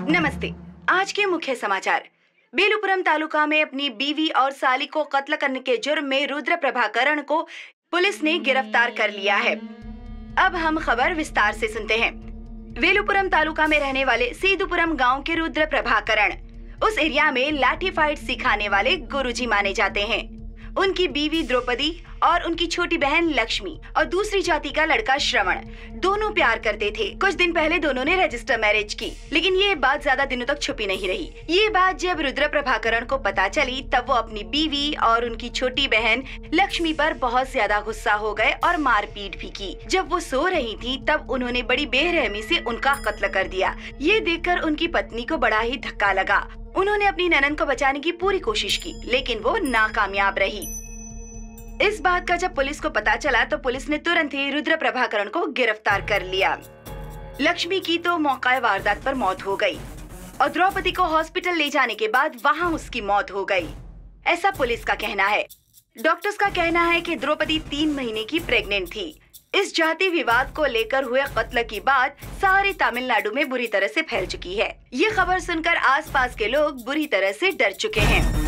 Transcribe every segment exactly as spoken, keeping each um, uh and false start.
नमस्ते। आज के मुख्य समाचार। बेलूपुरम तालुका में अपनी बीवी और साली को कत्ल करने के जुर्म में रुद्र प्रभाकरण को पुलिस ने गिरफ्तार कर लिया है। अब हम खबर विस्तार से सुनते हैं। बेलूपुरम तालुका में रहने वाले सीधुपुरम गांव के रुद्र प्रभाकरण उस एरिया में लाठी फाइट सिखाने वाले गुरुजी माने जाते हैं। उनकी बीवी द्रौपदी और उनकी छोटी बहन लक्ष्मी और दूसरी जाति का लड़का श्रवण दोनों प्यार करते थे। कुछ दिन पहले दोनों ने रजिस्टर मैरिज की, लेकिन ये बात ज्यादा दिनों तक छुपी नहीं रही। ये बात जब रुद्र प्रभाकरण को पता चली तब वो अपनी बीवी और उनकी छोटी बहन लक्ष्मी पर बहुत ज्यादा गुस्सा हो गए और मारपीट भी की। जब वो सो रही थी तब उन्होंने बड़ी बेरहमी से उनका कत्ल कर दिया। ये देखकर उनकी पत्नी को बड़ा ही धक्का लगा। उन्होंने अपनी ननद को बचाने की पूरी कोशिश की, लेकिन वो नाकामयाब रही। इस बात का जब पुलिस को पता चला तो पुलिस ने तुरंत ही रुद्र प्रभाकरण को गिरफ्तार कर लिया। लक्ष्मी की तो मौके वारदात पर मौत हो गई और द्रौपदी को हॉस्पिटल ले जाने के बाद वहां उसकी मौत हो गई, ऐसा पुलिस का कहना है। डॉक्टर्स का कहना है कि द्रौपदी तीन महीने की प्रेग्नेंट थी। इस जाति विवाद को लेकर हुए कत्ल की बात सारे तमिलनाडु में बुरी तरह से फैल चुकी है। ये खबर सुनकर आसपास के लोग बुरी तरह से डर चुके हैं।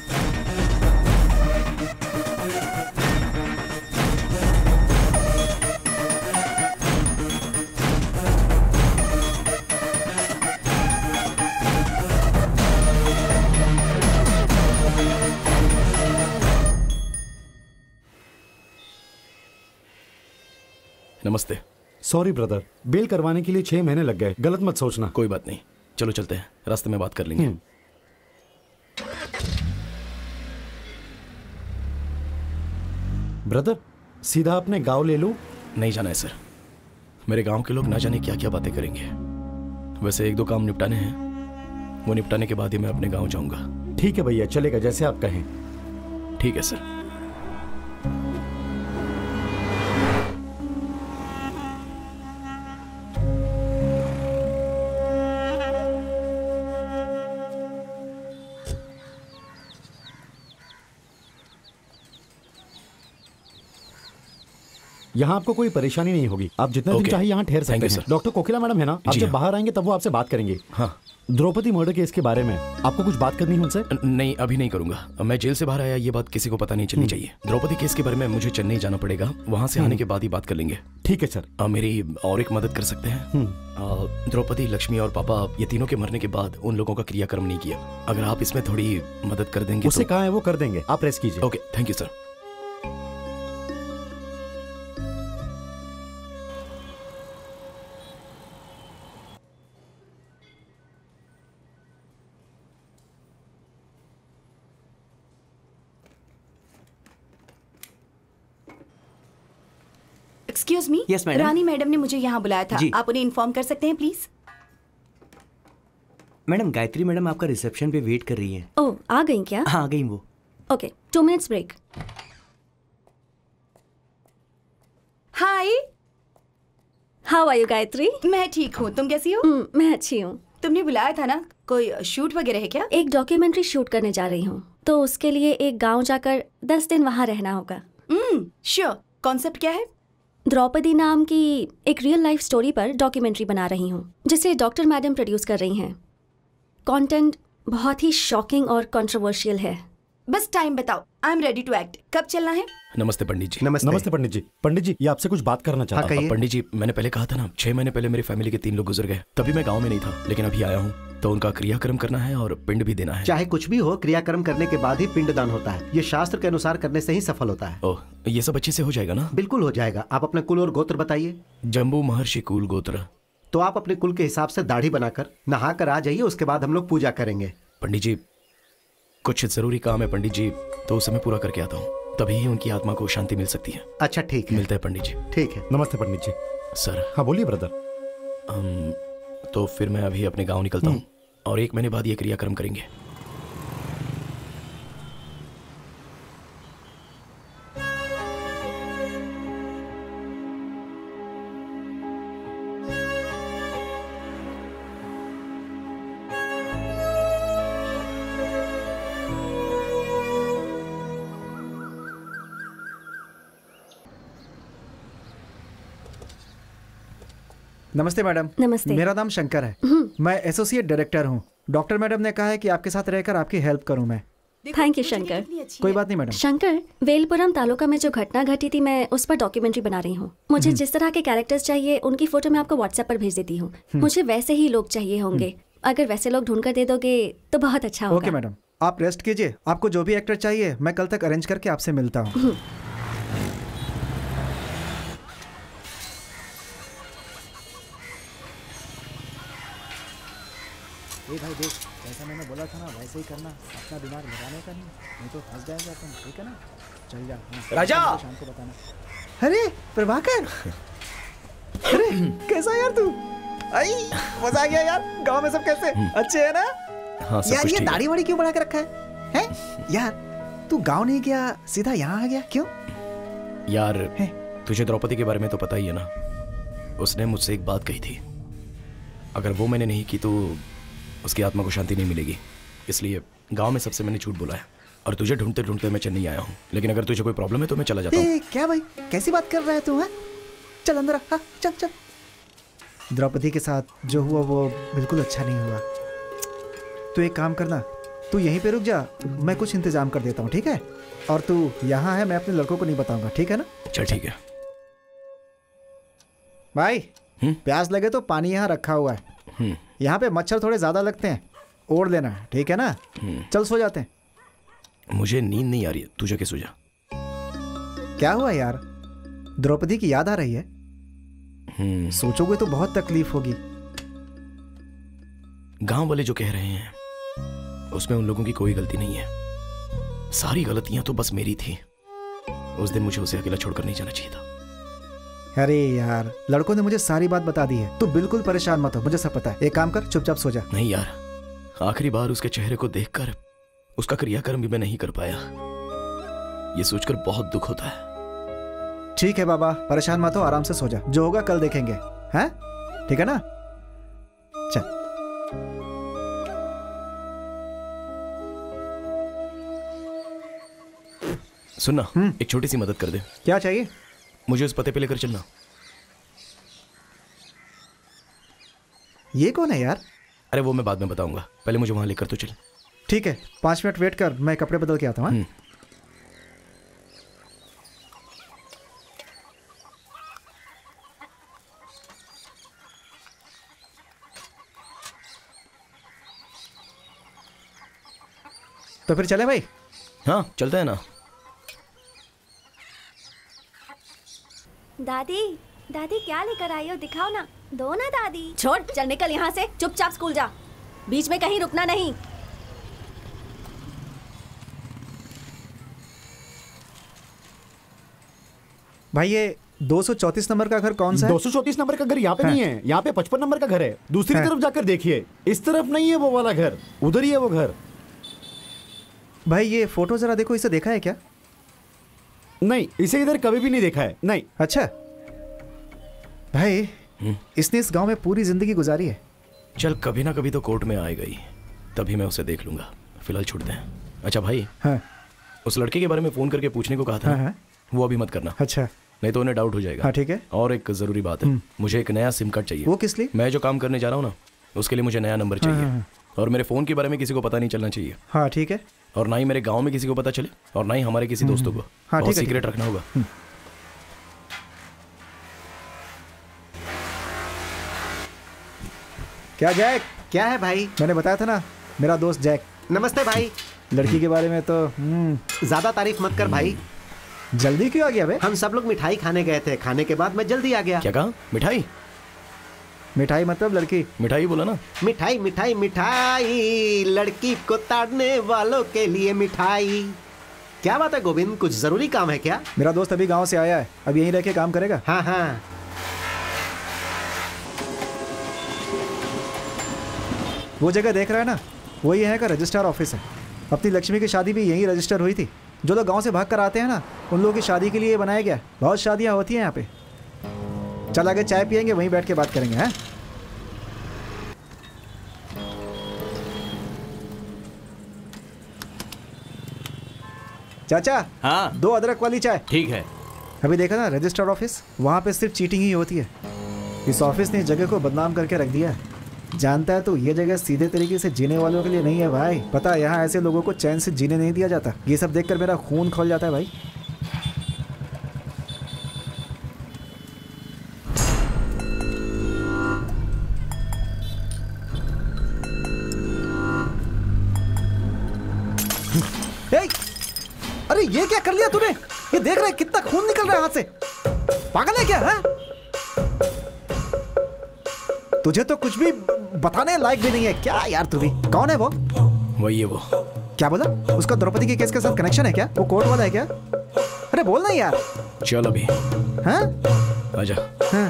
नमस्ते। सॉरी ब्रदर, बेल करवाने के लिए छह महीने लग गए। गलत मत सोचना। कोई बात नहीं, चलो चलते हैं, रास्ते में बात कर लेंगे। ब्रदर, सीधा अपने गांव ले लो। नहीं जाना है सर, मेरे गांव के लोग ना जाने क्या क्या बातें करेंगे। वैसे एक दो काम निपटाने हैं, वो निपटाने के बाद ही मैं अपने गांव जाऊंगा। ठीक है भैया, चलेगा जैसे आप कहें। ठीक है सर। यहाँ आपको कोई परेशानी नहीं होगी। आप जितना दिन चाहिए यहाँ ठहर सकते हैं। डॉक्टर कोकिला मैडम है ना, आप जब बाहर आएंगे तब वो आपसे बात करेंगे। हाँ। द्रौपदी मर्डर केस के बारे में आपको कुछ बात करनी है उनसे? नहीं, अभी नहीं करूंगा। मैं जेल से बाहर आया, ये बात किसी को पता नहीं चलनी चाहिए। द्रौपदी केस के बारे में मुझे चेन्नई जाना पड़ेगा, वहाँ से आने के बाद ही बात कर लेंगे। ठीक है सर। मेरी और एक मदद कर सकते हैं? द्रौपदी, लक्ष्मी और पापा, ये तीनों के मरने के बाद उन लोगों का क्रियाक्रम नहीं किया। अगर आप इसमें थोड़ी मदद कर देंगे। उससे कहा है वो कर देंगे, आप रेस्ट कीजिए। Okay, thank you sir. Excuse me. Yes madam. Rani madam ने मुझे यहाँ बुलाया था, आप उन्हें इन्फॉर्म कर सकते हैं प्लीज? मैडम, गायत्री मैडम आपका रिसेप्शन पे वेट कर रही है। ओह, आ गई क्या? हाँ, आ गई वो। Okay, two minutes break. Hi, how are you Gayatri? मैं ठीक हूँ, तुम कैसी हो? mm, मैं अच्छी हूँ। तुमने बुलाया था ना, कोई शूट वगैरह है क्या? एक डॉक्यूमेंट्री शूट करने जा रही हूँ, तो उसके लिए एक गांव जाकर दस दिन वहाँ रहना होगा। हम्म, श्योर। कॉन्सेप्ट क्या है? द्रौपदी नाम की एक रियल लाइफ स्टोरी पर डॉक्यूमेंट्री बना रही हूँ, जिसे डॉक्टर मैडम प्रोड्यूस कर रही हैं। कंटेंट बहुत ही शॉकिंग और कंट्रोवर्शियल है। बस टाइम बताओ, I am ready to act. कब चलना है? नमस्ते पंडित जी। नमस्ते नमस्ते पंडित जी। पंडित जी, ये आपसे कुछ बात करना चाहता हूँ। पंडित जी, मैंने पहले कहा था ना, छह महीने पहले मेरी फैमिली के तीन लोग गुजर गए। तभी मैं गांव में नहीं था, लेकिन अभी आया हूँ, तो उनका क्रियाक्रम करना है और पिंड भी देना है। चाहे कुछ भी हो, क्रियाक्रम करने के बाद ही पिंडदान होता है। ये शास्त्र के अनुसार करने से ही सफल होता है। ओह, ये सब अच्छे से हो जाएगा ना? बिल्कुल हो जाएगा। आप अपना कुल और गोत्र बताइए। जम्बू महर्षि कुल गोत्र। तो आप अपने कुल के हिसाब से दाढ़ी बनाकर नहा कर आ जाइए, उसके बाद हम लोग पूजा करेंगे। पंडित जी, कुछ जरूरी काम है पंडित जी, तो उसे मैं पूरा करके आता हूँ, तभी ही उनकी आत्मा को शांति मिल सकती है। अच्छा, ठीक है। मिलते हैं पंडित जी। ठीक है। नमस्ते पंडित जी। सर। हाँ बोलिए ब्रदर। तो फिर मैं अभी अपने गांव निकलता हूँ और एक महीने बाद ये क्रियाक्रम करेंगे। नमस्ते मैडम। नमस्ते। मेरा नाम शंकर है। मैं एसोसिएट डायरेक्टर हूँ। डॉक्टर मैडम ने कहा है कि आपके साथ रहकर आपकी हेल्प करूँ मैं। Thank you Shankar. कोई बात नहीं मैडम। शंकर, वेलपुरम तालुका में जो घटना घटी थी मैं उस पर डॉक्यूमेंट्री बना रही हूँ। मुझे जिस तरह के कैरेक्टर्स चाहिए उनकी फोटो मैं आपको व्हाट्सएप पर भेज देती हूँ। मुझे वैसे ही लोग चाहिए होंगे। अगर वैसे लोग ढूंढ कर दे दोगे तो बहुत अच्छा होगा। ओके मैडम, आप रेस्ट कीजिए। आपको जो भी एक्टर चाहिए मैं कल तक अरेंज करके आपसे मिलता हूँ। ए भाई देख, जैसा मैंने बोला था ना वैसे ही करना, अपना दिमाग लगाने का नहीं, नहीं तो फंस जाएगा तुम, ठीक है ना? चल जा। राजा, शाम को बताना। अरे प्रभाकर, अरे कैसा यार तू? आई मजा आ गया यार। गांव में सब कैसे अच्छे है ना? हाँ, सब यार कुछ ये ठीक है। दाढ़ी वाड़ी क्यों बढ़ा के रखा है? हैं? यार तू गांव नहीं गया, सीधा यहाँ आ गया क्यों? यार तुझे द्रौपदी के बारे में तो पता ही है ना। उसने मुझसे एक बात कही थी, अगर वो मैंने नहीं की तो उसकी आत्मा को शांति नहीं मिलेगी। इसलिए गांव में सबसे मैंने झूठ बोला है और तुझे ढूंढते ढूंढते मैं चेन्नई आया हूँ। लेकिन अगर तुझे कोई प्रॉब्लम है तो मैं चला जाता हूँ। क्या भाई, कैसी बात कर रहा है तू? है चल अंदर, हाँ चल चल। द्रौपदी के साथ जो हुआ वो बिल्कुल अच्छा नहीं हुआ। तू एक काम करना, तू यहीं पे रुक जा, मैं कुछ इंतजाम कर देता हूँ, ठीक है? और तू यहाँ है, मैं अपने लड़कों को नहीं बताऊंगा, ठीक है ना? चल ठीक है भाई। प्यास लगे तो पानी यहाँ रखा हुआ है। यहाँ पे मच्छर थोड़े ज्यादा लगते हैं, ओढ़ लेना, ठीक है ना? चल सो जाते हैं। मुझे नींद नहीं आ रही है, तू जाके सो जा। क्या हुआ यार? द्रौपदी की याद आ रही है? सोचोगे तो बहुत तकलीफ होगी। गांव वाले जो कह रहे हैं उसमें उन लोगों की कोई गलती नहीं है। सारी गलतियां तो बस मेरी थी। उस दिन मुझे उसे अकेला छोड़कर नहीं जाना चाहिए था। अरे यार, लड़कों ने मुझे सारी बात बता दी है। तू बिल्कुल परेशान मत हो, मुझे सब पता है। एक काम कर, चुपचाप सो जा। नहीं यार, आखिरी बार उसके चेहरे को देखकर उसका क्रियाकर्म भी मैं नहीं कर पाया। ये सोचकर बहुत दुख होता है। ठीक है बाबा, परेशान मत हो, आराम से सो जा। जो होगा कल देखेंगे, हैं? ठीक है ना? चल। सुनना, एक छोटी सी मदद कर दे। क्या चाहिए? मुझे उस पते पे लेकर चलना। ये कौन है यार? अरे वो मैं बाद में बताऊंगा, पहले मुझे वहां लेकर तो चल। ठीक है, पांच मिनट वेट कर, मैं कपड़े बदल के आता हूँ। तो फिर चले भाई? हाँ चलते हैं ना। दादी, दादी क्या लेकर आई हो? दिखाओ ना। दो ना दादी। छोड़, चल निकल यहाँ से, चुपचाप स्कूल जा, बीच में कहीं रुकना नहीं। भाई ये दो सौ चौंतीस नंबर का घर कौन सा है? दो सौ चौंतीस नंबर का घर यहाँ पे नहीं है, यहाँ पे पचपन नंबर का घर है। दूसरी तरफ जाकर देखिए, इस तरफ नहीं है वो वाला घर, उधर ही है वो घर। भाई ये फोटो जरा देखो, इसे देखा है क्या? नहीं, इसे इधर कभी भी नहीं देखा है। नहीं। अच्छा भाई, इसने इस गांव में पूरी जिंदगी गुजारी है। चल कभी ना कभी तो कोर्ट में आएगा ही, तभी मैं उसे देख लूंगा। फिलहाल छोड़ते हैं। अच्छा भाई, हाँ। उस लड़के के बारे में फोन करके पूछने को कहा था। हाँ हाँ। वो अभी मत करना। अच्छा। नहीं तो उन्हें डाउट हो जाएगा। हाँ ठीक है। और एक जरूरी बात है, मुझे एक नया सिम कार्ड चाहिए। वो किस लिए? मैं जो काम करने जा रहा हूँ ना, उसके लिए मुझे नया नंबर चाहिए। हाँ, हाँ। और मेरे फोन के बारे में किसी को पता नहीं चलना चाहिए। हाँ ठीक है। और ना ही मेरे गांव में किसी को पता चले, और ना ही हमारे किसी दोस्तों को। हाँ, बहुत ठीक है, सीक्रेट रखना होगा। क्या जैक? क्या है भाई? मैंने बताया था ना, मेरा दोस्त जैक। नमस्ते भाई। लड़की के बारे में तो ज्यादा तारीफ मत कर भाई। जल्दी क्यों आ गया बे? हम सब लोग मिठाई खाने गए थे, खाने के बाद मैं जल्दी आ गया। क्या कहा? मिठाई? मिठाई मतलब लड़की? मिठाई बोला ना। मिठाई मिठाई मिठाई, लड़की को ताड़ने वालों के लिए मिठाई। क्या बात है गोविंद, कुछ जरूरी काम है क्या? मेरा दोस्त अभी गांव से आया है, अब यहीं रह के काम करेगा। हाँ हाँ। वो जगह देख रहा है ना, वही यहाँ का रजिस्ट्रार ऑफिस है। अपनी लक्ष्मी की शादी भी यहीं रजिस्टर हुई थी। जो लोग गांव से भाग कर आते हैं ना, उन लोगों की शादी के लिए बनाया गया। बहुत शादियां होती हैं यहाँ पे। चल आगे चाय पियेंगे, वहीं बैठ के बात करेंगे। हैं? चाचा, हाँ दो अदरक वाली चाय। ठीक है। अभी देखा ना रजिस्टर ऑफिस, वहाँ पे सिर्फ चीटिंग ही होती है। इस ऑफिस ने इस जगह को बदनाम करके रख दिया है। जानता है तो ये जगह सीधे तरीके से जीने वालों के लिए नहीं है भाई। पता है यहाँ ऐसे लोगों को चैन से जीने नहीं दिया जाता। ये सब देखकर मेरा खून खौल जाता है भाई। ए, अरे ये क्या कर लिया तूने? ये देख रहे कितना खून निकल रहा है हाथ से। पागल है क्या है? तुझे तो कुछ भी बताने लायक भी नहीं है क्या यार तू भी। कौन है वो? वही है वो। क्या बोला? उसका द्रौपदी के केस के साथ कनेक्शन है क्या? वो कोर्ट वाला है क्या? अरे बोल ना यार। चल अभी। हाँ? आजा। हाँ।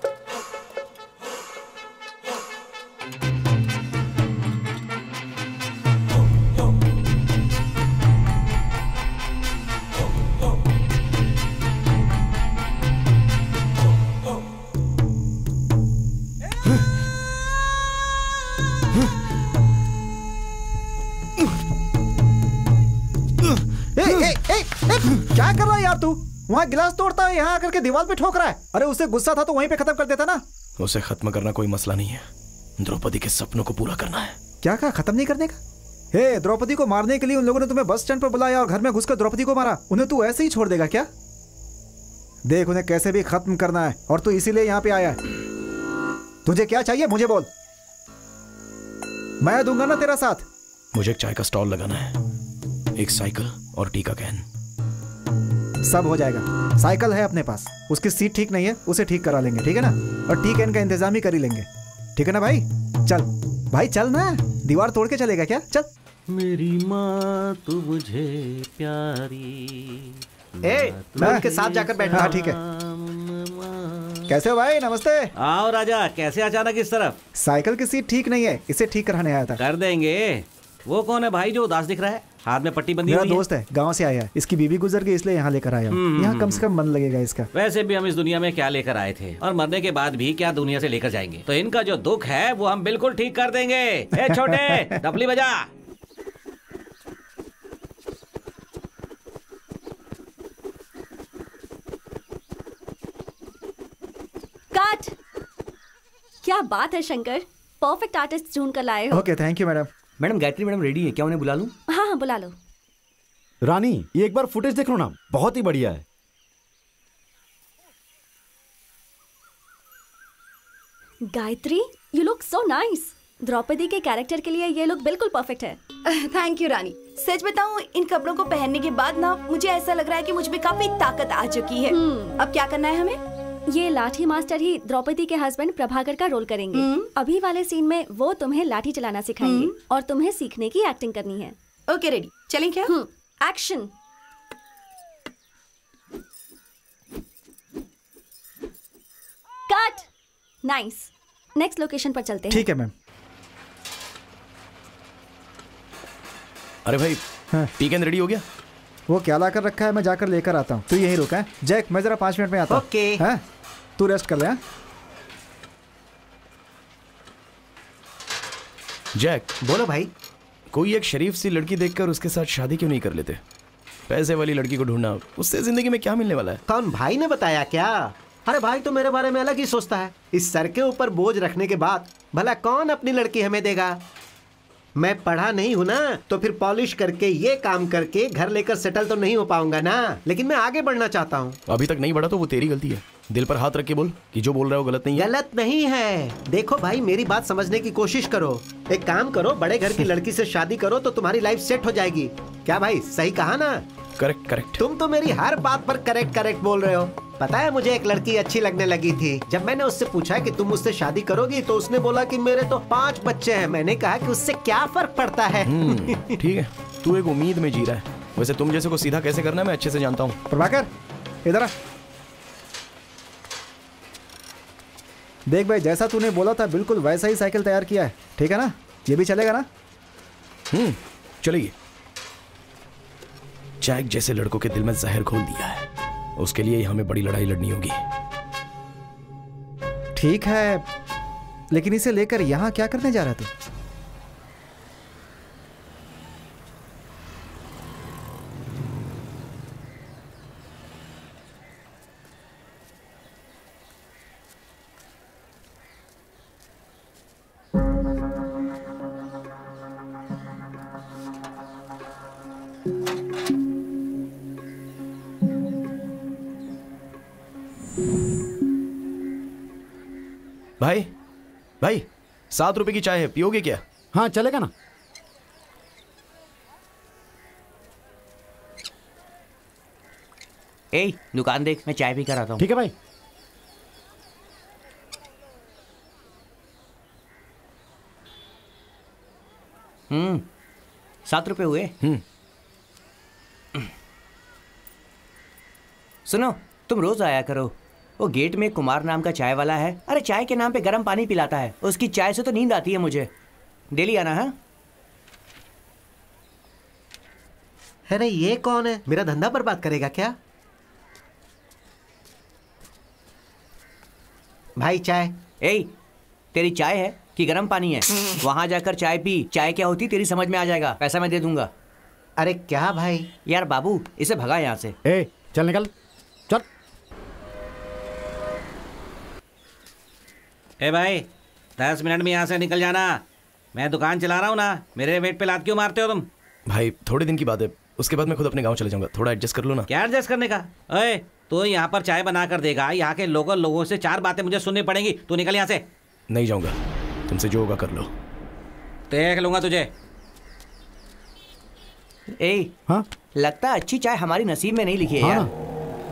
क्या कर रहा है यार तू? वहाँ गिलास तोड़ता है, यहाँ आकर के दीवार पे ठोक रहा है। अरे उससे गुस्सा था तो वहीं पे खत्म कर देता ना। उसे खत्म करना कोई मसला नहीं है, द्रौपदी के सपनों को पूरा करना है। क्या कहा? खत्म नहीं करने का? हे, द्रौपदी को मारने के लिए उन लोगों ने तुम्हें बस स्टैंड पर बुलाया और घर में घुसकर द्रौपदी को मारा। उन्हें तू ऐसे ही छोड़ देगा क्या? देख, उन्हें कैसे भी खत्म करना है और तू इसीलिए यहाँ पे आया है। तुझे क्या चाहिए मुझे बोल, मैं दूंगा ना तेरा साथ। मुझे एक चाय का स्टॉल लगाना है, एक साइकिल और टी का कैन। सब हो जाएगा। साइकिल है अपने पास, उसकी सीट ठीक नहीं है, उसे ठीक करा लेंगे, ठीक है ना? और टी कैन का इंतजाम ही कर ही लेंगे, ठीक है ना भाई? चल भाई चल ना, दीवार तोड़ के चलेगा क्या? चल। मेरी माँ तू मुझे प्यारी। ए, मैं उनके साथ जाकर बैठा। हाँ ठीक है। कैसे हो भाई? नमस्ते। आओ राजा, कैसे अचानक इस तरफ? साइकिल की सीट ठीक नहीं है, इसे ठीक कराने आया था। कर देंगे। वो कौन है भाई जो उदास दिख रहा है? हाथ में पट्टी बंधी हुई है। मेरा दोस्त है, गांव से आया है। इसकी बीवी गुजर गई इसलिए यहाँ लेकर आया हूँ। यहाँ कम से कम मन लगेगा इसका। वैसे भी हम इस दुनिया में क्या लेकर आए थे और मरने के बाद भी क्या दुनिया से लेकर जाएंगे। तो इनका जो दुख है वो हम बिल्कुल ठीक कर देंगे। ए छोटे, डफली बजा। काट। क्या बात है शंकर, परफेक्ट आर्टिस्ट ढूंढ कर लाए हो। Okay, thank you madam. Madam Gayatri madam ready है क्या? उन्हें बुला लूं? हाँ हाँ बुला लो। रानी, ये एक बार फुटेज देख लो ना, बहुत ही बढ़िया है। Gayatri, you look so nice. Draupadi के कैरेक्टर के लिए ये लुक बिल्कुल परफेक्ट है। थैंक यू रानी। सच बताऊं, इन कपड़ों को पहनने के बाद ना मुझे ऐसा लग रहा है कि मुझ में काफी ताकत आ चुकी है। अब क्या करना है हमें? ये लाठी मास्टर ही द्रौपदी के हस्बैंड प्रभाकर का रोल करेंगे। अभी वाले सीन में वो तुम्हें लाठी चलाना सिखाएंगे और तुम्हें सीखने की एक्टिंग करनी है। ओके रेडी, चलें क्या? Action. Cut. Nice. Next location पर चलते हैं। ठीक है मैम। अरे भाई, हाँ। टी कैन रेडी हो गया? वो क्या ला कर रखा है, मैं जाकर लेकर आता हूँ। तू यहीं रुका है। जैक, मैं जरा पाँच मिनट में आता हूँ। ओके। हाँ, तू रेस्ट कर ले। हाँ? जैक, बोलो भाई। कोई एक शरीफ सी लड़की देखकर उसके साथ शादी क्यों नहीं कर लेते? पैसे वाली लड़की को ढूंढना, उससे जिंदगी में क्या मिलने वाला है? कौन भाई ने बताया क्या? अरे भाई तो मेरे बारे में अलग ही सोचता है। इस सर के ऊपर बोझ रखने के बाद भला कौन अपनी लड़की हमें देगा? मैं पढ़ा नहीं हूँ ना, तो फिर पॉलिश करके ये काम करके घर लेकर सेटल तो नहीं हो पाऊंगा ना। लेकिन मैं आगे बढ़ना चाहता हूँ। अभी तक नहीं बढ़ा तो वो तेरी गलती है। दिल पर हाथ रख के बोल कि जो बोल रहा है वो गलत नहीं है। गलत नहीं है। देखो भाई, मेरी बात समझने की कोशिश करो। एक काम करो, बड़े घर की लड़की से शादी करो तो तुम्हारी लाइफ सेट हो जाएगी। क्या भाई, सही कहा ना? Correct correct. तुम तो मेरी हर बात पर करेक्ट करेक्ट बोल रहे हो। पता है, मुझे एक लड़की अच्छी लगने लगी थी। जब मैंने उससे पूछा कि तुम मुझसे शादी करोगी तो उसने बोला कि मेरे तो पांच बच्चे हैं। मैंने कहा कि उससे क्या फर्क पड़ता है। ठीक है, तू एक उम्मीद में जी रहा है। वैसे तुम जैसे को सीधा कैसे करना है मैं अच्छे से जानता हूँ। प्रभाकर, इधर आ। देख भाई, जैसा तूने बोला था बिल्कुल वैसा ही साइकिल तैयार किया है, ठीक है ना? ये भी चलेगा ना? हम्म, चलेगी। जैक जैसे लड़कों के दिल में जहर घोल दिया है, उसके लिए हमें बड़ी लड़ाई लड़नी होगी। ठीक है, लेकिन इसे लेकर यहाँ क्या करने जा रहा तू? भाई सात रुपए की चाय है, पियोगे क्या? हाँ चलेगा ना। ए दुकान देख, मैं चाय भी कराता हूँ। ठीक है भाई। हम्म सात रुपए हुए। हम्म सुनो, तुम रोज आया करो। वो गेट में कुमार नाम का चाय वाला है। अरे चाय के नाम पे गर्म पानी पिलाता है। उसकी चाय से तो नींद आती है मुझे। डेली आना है। अरे ये कौन है? मेरा धंधा बर्बाद करेगा क्या? भाई चाय। ए तेरी चाय है कि गर्म पानी है? वहां जाकर चाय पी। चाय क्या होती तेरी समझ में आ जाएगा। पैसा मैं दे दूंगा। अरे क्या भाई? यार बाबू, इसे भगा यहाँ से। ए चल निकल, चल। ए भाई, दस मिनट में यहाँ से निकल जाना। मैं दुकान चला रहा हूँ ना। मेरे वेट पे लात क्यों मारते हो तुम? भाई थोड़े दिन की बात है, उसके बाद मैं खुद अपने गांव चले जाऊंगा। थोड़ा एडजस्ट कर लो ना। क्या एडजस्ट करने का? ओए तो यहाँ पर चाय बना कर देगा। यहाँ के लोकल लोगों से चार बातें मुझे सुननी पड़ेंगी। तू निकल यहाँ से। नहीं जाऊंगा, तुमसे जो होगा कर लो। देख लूंगा तुझे। ए हाँ लगता है अच्छी चाय हमारी नसीब में नहीं लिखी है। हाँ यार ना।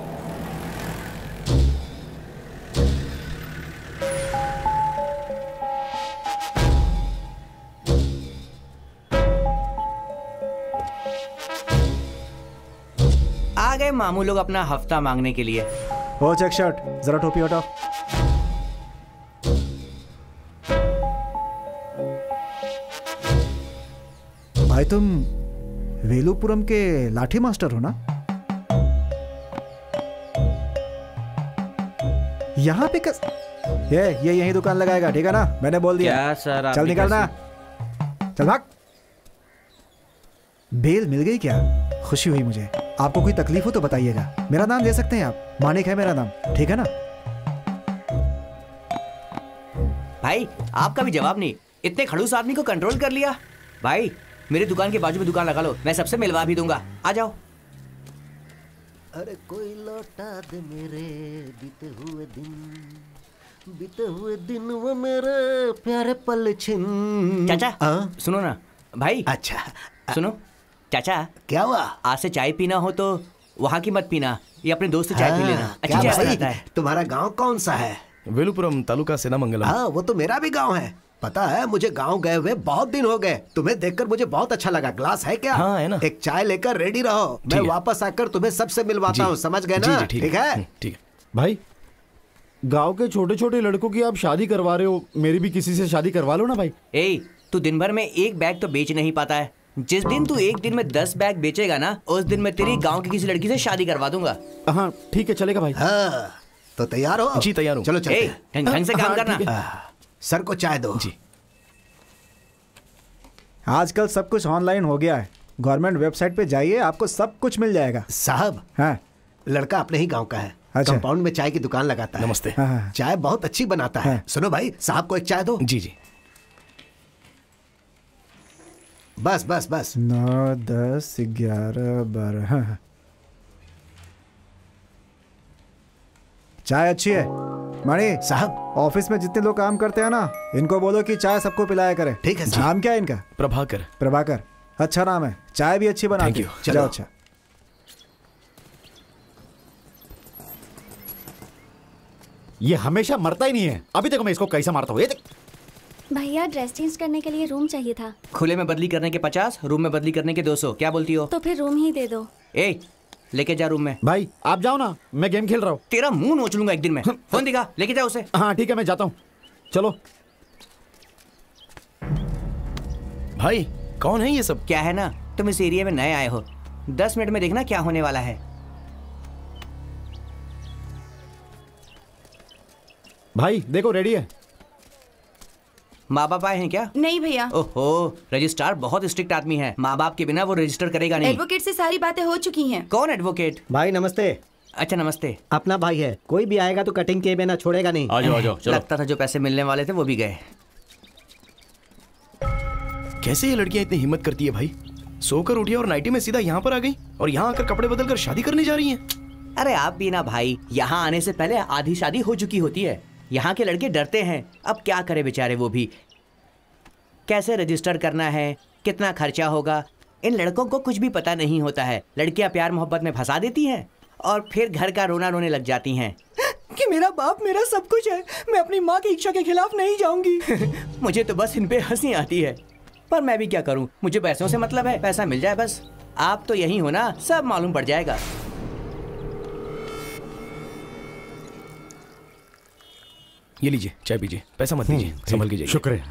आ गए मामू लोग अपना हफ्ता मांगने के लिए। ओ चेक शर्ट, जरा टोपी हटाओ। भाई तुम वेलुपुरम के लाठी मास्टर हो ना? यहाँ पे कस... ये ये यही दुकान लगाएगा, ठीक है ना? मैंने बोल दिया। क्या सर? चल निकलना, चल भाग। बेल मिल गई क्या? खुशी हुई मुझे। आपको कोई तकलीफ हो तो बताइएगा। मेरा नाम दे सकते हैं आप, मानिक है मेरा नाम, ठीक है ना? भाई आपका भी जवाब नहीं। इतने खड़ूस आदमी को कंट्रोल कर लिया। भाई मेरी दुकान के बाजू में दुकान लगा लो, मैं सबसे मिलवा भी दूंगा। आ जाओ। अरे कोई लौटा दे मेरे बीते हुए दिन, बीते हुए दिन वो मेरे प्यारे पल छिन। चाचा आ? सुनो ना भाई। अच्छा सुनो चाचा, क्या हुआ? आज से चाय पीना हो तो वहाँ की मत पीना, ये अपने दोस्त से चाय पी लेना। अच्छी क्या चाय भाई? बनाता है। तुम्हारा गांव कौन सा है? वेलुपुरम तालुका सेनामंगलम। हाँ वो तो मेरा भी गांव है। पता है मुझे गांव गए हुए बहुत दिन हो गए। तुम्हें देखकर मुझे बहुत अच्छा लगा। ग्लास है क्या? हाँ है ना। एक चाय लेकर रेडी रहो, मैं है। वापस आकर तुम्हें सबसे मिलवाता हूँ। समझ गए जी, ना? जी, ठीक ठीक है। है हम्म, ठीक है। भाई गांव के छोटे छोटे लड़कों की आप शादी करवा रहे हो, मेरी भी किसी से शादी करवा लो ना भाई। ए तू दिन भर में एक बैग तो बेच नहीं पाता है। जिस दिन तू एक दिन में दस बैग बेचेगा ना, उस दिन मैं तेरी गांव की किसी लड़की से शादी करवा दूंगा। हाँ ठीक है, चलेगा भाई। हाँ तो तैयार हो? जी तैयार हूँ। चलो ए चलते हैं। ढंग ढंग से काम हाँ, करना। ठीक है। आ, सर को चाय दो। जी। आजकल सब कुछ ऑनलाइन हो गया है। गवर्नमेंट वेबसाइट पे जाइए, आपको सब कुछ मिल जाएगा। साहब हाँ लड़का अपने ही गांव का है। अच्छा। कंपाउंड में चाय की दुकान लगाता है। नमस्ते। हाँ, हाँ। चाय बहुत अच्छी बनाता है। हाँ। सुनो भाई, साहब को एक चाय दो। जी जी। बस बस बस। नौ दस ग्यारह बारह। हाँ, हाँ। चाय अच्छी है। मणि साहब ऑफिस में जितने लोग काम करते हैं ना, इनको बोलो कि चाय सबको पिलाया करे। ठीक है, नाम क्या है इनका? प्रभाकर। प्रभाकर, अच्छा नाम है। चाय भी अच्छी बनाते Thank you. हैं। चलो। जाओ। अच्छा ये हमेशा मरता ही नहीं है। अभी तक मैं इसको कैसा मारता हूँ, ये देख। भैया ड्रेस चेंज करने के लिए रूम चाहिए था। खुले में बदली करने के पचास, रूम में बदली करने के दो सौ। क्या बोलती हो? तो फिर रूम ही दे दो। ए लेके जा रूम में। भाई आप जाओ ना, मैं गेम खेल रहा हूँ। तेरा मुंह नोच लूंगा एक दिन में। फोन दिखा, लेके जा उसे। हाँ ठीक है, मैं जाता हूँ। चलो। भाई कौन है ये सब? क्या है ना, तुम इस एरिया में नए आए हो। दस मिनट में देखना क्या होने वाला है। भाई देखो रेडी है। माँ बाप आए हैं क्या? नहीं भैया, ओहो, रजिस्ट्रार बहुत स्ट्रिक्ट आदमी है। माँ बाप के बिना वो रजिस्टर करेगा नहीं। एडवोकेट से सारी बातें हो चुकी हैं। कौन एडवोकेट? भाई नमस्ते। अच्छा नमस्ते। अपना भाई है, कोई भी आएगा तो कटिंग के बिना छोड़ेगा नहीं। आ जाओ आ जाओ, चलो। लगता था जो पैसे मिलने वाले थे वो भी गए। कैसे ये लड़कियां इतनी हिम्मत करती है भाई? सोकर उठी और नाइटी में सीधा यहाँ पर आ गई और यहाँ आकर कपड़े बदल कर शादी करने जा रही हैं। अरे आप भी ना भाई, यहाँ आने से पहले आधी शादी हो चुकी होती है। यहाँ के लड़के डरते हैं। अब क्या करे बेचारे वो भी, कैसे रजिस्टर करना है, कितना खर्चा होगा, इन लड़कों को कुछ भी पता नहीं होता है। लड़कियाँ प्यार मोहब्बत में फंसा देती हैं और फिर घर का रोना रोने लग जाती हैं कि मेरा बाप मेरा सब कुछ है, मैं अपनी माँ की इच्छा के खिलाफ नहीं जाऊंगी। मुझे तो बस इन पे हंसी आती है, पर मैं भी क्या करूं, मुझे पैसों से मतलब है, पैसा मिल जाए बस। आप तो यही हो ना, सब मालूम पड़ जाएगा। ये लीजिए, चाय पीजिए, पैसा मत दीजिए, संभल के जाइए। शुक्रिया।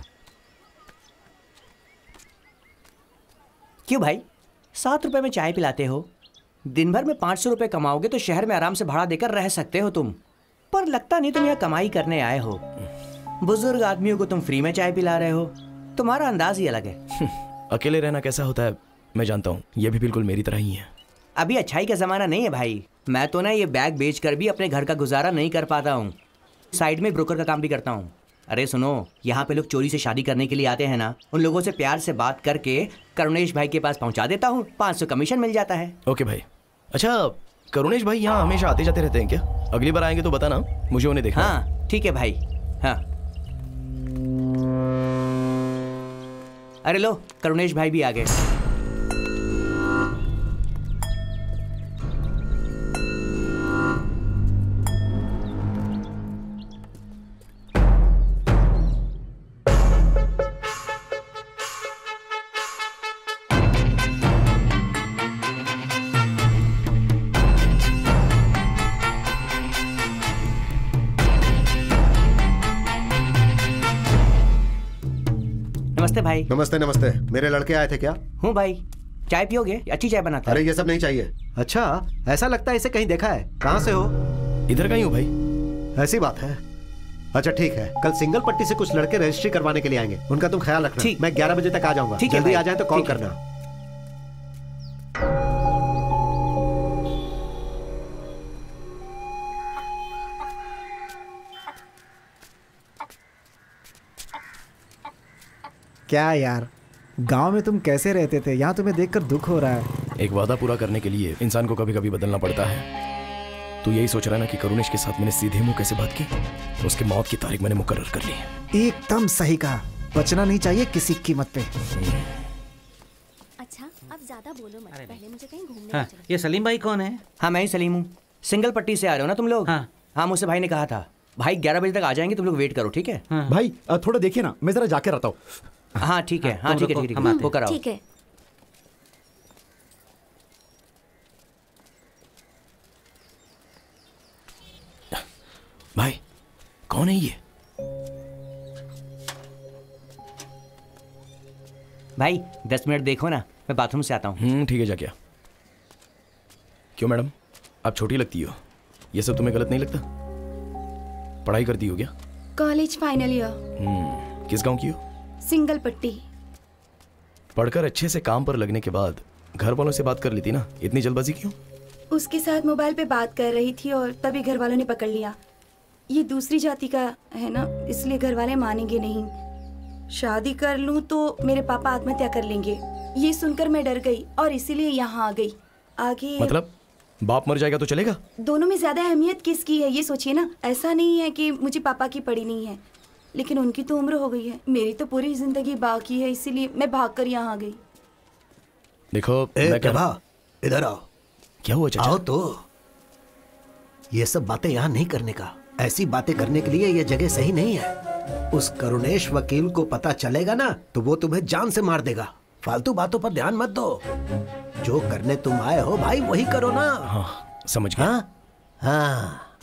क्यों भाई, सात रुपए में चाय पिलाते हो? दिन भर में पाँच सौ रुपए कमाओगे तो शहर में आराम से भाड़ा देकर रह सकते हो तुम, पर लगता नहीं तुम यहाँ कमाई करने आए हो। बुजुर्ग आदमियों को तुम फ्री में चाय पिला रहे हो, तुम्हारा अंदाज ही अलग है। अकेले रहना कैसा होता है मैं जानता हूँ, ये भी बिल्कुल मेरी तरह ही है। अभी अच्छाई का जमाना नहीं है भाई, मैं तो ना ये बैग बेच कर भी अपने घर का गुजारा नहीं कर पाता हूँ। साइड में ब्रोकर का काम भी करता हूँ। अरे सुनो, यहाँ पे लोग चोरी से शादी करने के लिए आते हैं ना, उन लोगों से प्यार से बात करके करुणेश भाई के पास पहुँचा देता हूँ, पाँच सौ कमीशन मिल जाता है। ओके भाई। अच्छा, करुणेश भाई यहाँ हमेशा आते जाते रहते हैं क्या? अगली बार आएंगे तो बताना, मुझे उन्हें देखना। हाँ ठीक है भाई। हाँ अरे लो, करुणेश भाई भी आ गए। नमस्ते भाई। नमस्ते नमस्ते। मेरे लड़के आए थे क्या? हूँ भाई। चाय पियोगे? अच्छी चाय बनाता है। अरे ये सब नहीं चाहिए। अच्छा, ऐसा लगता है इसे कहीं देखा है। कहाँ से हो? इधर का ही हूँ भाई। ऐसी बात है। अच्छा ठीक है, कल सिंगल पट्टी से कुछ लड़के रजिस्ट्री करवाने के लिए आएंगे, उनका तुम ख्याल रखना। मैं ग्यारह बजे तक आ जाऊंगा। जल्दी आ जाए तो कॉल करना। क्या यार, गांव में तुम कैसे रहते थे, यहाँ तुम्हें देखकर दुख हो रहा है। एक वादा पूरा करने के लिए इंसान को कभी कभी बदलना पड़ता है। तू यही सोच रहा है ना कि करुणेश के साथ मैंने सीधे मुंह कैसे बात की, तो उसके मौत की तारीख मैंने मुकर्रर कर ली है। एकदम सही कहा, बचना नहीं चाहिए किसी कीमत पे। अच्छा, अब ज्यादा बोलो मत, पहले मुझे कहीं घूमने हाँ, ये सलीम भाई कौन है? हाँ मैं ही सलीम हूँ। सिंगल पट्टी से आ रहे हो ना तुम लोग? हाँ हाँ, मुझसे भाई ने कहा था। भाई ग्यारह बजे तक आ जाएंगे, तुम लोग वेट करो, ठीक है? हाँ। भाई थोड़ा देखिए ना, मैं जरा जाके रहता हूँ। हाँ ठीक है, हाँ ठीक है ठीक है, वो कराओ। ठीक है। भाई कौन है ये? भाई दस मिनट देखो ना, मैं बाथरूम से आता हूँ। हम्म ठीक है, जा क्या? क्यों मैडम, आप छोटी लगती हो, ये सब तुम्हें गलत नहीं लगता? पढ़ाई करती हो क्या? College final year. हम्म किस गांव की हो? सिंगल पट्टी। पढ़कर अच्छे से काम पर लगने के बाद घर वालों से बात कर लेती ना, इतनी जल्दबाजी क्यों? उसके साथ मोबाइल पे बात कर रही थी और तभी घर वालों ने पकड़ लिया। ये दूसरी जाति का है ना, इसलिए घर वाले मानेंगे नहीं। शादी कर लूं तो मेरे पापा आत्महत्या कर लेंगे। ये सुनकर मैं डर गई और इसीलिए यहाँ आ गई। आगे मतलब बाप मर जाएगा तो चलेगा? दोनों में ज्यादा अहमियत किसकी है ये सोचिए ना। ऐसा नहीं है कि मुझे पापा की पड़ी नहीं है, लेकिन उनकी तो उम्र हो गई है, मेरी तो पूरी जिंदगी बाकी है, इसीलिए मैं भागकर यहाँ आ गई। देखो ए, मैं क्या... इधर आओ। क्या हुआ चाचा? आओ तो। ये सब बातें यहाँ नहीं करने का, ऐसी बातें करने के लिए ये जगह सही नहीं है। उस करुणेश वकील को पता चलेगा ना तो वो तुम्हें जान से मार देगा। फालतू बातों पर ध्यान मत दो, जो करने तुम आए हो भाई वही करो ना। हाँ समझ गया। हाँ हाँ।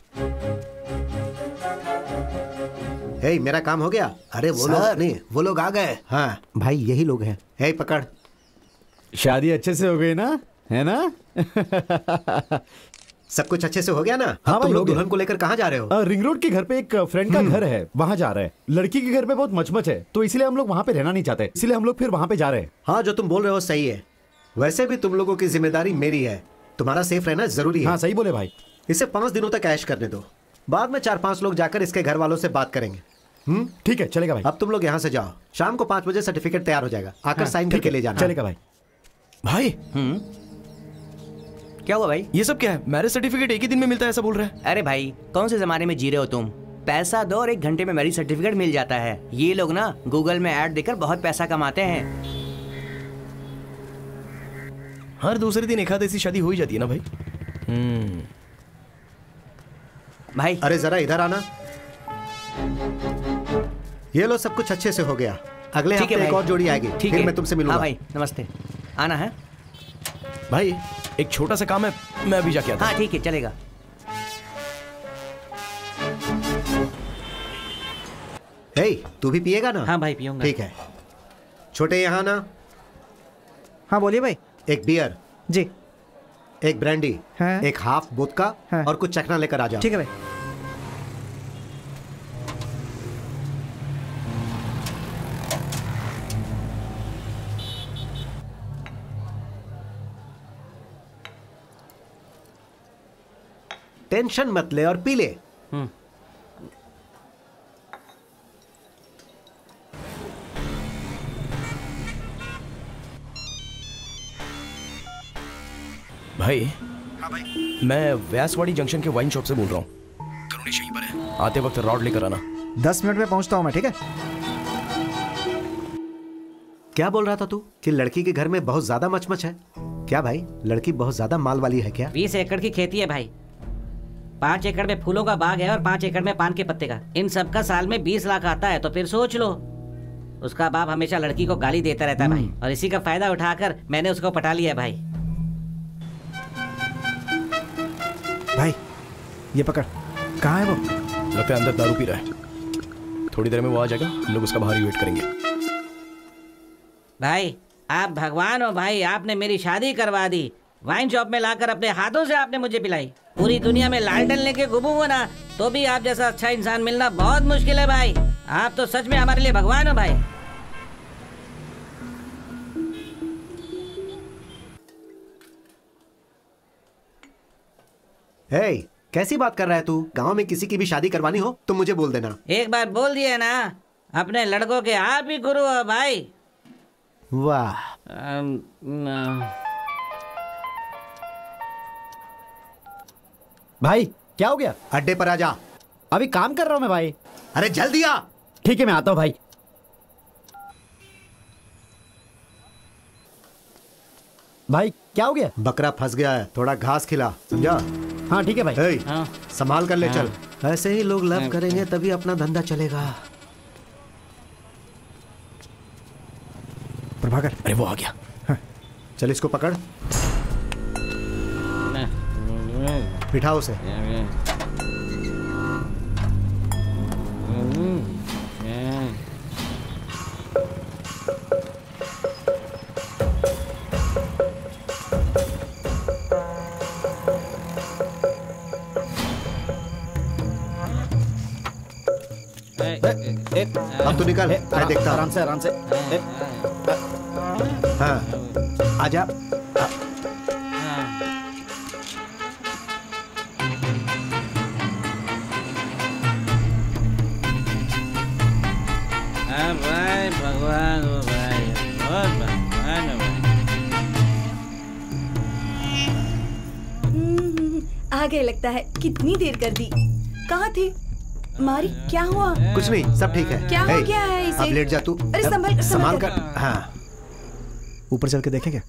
हे, मेरा काम हो गया। अरे वो लोग नहीं, वो लोग आ गए। हाँ भाई यही लोग हैं। हे पकड़। शादी अच्छे से हो गई ना, है ना? सब कुछ अच्छे से हो गया ना? हाँ अब तुम लोग दुल्हन को लेकर कहाँ जा रहे हो? रिंग रोड के घर पे एक फ्रेंड का घर है, वहाँ जा रहे हैं। लड़की के घर पे बहुत मचमच है, तो इसलिए हम लोग वहाँ पे रहना नहीं चाहते, इसलिए हम लोग फिर वहाँ पे जा रहे हैं। हाँ जो तुम बोल रहे हो सही है, वैसे भी तुम लोगों की जिम्मेदारी मेरी है, तुम्हारा सेफ रहना जरूरी है। हाँ सही बोले भाई। इसे पाँच दिनों तक ऐश करने दो, बाद में चार पांच लोग जाकर इसके घर वालों से बात करेंगे। हम्म ठीक है, चलेगा भाई। अब तुम लोग यहाँ से जाओ, शाम को पाँच बजे सर्टिफिकेट तैयार हो जाएगा, आकर हाँ, साइन करके ले जाना। चलेगा भाई। भाई हम्म क्या हुआ भाई? ये सब क्या है? मैरिज सर्टिफिकेट एक ही दिन में मिलता है ऐसा बोल रहा है? अरे भाई कौन से जमाने में जी रहे हो तुम? पैसा दो और एक घंटे में मैरिज सर्टिफिकेट मिल जाता है। ये लोग ना गूगल में ऐड देकर बहुत पैसा कमाते हैं। हर दूसरे दिन एक आध ऐसी शादी हो ही जाती है ना भाई। हम्म भाई अरे जरा इधर आना। ये लो, सब कुछ अच्छे से हो गया। अगले हफ्ते एक और जोड़ी आएगी, ठीक फिर है। मैं तुमसे मिलूंगा। हाँ भाई नमस्ते, आना है भाई। एक छोटा सा काम है, मैं अभी जाके आता हूं। हाँ ठीक है, चलेगा। हे, तू भी पिएगा ना? हाँ भाई पीऊंगा। ठीक है। छोटे यहाँ ना। हाँ बोलिए भाई। एक बियर जी, एक ब्रांडी, हाँ? एक हाफ वोदका हाँ? और कुछ चखना लेकर आ जाओ। ठीक है भाई। टेंशन मत ले और पी ले। भाई, हाँ भाई, मैं व्यासवाड़ी जंक्शन के वाइन शॉप से बोल रहा हूँ। करुणेश यहीं पर है, आते वक्त रॉड लेकर आना। दस मिनट में पहुंचता हूँ मैं, ठीक है? क्या बोल रहा था तू कि लड़की के घर में बहुत ज्यादा मचमच है? क्या भाई, लड़की बहुत ज्यादा माल वाली है क्या? बीस एकड़ की खेती है भाई। पाँच एकड़ में फूलों का बाग है और पाँच एकड़ में पान के पत्ते का। इन सब का साल में बीस लाख आता है, तो फिर सोच लो। उसका बाप हमेशा लड़की को गाली देता रहता है भाई, और इसी का फायदा उठाकर मैंने उसको पटा लिया भाई। भाई ये पकड़। कहाँ है वो? लगता है अंदर दारू पी रहा है। थोड़ी देर में वो आ जाएगा, हम लोग उसका बाहर ही वेट करेंगे। भाई आप भगवान हो भाई, आपने मेरी शादी करवा दी। वाइन शॉप में लाकर अपने हाथों से आपने मुझे पिलाई। पूरी दुनिया में लालटेन लेके घूमूंगा ना, तो भी आप जैसा अच्छा इंसान मिलना बहुत मुश्किल है भाई। आप तो सच में हमारे लिए भगवान हो भाई। हे, कैसी बात कर रहा है तू? गांव में किसी की भी शादी करवानी हो तो मुझे बोल देना। एक बार बोल दिया ना, अपने लड़कों के आप ही गुरु हो भाई। वाह। भाई क्या हो गया? अड्डे पर आ जा। अभी काम कर रहा हूँ मैं भाई। अरे जल्दी आ। ठीक है, मैं आता हूँ भाई। भाई क्या हो गया? बकरा फंस गया है, थोड़ा घास खिला, समझा? हाँ ठीक है भाई। हे, हाँ। संभाल कर ले हाँ। चल। ऐसे ही लोग लव करेंगे तभी अपना धंधा चलेगा। प्रभाकर, अरे वो आ गया। हाँ। चल इसको पकड़, बिठाओ उसे। अब तो निकल, मैं देखता हूं। आराम से आराम से। हाँ आजा। भाई भगवान हो भाई, बहुत भगवान हो भाई। आ गए लगता है। कितनी देर कर दी। कहाँ थे? मारी, क्या हुआ? कुछ नहीं, सब ठीक है। क्या हो हे, गया है इसे? अब लेट जा तू। अरे संभल कर, संभाल संभल कर। हाँ, ऊपर चल के देखें क्या?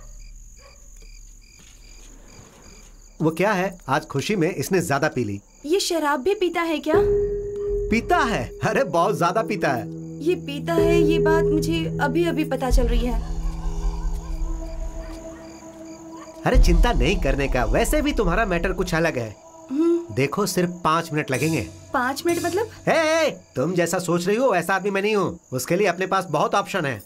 वो क्या है, आज खुशी में इसने ज्यादा पी ली। ये शराब भी पीता है क्या? पीता है? अरे बहुत ज्यादा पीता है। ये पीता है, ये बात मुझे अभी अभी पता चल रही है। अरे चिंता नहीं करने का, वैसे भी तुम्हारा मैटर कुछ अलग है। देखो सिर्फ पाँच मिनट लगेंगे। पाँच मिनट मतलब? हे, हे, तुम जैसा सोच रही हो वैसा आदमी मैं नहीं हूँ। उसके लिए अपने पास बहुत ऑप्शन है।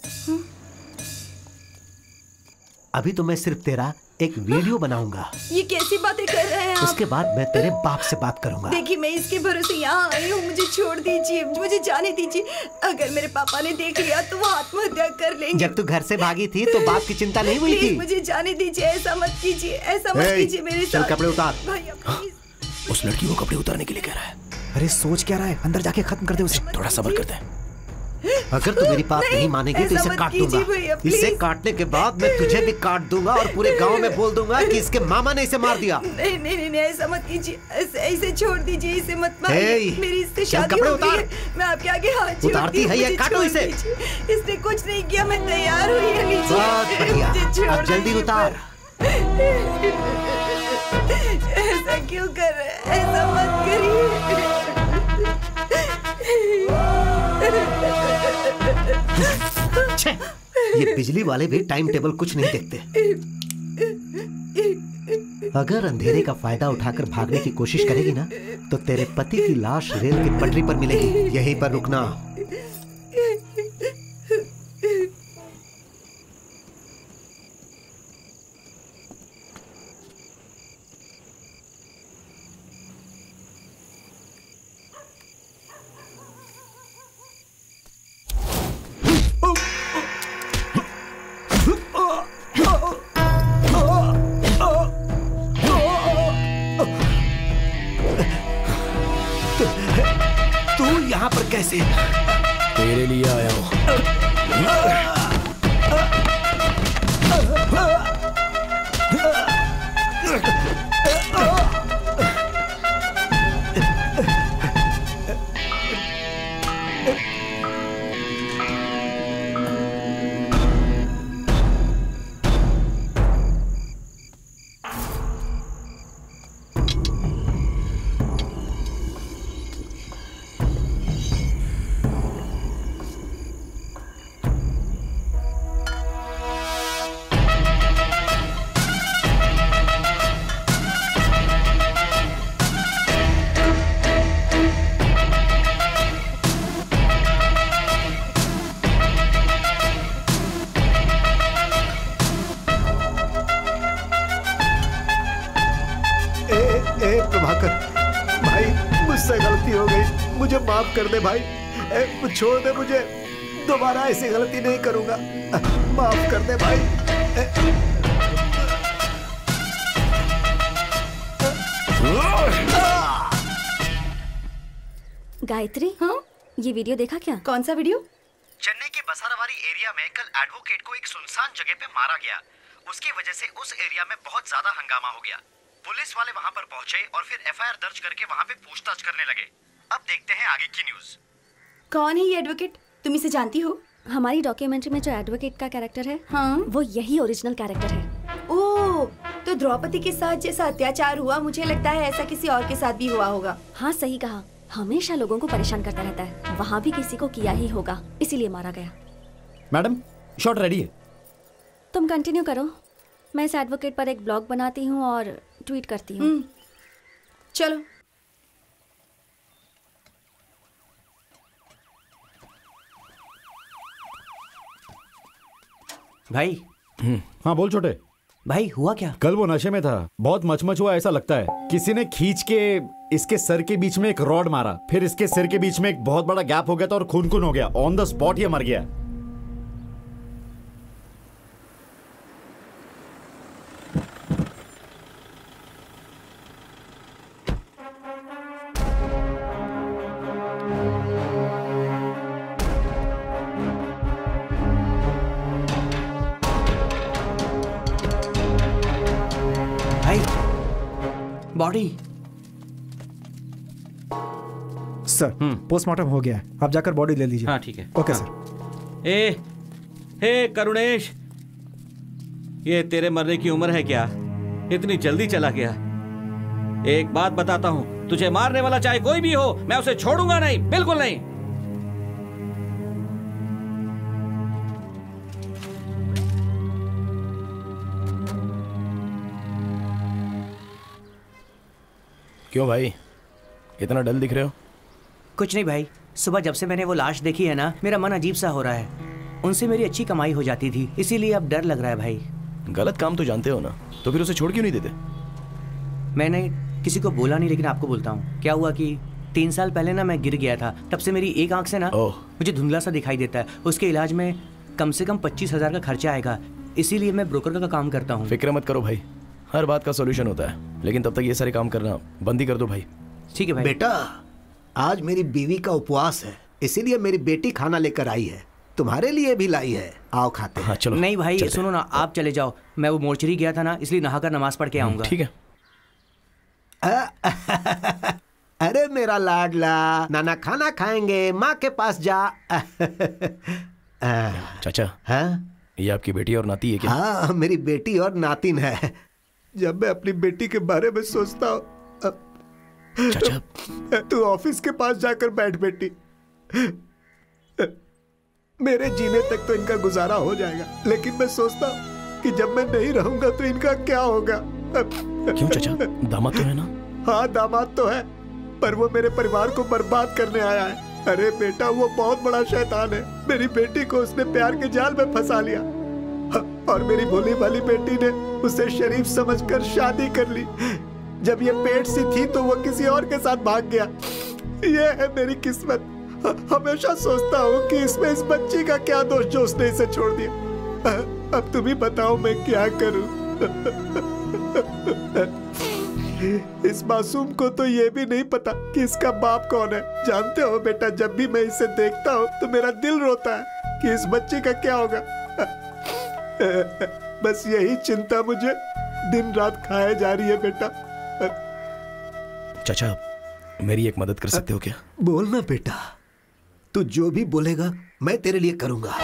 अभी तो मैं सिर्फ तेरा एक वीडियो बनाऊंगा। ये कैसी बातें कर रहे हैं आप? उसके बाद मैं तेरे बाप से बात करूंगा। देखिए, मैं इसके भरोसे यहाँ आई हूँ, मुझे छोड़ दीजिए, मुझे जाने दीजिए। अगर मेरे पापा ने देख लिया तो वो आत्महत्या कर लेंगे। जब तू घर से भागी थी तो बाप की चिंता नहीं हुई थी? मुझे जाने दीजिए, ऐसा मत कीजिए, ऐसा मत कीजिए मेरे साथ। चल कपड़े उतार। भैया प्लीज। उस लड़की को कपड़े उतारने के लिए कह रहा है। अरे सोच क्या रहा है? अंदर जाके खत्म कर दे उसे। थोड़ा सब्र करते हैं। अगर तू मेरी बात नहीं मानेगी तो इसे काट दूंगा। इसे काटने के बाद मैं तुझे भी काट दूंगा और पूरे गांव में बोल दूंगा कि इसके मामा ने इसे मार दिया। नहीं नहीं नहीं, ऐसा मत कीजिए, ऐसे ऐसे छोड़ दीजिए, इसे मत मारिए। मेरी इससे शादी हो गई है, मैं आपके आगे हाथ जोड़ती हूँ। उतारती है ये, काटो इसे। इसने कुछ नहीं किया, मैं तैयार हुई है। बहुत बढ़िया, अब जल्दी उतार। ऐसा क्यों कर रहे हैं? ऐसा मत करिए। ये बिजली वाले भी टाइम टेबल कुछ नहीं देखते। अगर अंधेरे का फायदा उठाकर भागने की कोशिश करेगी ना तो तेरे पति की लाश रेल की पटरी पर मिलेगी। यहीं पर रुकना। कैसे? तेरे लिए आया हूँ। माफ कर दे भाई, ए, छोड़ दे मुझे, दोबारा ऐसी गलती नहीं करूंगा। माफ कर दे भाई। गायत्री, हाँ ये वीडियो देखा क्या? कौन सा वीडियो? चेन्नई के बसारावारी एरिया में कल एडवोकेट को एक सुनसान जगह पे मारा गया। उसकी वजह से उस एरिया में बहुत ज्यादा हंगामा हो गया। पुलिस वाले वहां पर पहुंचे और फिर एफ आई आर दर्ज करके वहां पे पूछताछ करने लगे। अब देखते हैं आगे की न्यूज। कौन है ये एडवोकेट? तुम इसे जानती हो? हमारी डॉक्यूमेंट्री में जो एडवोकेट का कैरेक्टर है, हाँ वो यही ओरिजिनल कैरेक्टर है। ओह, तो द्रौपदी के साथ जैसा अत्याचार हुआ, मुझे लगता है ऐसा किसी और के साथ भी हुआ होगा। हाँ सही कहा, हमेशा लोगों को परेशान करता रहता है, वहाँ भी किसी को किया ही होगा, इसीलिए मारा गया। मैडम शॉट रेडी है। तुम कंटिन्यू करो, मैं इस एडवोकेट पर एक ब्लॉग बनाती हूँ और ट्वीट करती हूँ। चलो। भाई। हाँ बोल छोटे। भाई हुआ क्या? कल वो नशे में था, बहुत मचमच हुआ ऐसा लगता है। किसी ने खींच के इसके सर के बीच में एक रॉड मारा, फिर इसके सिर के बीच में एक बहुत बड़ा गैप हो गया था और खून खून हो गया। ऑन द स्पॉट ये मर गया। बॉडी सर, पोस्टमार्टम हो गया है, आप जाकर बॉडी ले लीजिए। हाँ ठीक है। ओके हाँ। सर। ए, हे करुणेश, ये तेरे मरने की उम्र है क्या? इतनी जल्दी चला गया। एक बात बताता हूँ, तुझे मारने वाला चाहे कोई भी हो, मैं उसे छोड़ूंगा नहीं, बिल्कुल नहीं। क्यों भाई, इतना डल दिख रहे हो? कुछ नहीं भाई, सुबह जब से मैंने वो लाश देखी है ना, मेरा मन अजीब सा हो रहा है। उनसे मेरी अच्छी कमाई हो जाती थी, इसीलिए अब डर लग रहा है भाई। गलत काम तो जानते हो ना, तो फिर उसे छोड़ क्यों नहीं देते? मैंने किसी को बोला नहीं, लेकिन आपको बोलता हूँ। क्या हुआ कि तीन साल पहले ना मैं गिर गया था, तब से मेरी एक आंख से ना मुझे धुंधला सा दिखाई देता है। उसके इलाज में कम से कम पच्चीस हजार का खर्चा आएगा, इसीलिए मैं ब्रोकर का काम करता हूँ। फिक्र मत करो भाई, हर बात का सॉल्यूशन होता है, लेकिन तब तक ये सारे काम करना बंद ही कर दो भाई। ठीक है भाई। बेटा, आज मेरी बीवी का उपवास है, इसीलिए मेरी बेटी खाना लेकर आई है, तुम्हारे लिए भी लाई है, आओ खाते हैं। हाँ चलो। नहीं भाई सुनो ना, आप चले जाओ, मैं वो मोर्चरी गया था ना, इसलिए नहाकर नमाज पढ़ के आऊंगा। ठीक है। अरे मेरा लाडला, नाना खाना खाएंगे, माँ के पास जा। चाचा, हाँ ये आपकी बेटी और नाती है क्या? हाँ मेरी बेटी और नातिन है। जब मैं अपनी बेटी के बारे में सोचता हूँ। चाचा, तू ऑफिस के पास जाकर बैठ बेटी, मेरे जीने तक तो इनका गुजारा हो जाएगा, लेकिन मैं सोचता हूँ कि जब मैं नहीं रहूंगा तो इनका क्या होगा। क्यों चाचा, दामाद तो है ना? हाँ दामाद तो है, पर वो मेरे परिवार को बर्बाद करने आया है। अरे बेटा, वो बहुत बड़ा शैतान है। मेरी बेटी को उसने प्यार के जाल में फंसा लिया और मेरी भोली भाली बेटी ने उसे शरीफ समझकर शादी कर ली। जब ये पेट सी थी तो वो किसी और के साथ भाग गया। ये है मेरी किस्मत। हमेशा सोचता हूँ कि इसमें इस बच्ची का क्या दोष जो उसने इसे छोड़ दिया। अब तुम ही बताओ मैं क्या करूं। इस मासूम को तो ये भी नहीं पता कि इसका बाप कौन है। जानते हो बेटा, जब भी मैं इसे देखता हूँ तो मेरा दिल रोता है कि इस बच्ची का क्या होगा। बस यही चिंता मुझे दिन रात खाए जा रही है बेटा। चाचा, मेरी एक मदद कर सकते हो क्या? बोलना बेटा, तू जो भी बोलेगा मैं तेरे लिए करूंगा।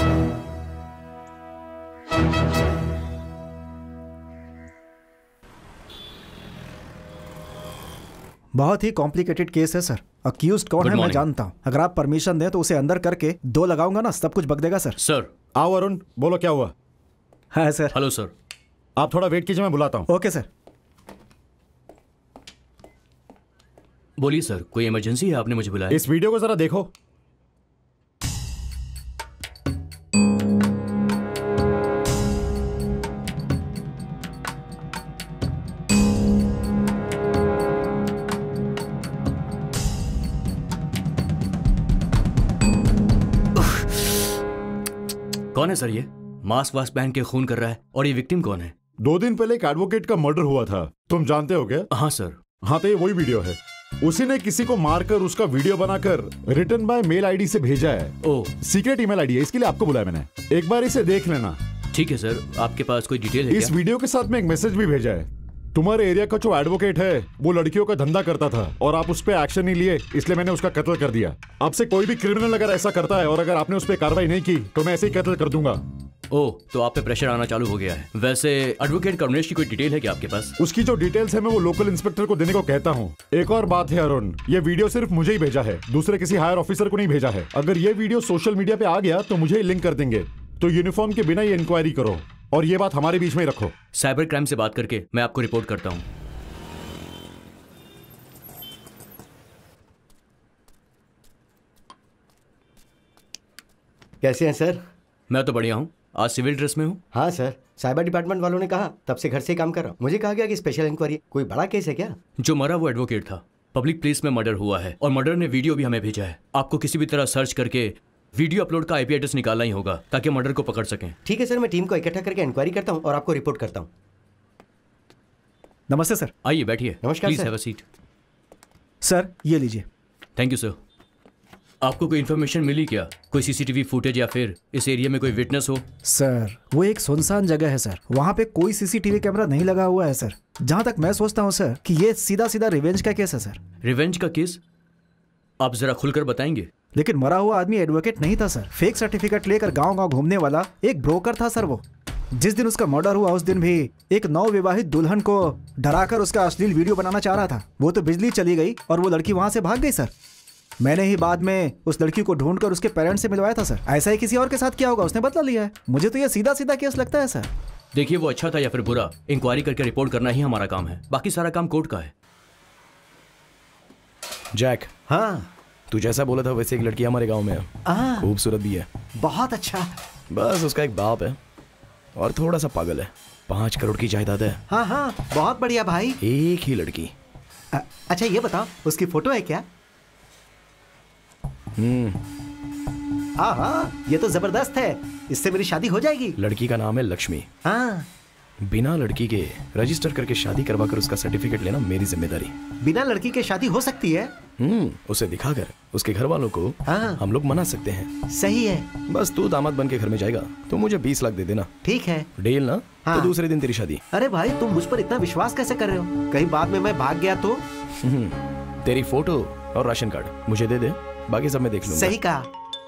बहुत ही कॉम्प्लिकेटेड केस है सर। अक्यूज्ड कौन है मैं जानता हूँ। अगर आप परमिशन दें तो उसे अंदर करके दो लगाऊंगा ना, सब कुछ बक देगा सर। सर आओ अरुण, बोलो क्या हुआ? हाँ सर। हेलो सर, आप थोड़ा वेट कीजिए, मैं बुलाता हूँ। Okay sir. बोलिए सर, कोई इमरजेंसी है, आपने मुझे बुलाया? इस वीडियो को जरा देखो। कौन है सर ये? मास्क वास्क पहन के खून कर रहा है। और ये विक्टिम कौन है? दो दिन पहले एक एडवोकेट का मर्डर हुआ था, तुम जानते हो क्या? हाँ सर। हाँ तो ये वही वीडियो है। उसी ने किसी को मारकर उसका वीडियो बनाकर रिटर्न बाय मेल आईडी से भेजा है। ओ, सीक्रेट ईमेल आईडी है, इसके लिए आपको बुलाया मैंने। एक बार इसे देख लेना। ठीक है सर, आपके पास कोई डिटेल है? इस क्या? वीडियो के साथ में एक मैसेज भी भेजा है। तुम्हारे एरिया का जो एडवोकेट है वो लड़कियों का धंधा करता था और आप उस पर एक्शन नहीं लिए, इसलिए मैंने उसका कत्ल कर दिया। आपसे कोई भी क्रिमिनल अगर ऐसा करता है और अगर आपने उस पर कार्रवाई नहीं की तो मैं ऐसे ही कत्ल कर दूंगा। ओह, तो आप पे प्रेशर आना चालू हो गया है। वैसे एडवोकेट करुणेश की कोई डिटेल है क्या आपके पास? उसकी जो डिटेल्स है मैं वो लोकल इंस्पेक्टर को देने को कहता हूँ। एक और बात है अरुण, ये वीडियो सिर्फ मुझे ही भेजा है, दूसरे किसी हायर ऑफिसर को नहीं भेजा है। अगर ये वीडियो सोशल मीडिया पे आ गया तो मुझे ही लिंक कर देंगे, तो यूनिफॉर्म के बिना ही इंक्वायरी करो और ये बात हमारे बीच में ही रखो। साइबर क्राइम से बात करके मैं आपको रिपोर्ट करता हूँ। कैसे हैं सर? मैं तो बढ़िया हूँ, आज सिविल ड्रेस में हूँ। हाँ सर, साइबर डिपार्टमेंट वालों ने कहा, तब से घर से काम कर रहा हूँ। मुझे कहा गया कि स्पेशल इंक्वायरी, कोई बड़ा केस है क्या? जो मरा वो एडवोकेट था, पब्लिक प्लेस में मर्डर हुआ है और मर्डर ने वीडियो भी हमें भेजा है। आपको किसी भी तरह सर्च करके वीडियो अपलोड का आईपी एड्रेस निकालना ही होगा ताकि मर्डर को पकड़ सकें। ठीक है सर, मैं टीम को इकट्ठा करके इंक्वायरी करता हूँ और आपको रिपोर्ट करता हूँ। नमस्ते सर। आइए बैठिए। नमस्कार please sir. Have a seat. Sir ये लीजिए। Thank you sir. आपको कोई इन्फॉर्मेशन मिली क्या? कोई सीसीटीवी फुटेज या फिर इस एरिया में कोई विटनेस हो? सर वो एक सुनसान जगह है सर, वहाँ पे कोई सीसीटीवी कैमरा नहीं लगा हुआ है सर। जहाँ तक मैं सोचता हूँ सर कि ये सीधा सीधा रिवेंज का केस है सर। रिवेंज का केस? आप जरा खुलकर बताएंगे। लेकिन मरा हुआ आदमी एडवोकेट नहीं था सर, फेक सर्टिफिकेट लेकर गाँव गाँव घूमने वाला एक ब्रोकर था सर। वो जिस दिन उसका मर्डर हुआ उस दिन भी एक नवविवाहित दुल्हन को डराकर उसका अश्लील वीडियो बनाना चाह रहा था। वो तो बिजली चली गई और वो लड़की वहाँ से भाग गई सर। मैंने ही बाद में उस लड़की को ढूंढकर उसके पेरेंट्स से मिलवाया था सर। ऐसा ही किसी और के साथ किया होगा, उसने बदला लिया है। मुझे तो ये सीधा सीधा केस लगता है सर। देखिए, वो अच्छा था या फिर बुरा, इंक्वायरी करके रिपोर्ट करना ही हमारा काम है, बाकी सारा काम कोर्ट का है। जैक। हाँ, तू जैसा बोला था वैसे एक लड़की हमारे गांव में है, खूबसूरत भी है। बहुत अच्छा। बस उसका एक बाप है और थोड़ा सा पागल है। पाँच करोड़ की जायदाद है। हाँ हाँ, बहुत बढ़िया भाई। एक ही लड़की। आ, अच्छा ये बताओ, उसकी फोटो है क्या? हम्म। हाँ हाँ, ये तो जबरदस्त है, इससे मेरी शादी हो जाएगी। लड़की का नाम है लक्ष्मी। हाँ। बिना लड़की के रजिस्टर करके शादी करवाकर उसका सर्टिफिकेट लेना मेरी जिम्मेदारी। बिना लड़की के शादी हो सकती है? हम्म उसे दिखाकर उसके घर वालों को हाँ। हम लोग मना सकते हैं। सही है। बस तू दामाद बन के घर में जाएगा तो मुझे बीस लाख दे देना। ठीक है। डील ना? हाँ। तो दूसरे दिन तेरी शादी। अरे भाई तुम मुझ पर इतना विश्वास कैसे कर रहे हो? कहीं बाद में मैं भाग गया तो? तेरी फोटो और राशन कार्ड मुझे दे दे, बाकी सब मैं देख लूंगा। सही कहा।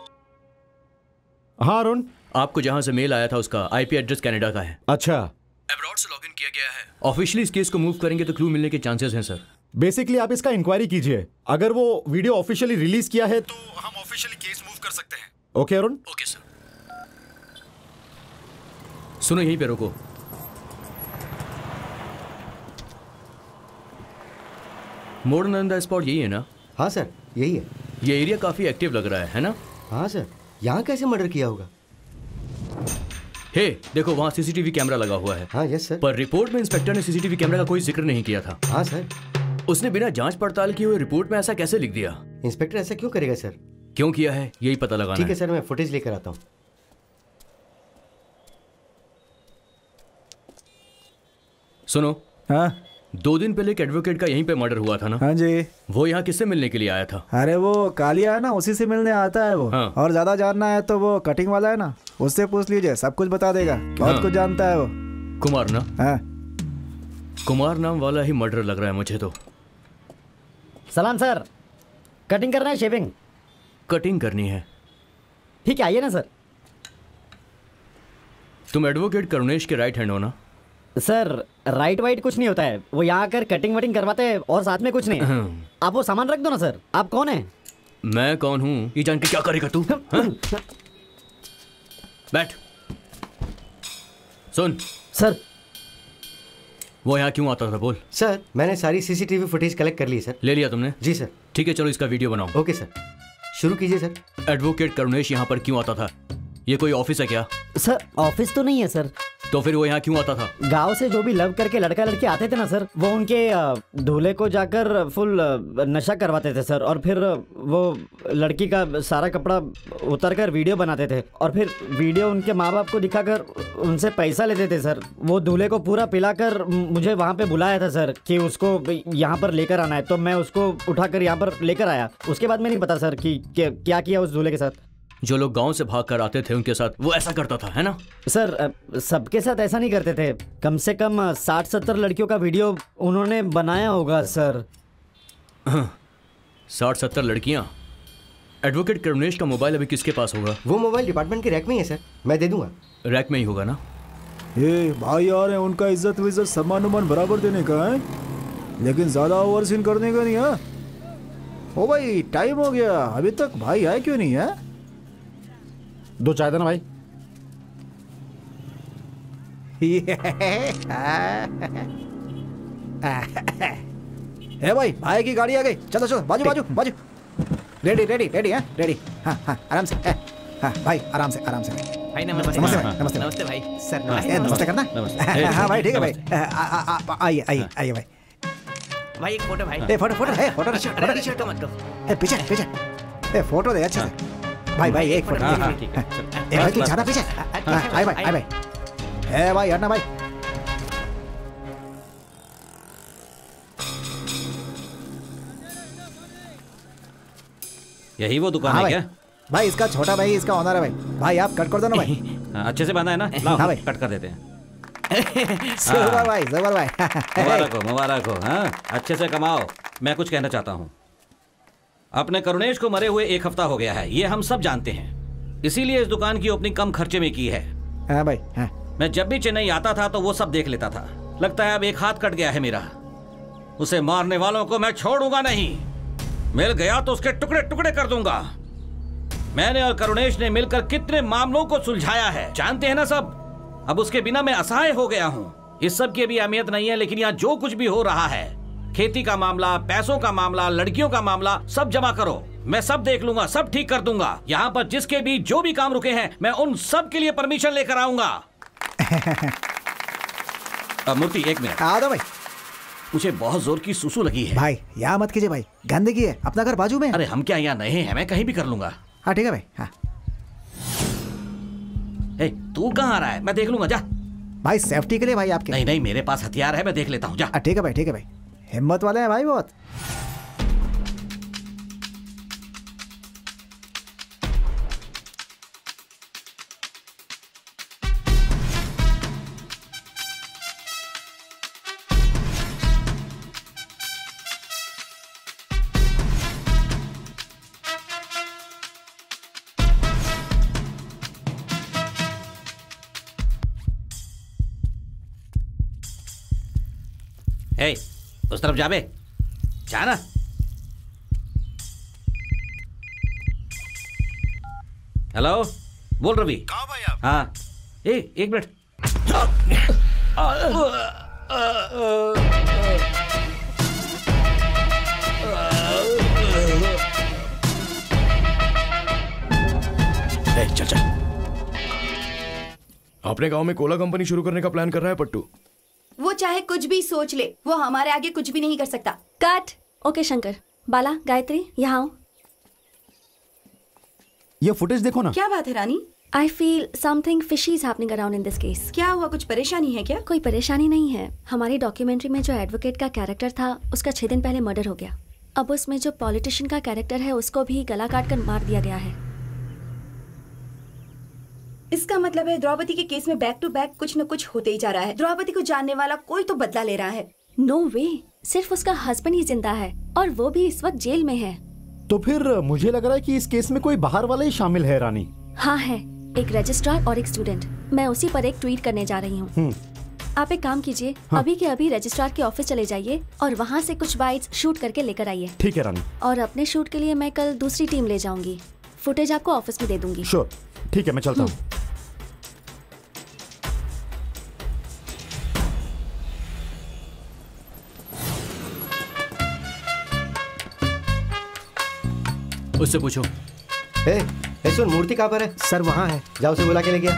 हाँ अरुण, आपको जहाँ से मेल आया था उसका आईपी एड्रेस कनाडा का है। अच्छा। अब्रॉड से लॉगिन किया गया है। ऑफिशियली इस केस को मूव करेंगे तो क्लू मिलने के चांसेस हैं सर। बेसिकली आप इसका इंक्वायरी कीजिए। अगर वो वीडियो ऑफिशियली रिलीज किया है तो हम ऑफिशियली केस मूव कर सकते हैं। ओके अरुण? Okay sir. सुनो यहीं पे रोको। मोडर्न नंदा स्पॉट यही है ना? हाँ सर यही है। ये एरिया काफी एक्टिव लग रहा है, है ना? हाँ सर। यहाँ कैसे मर्डर किया होगा? हे देखो वहाँ सीसीटीवी कैमरा लगा हुआ है। हाँ यस सर। पर रिपोर्ट में इंस्पेक्टर ने सीसीटीवी कैमरा का कोई जिक्र नहीं किया था। हाँ सर। उसने बिना जांच पड़ताल किए हुए रिपोर्ट में ऐसा कैसे लिख दिया? इंस्पेक्टर ऐसा क्यों करेगा सर? क्यों किया है यही पता लगाना है। ठीक है सर, मैं फुटेज लेकर आता हूँ। सुनो। हाँ दो दिन पहले एक एडवोकेट का यहीं पे मर्डर हुआ था ना? हाँ जी। वो यहाँ किससे मिलने के लिए आया था? अरे वो कालिया है ना, उसी से मिलने आता है वो। हाँ। और ज्यादा जानना है तो वो कटिंग वाला है ना, उससे पूछ लीजिए, सब कुछ बता देगा। बहुत हाँ। कुछ जानता है वो। कुमार ना? हाँ। कुमार नाम वाला ही मर्डर लग रहा है मुझे तो। सलाम सर, कटिंग करना है शेविंग? कटिंग करनी है। ठीक है आइए ना सर। तुम एडवोकेट करुणेश के राइट हैंड हो ना? सर राइट वाइट कुछ नहीं होता है, वो यहाँ आकर कटिंग वटिंग करवाते हैं और साथ में कुछ नहीं। आप वो सामान रख दो ना सर। आप कौन है? मैं कौन हूँ ये जान के क्या करेगा तू? बैठ। सुन सर। वो यहाँ क्यों आता था बोल? सर मैंने सारी सीसीटीवी फुटेज कलेक्ट कर ली सर। ले लिया तुमने? जी सर। ठीक है चलो इसका वीडियो बनाओ। ओके सर, शुरू कीजिए सर। एडवोकेट करुणेश यहाँ पर क्यों आता था? ये कोई ऑफिस है क्या? सर ऑफिस तो नहीं है सर। तो फिर वो यहाँ क्यों आता था? गांव से जो भी लव करके लड़का लड़की आते थे ना सर, वो उनके दूल्हे को जाकर फुल नशा करवाते थे सर, और फिर वो लड़की का सारा कपड़ा उतार कर वीडियो बनाते थे और फिर वीडियो उनके माँ बाप को दिखाकर उनसे पैसा लेते थे सर। वो दूल्हे को पूरा पिलाकर मुझे वहाँ पे बुलाया था सर कि उसको यहाँ पर लेकर आना है, तो मैं उसको उठाकर यहाँ पर लेकर आया। उसके बाद में नहीं पता सर कि क्या किया उस दूल्हे के साथ। जो लोग गांव से भाग कर आते थे उनके साथ वो ऐसा करता था, है ना? सर सबके साथ ऐसा नहीं करते थे, कम से कम साठ सत्तर लड़कियों का वीडियो उन्होंने बनाया होगा सर। साठ सत्तर लड़कियां? एडवोकेट करुणेश का मोबाइल अभी किसके पास होगा? वो मोबाइल डिपार्टमेंट के रैक में ही है सर, मैं दे दूंगा। रैक में ही होगा ना? ये भाई यार है, उनका इज्जत विज्जत सम्मान उमान बराबर देने का है, लेकिन ज्यादा ओवर सीन करने का नहीं है। ओ भाई टाइम हो गया, अभी तक भाई आए क्यों नहीं है? दो चाय देना भाई। है भाई, भाई की गाड़ी आ गई। चलो चलो बाजू बाजू बाजू। रेडी रेडी रेडी है रेडी। हाँ हाँ आराम से। हाँ भाई आराम से आराम से। भाई नमस्ते। नमस्ते भाई। नमस्ते नमस्ते भाई। सर नमस्ते। नमस्ते करना। हाँ भाई ठीक है भाई। आइए आइए आइए भाई। भाई एक फोटो भाई। ए फोटो फोटो है फोटो फोटो टी-शर्ट का मत दो। ए पीछे पीछे। ए फोटो दे अच्छे से। भाई भाई एक फोटो। ए भाई तू ज्यादा पीछे। आए भाई आए भाई। ए भाई हटना भाई। यही वो दुकान है क्या? भाई इसका छोटा भाई इसका ऑनर है भाई। भाई आप कट कर दो ना भाई। अच्छे से बांधा है ना? लाओ हाँ भाई कट कर देते हैं। सुपर भाई सुपर भाई। मुबारक हो मुबारक हो। हाँ अच्छे से कमाओ। मैं कुछ कहना चाहता हूँ। अपने करुणेश को मरे हुए एक हफ्ता हो गया है, ये हम सब जानते हैं, इसीलिए इस दुकान की ओपनिंग कम खर्चे में की है। हाँ भाई हाँ। मैं जब भी चेन्नई आता था तो वो सब देख लेता था। लगता है अब एक हाथ कट गया है मेरा। उसे मारने वालों को मैं छोड़ूंगा नहीं। मिल गया तो उसके टुकड़े टुकड़े कर दूंगा। मैंने और करुणेश ने मिलकर कितने मामलों को सुलझाया है जानते हैं ना सब। अब उसके बिना मैं असहाय हो गया हूँ। इस सब की अभी अहमियत नहीं है, लेकिन यहाँ जो कुछ भी हो रहा है, खेती का मामला, पैसों का मामला, लड़कियों का मामला, सब जमा करो। मैं सब देख लूंगा, सब ठीक कर दूंगा। यहाँ पर जिसके भी जो भी काम रुके हैं मैं उन सब के लिए परमिशन लेकर आऊंगा। अब मूर्ति एक मिनट आ दो भाई। मुझे बहुत जोर की सुसु लगी है। भाई यहाँ मत कीजिए भाई, गंदगी है, अपना घर बाजू में। अरे हम क्या यहाँ नए हैं, मैं कहीं भी कर लूंगा। हाँ ठीक है भाई। हाँ ए, तू कहाँ आ रहा है? मैं देख लूंगा, जा। भाई सेफ्टी के लिए भाई आपके। नहीं नहीं मेरे पास हथियार है, मैं देख लेता हूँ, जा। ठीक है भाई ठीक है भाई, हिम्मत वाले हैं भाई बहुत। ए, उस तरफ जाबे, जाना। हेलो, बोल रवि। कहाँ भाई आप? हाँ, ए, एक मिनट। ए, चल चल। अपने गांव में कोला कंपनी शुरू करने का प्लान कर रहा है पट्टू। वो चाहे कुछ भी सोच ले, वो हमारे आगे कुछ भी नहीं कर सकता। कट। ओके शंकर, बाला, गायत्री, यहाँ आओ। ये फुटेज देखो ना। क्या बात है Rani? I feel something fishy is happening around in this case. क्या हुआ, कुछ परेशानी है क्या? कोई परेशानी नहीं है। हमारी डॉक्यूमेंट्री में जो एडवोकेट का कैरेक्टर था उसका छह दिन पहले मर्डर हो गया। अब उसमें जो पॉलिटिशियन का कैरेक्टर है उसको भी गला काट कर मार दिया गया है। इसका मतलब है द्रौपदी के केस में बैक टू बैक कुछ न कुछ होते ही जा रहा है। द्रौपदी को जानने वाला कोई तो बदला ले रहा है। नो वे, सिर्फ उसका हस्बैंड ही जिंदा है और वो भी इस वक्त जेल में है। तो फिर मुझे लग रहा है कि इस केस में कोई बाहर वाला ही शामिल है रानी। हाँ है, एक रजिस्ट्रार और एक स्टूडेंट। मैं उसी पर एक ट्वीट करने जा रही हूँ। आप एक काम कीजिए, हाँ। अभी के अभी रजिस्ट्रार के ऑफिस चले जाइए और वहाँ से कुछ बाइट्स शूट करके लेकर आइए। ठीक है रानी। और अपने शूट के लिए मैं कल दूसरी टीम ले जाऊंगी। फुटेज आपको ऑफिस में दे दूंगी। श्योर, ठीक है, मैं चलता हूँ। उससे पूछो। ए, ए सुन, मूर्ति कहाँ पर है? सर वहाँ है। जाओ उसे बुला के ले गया।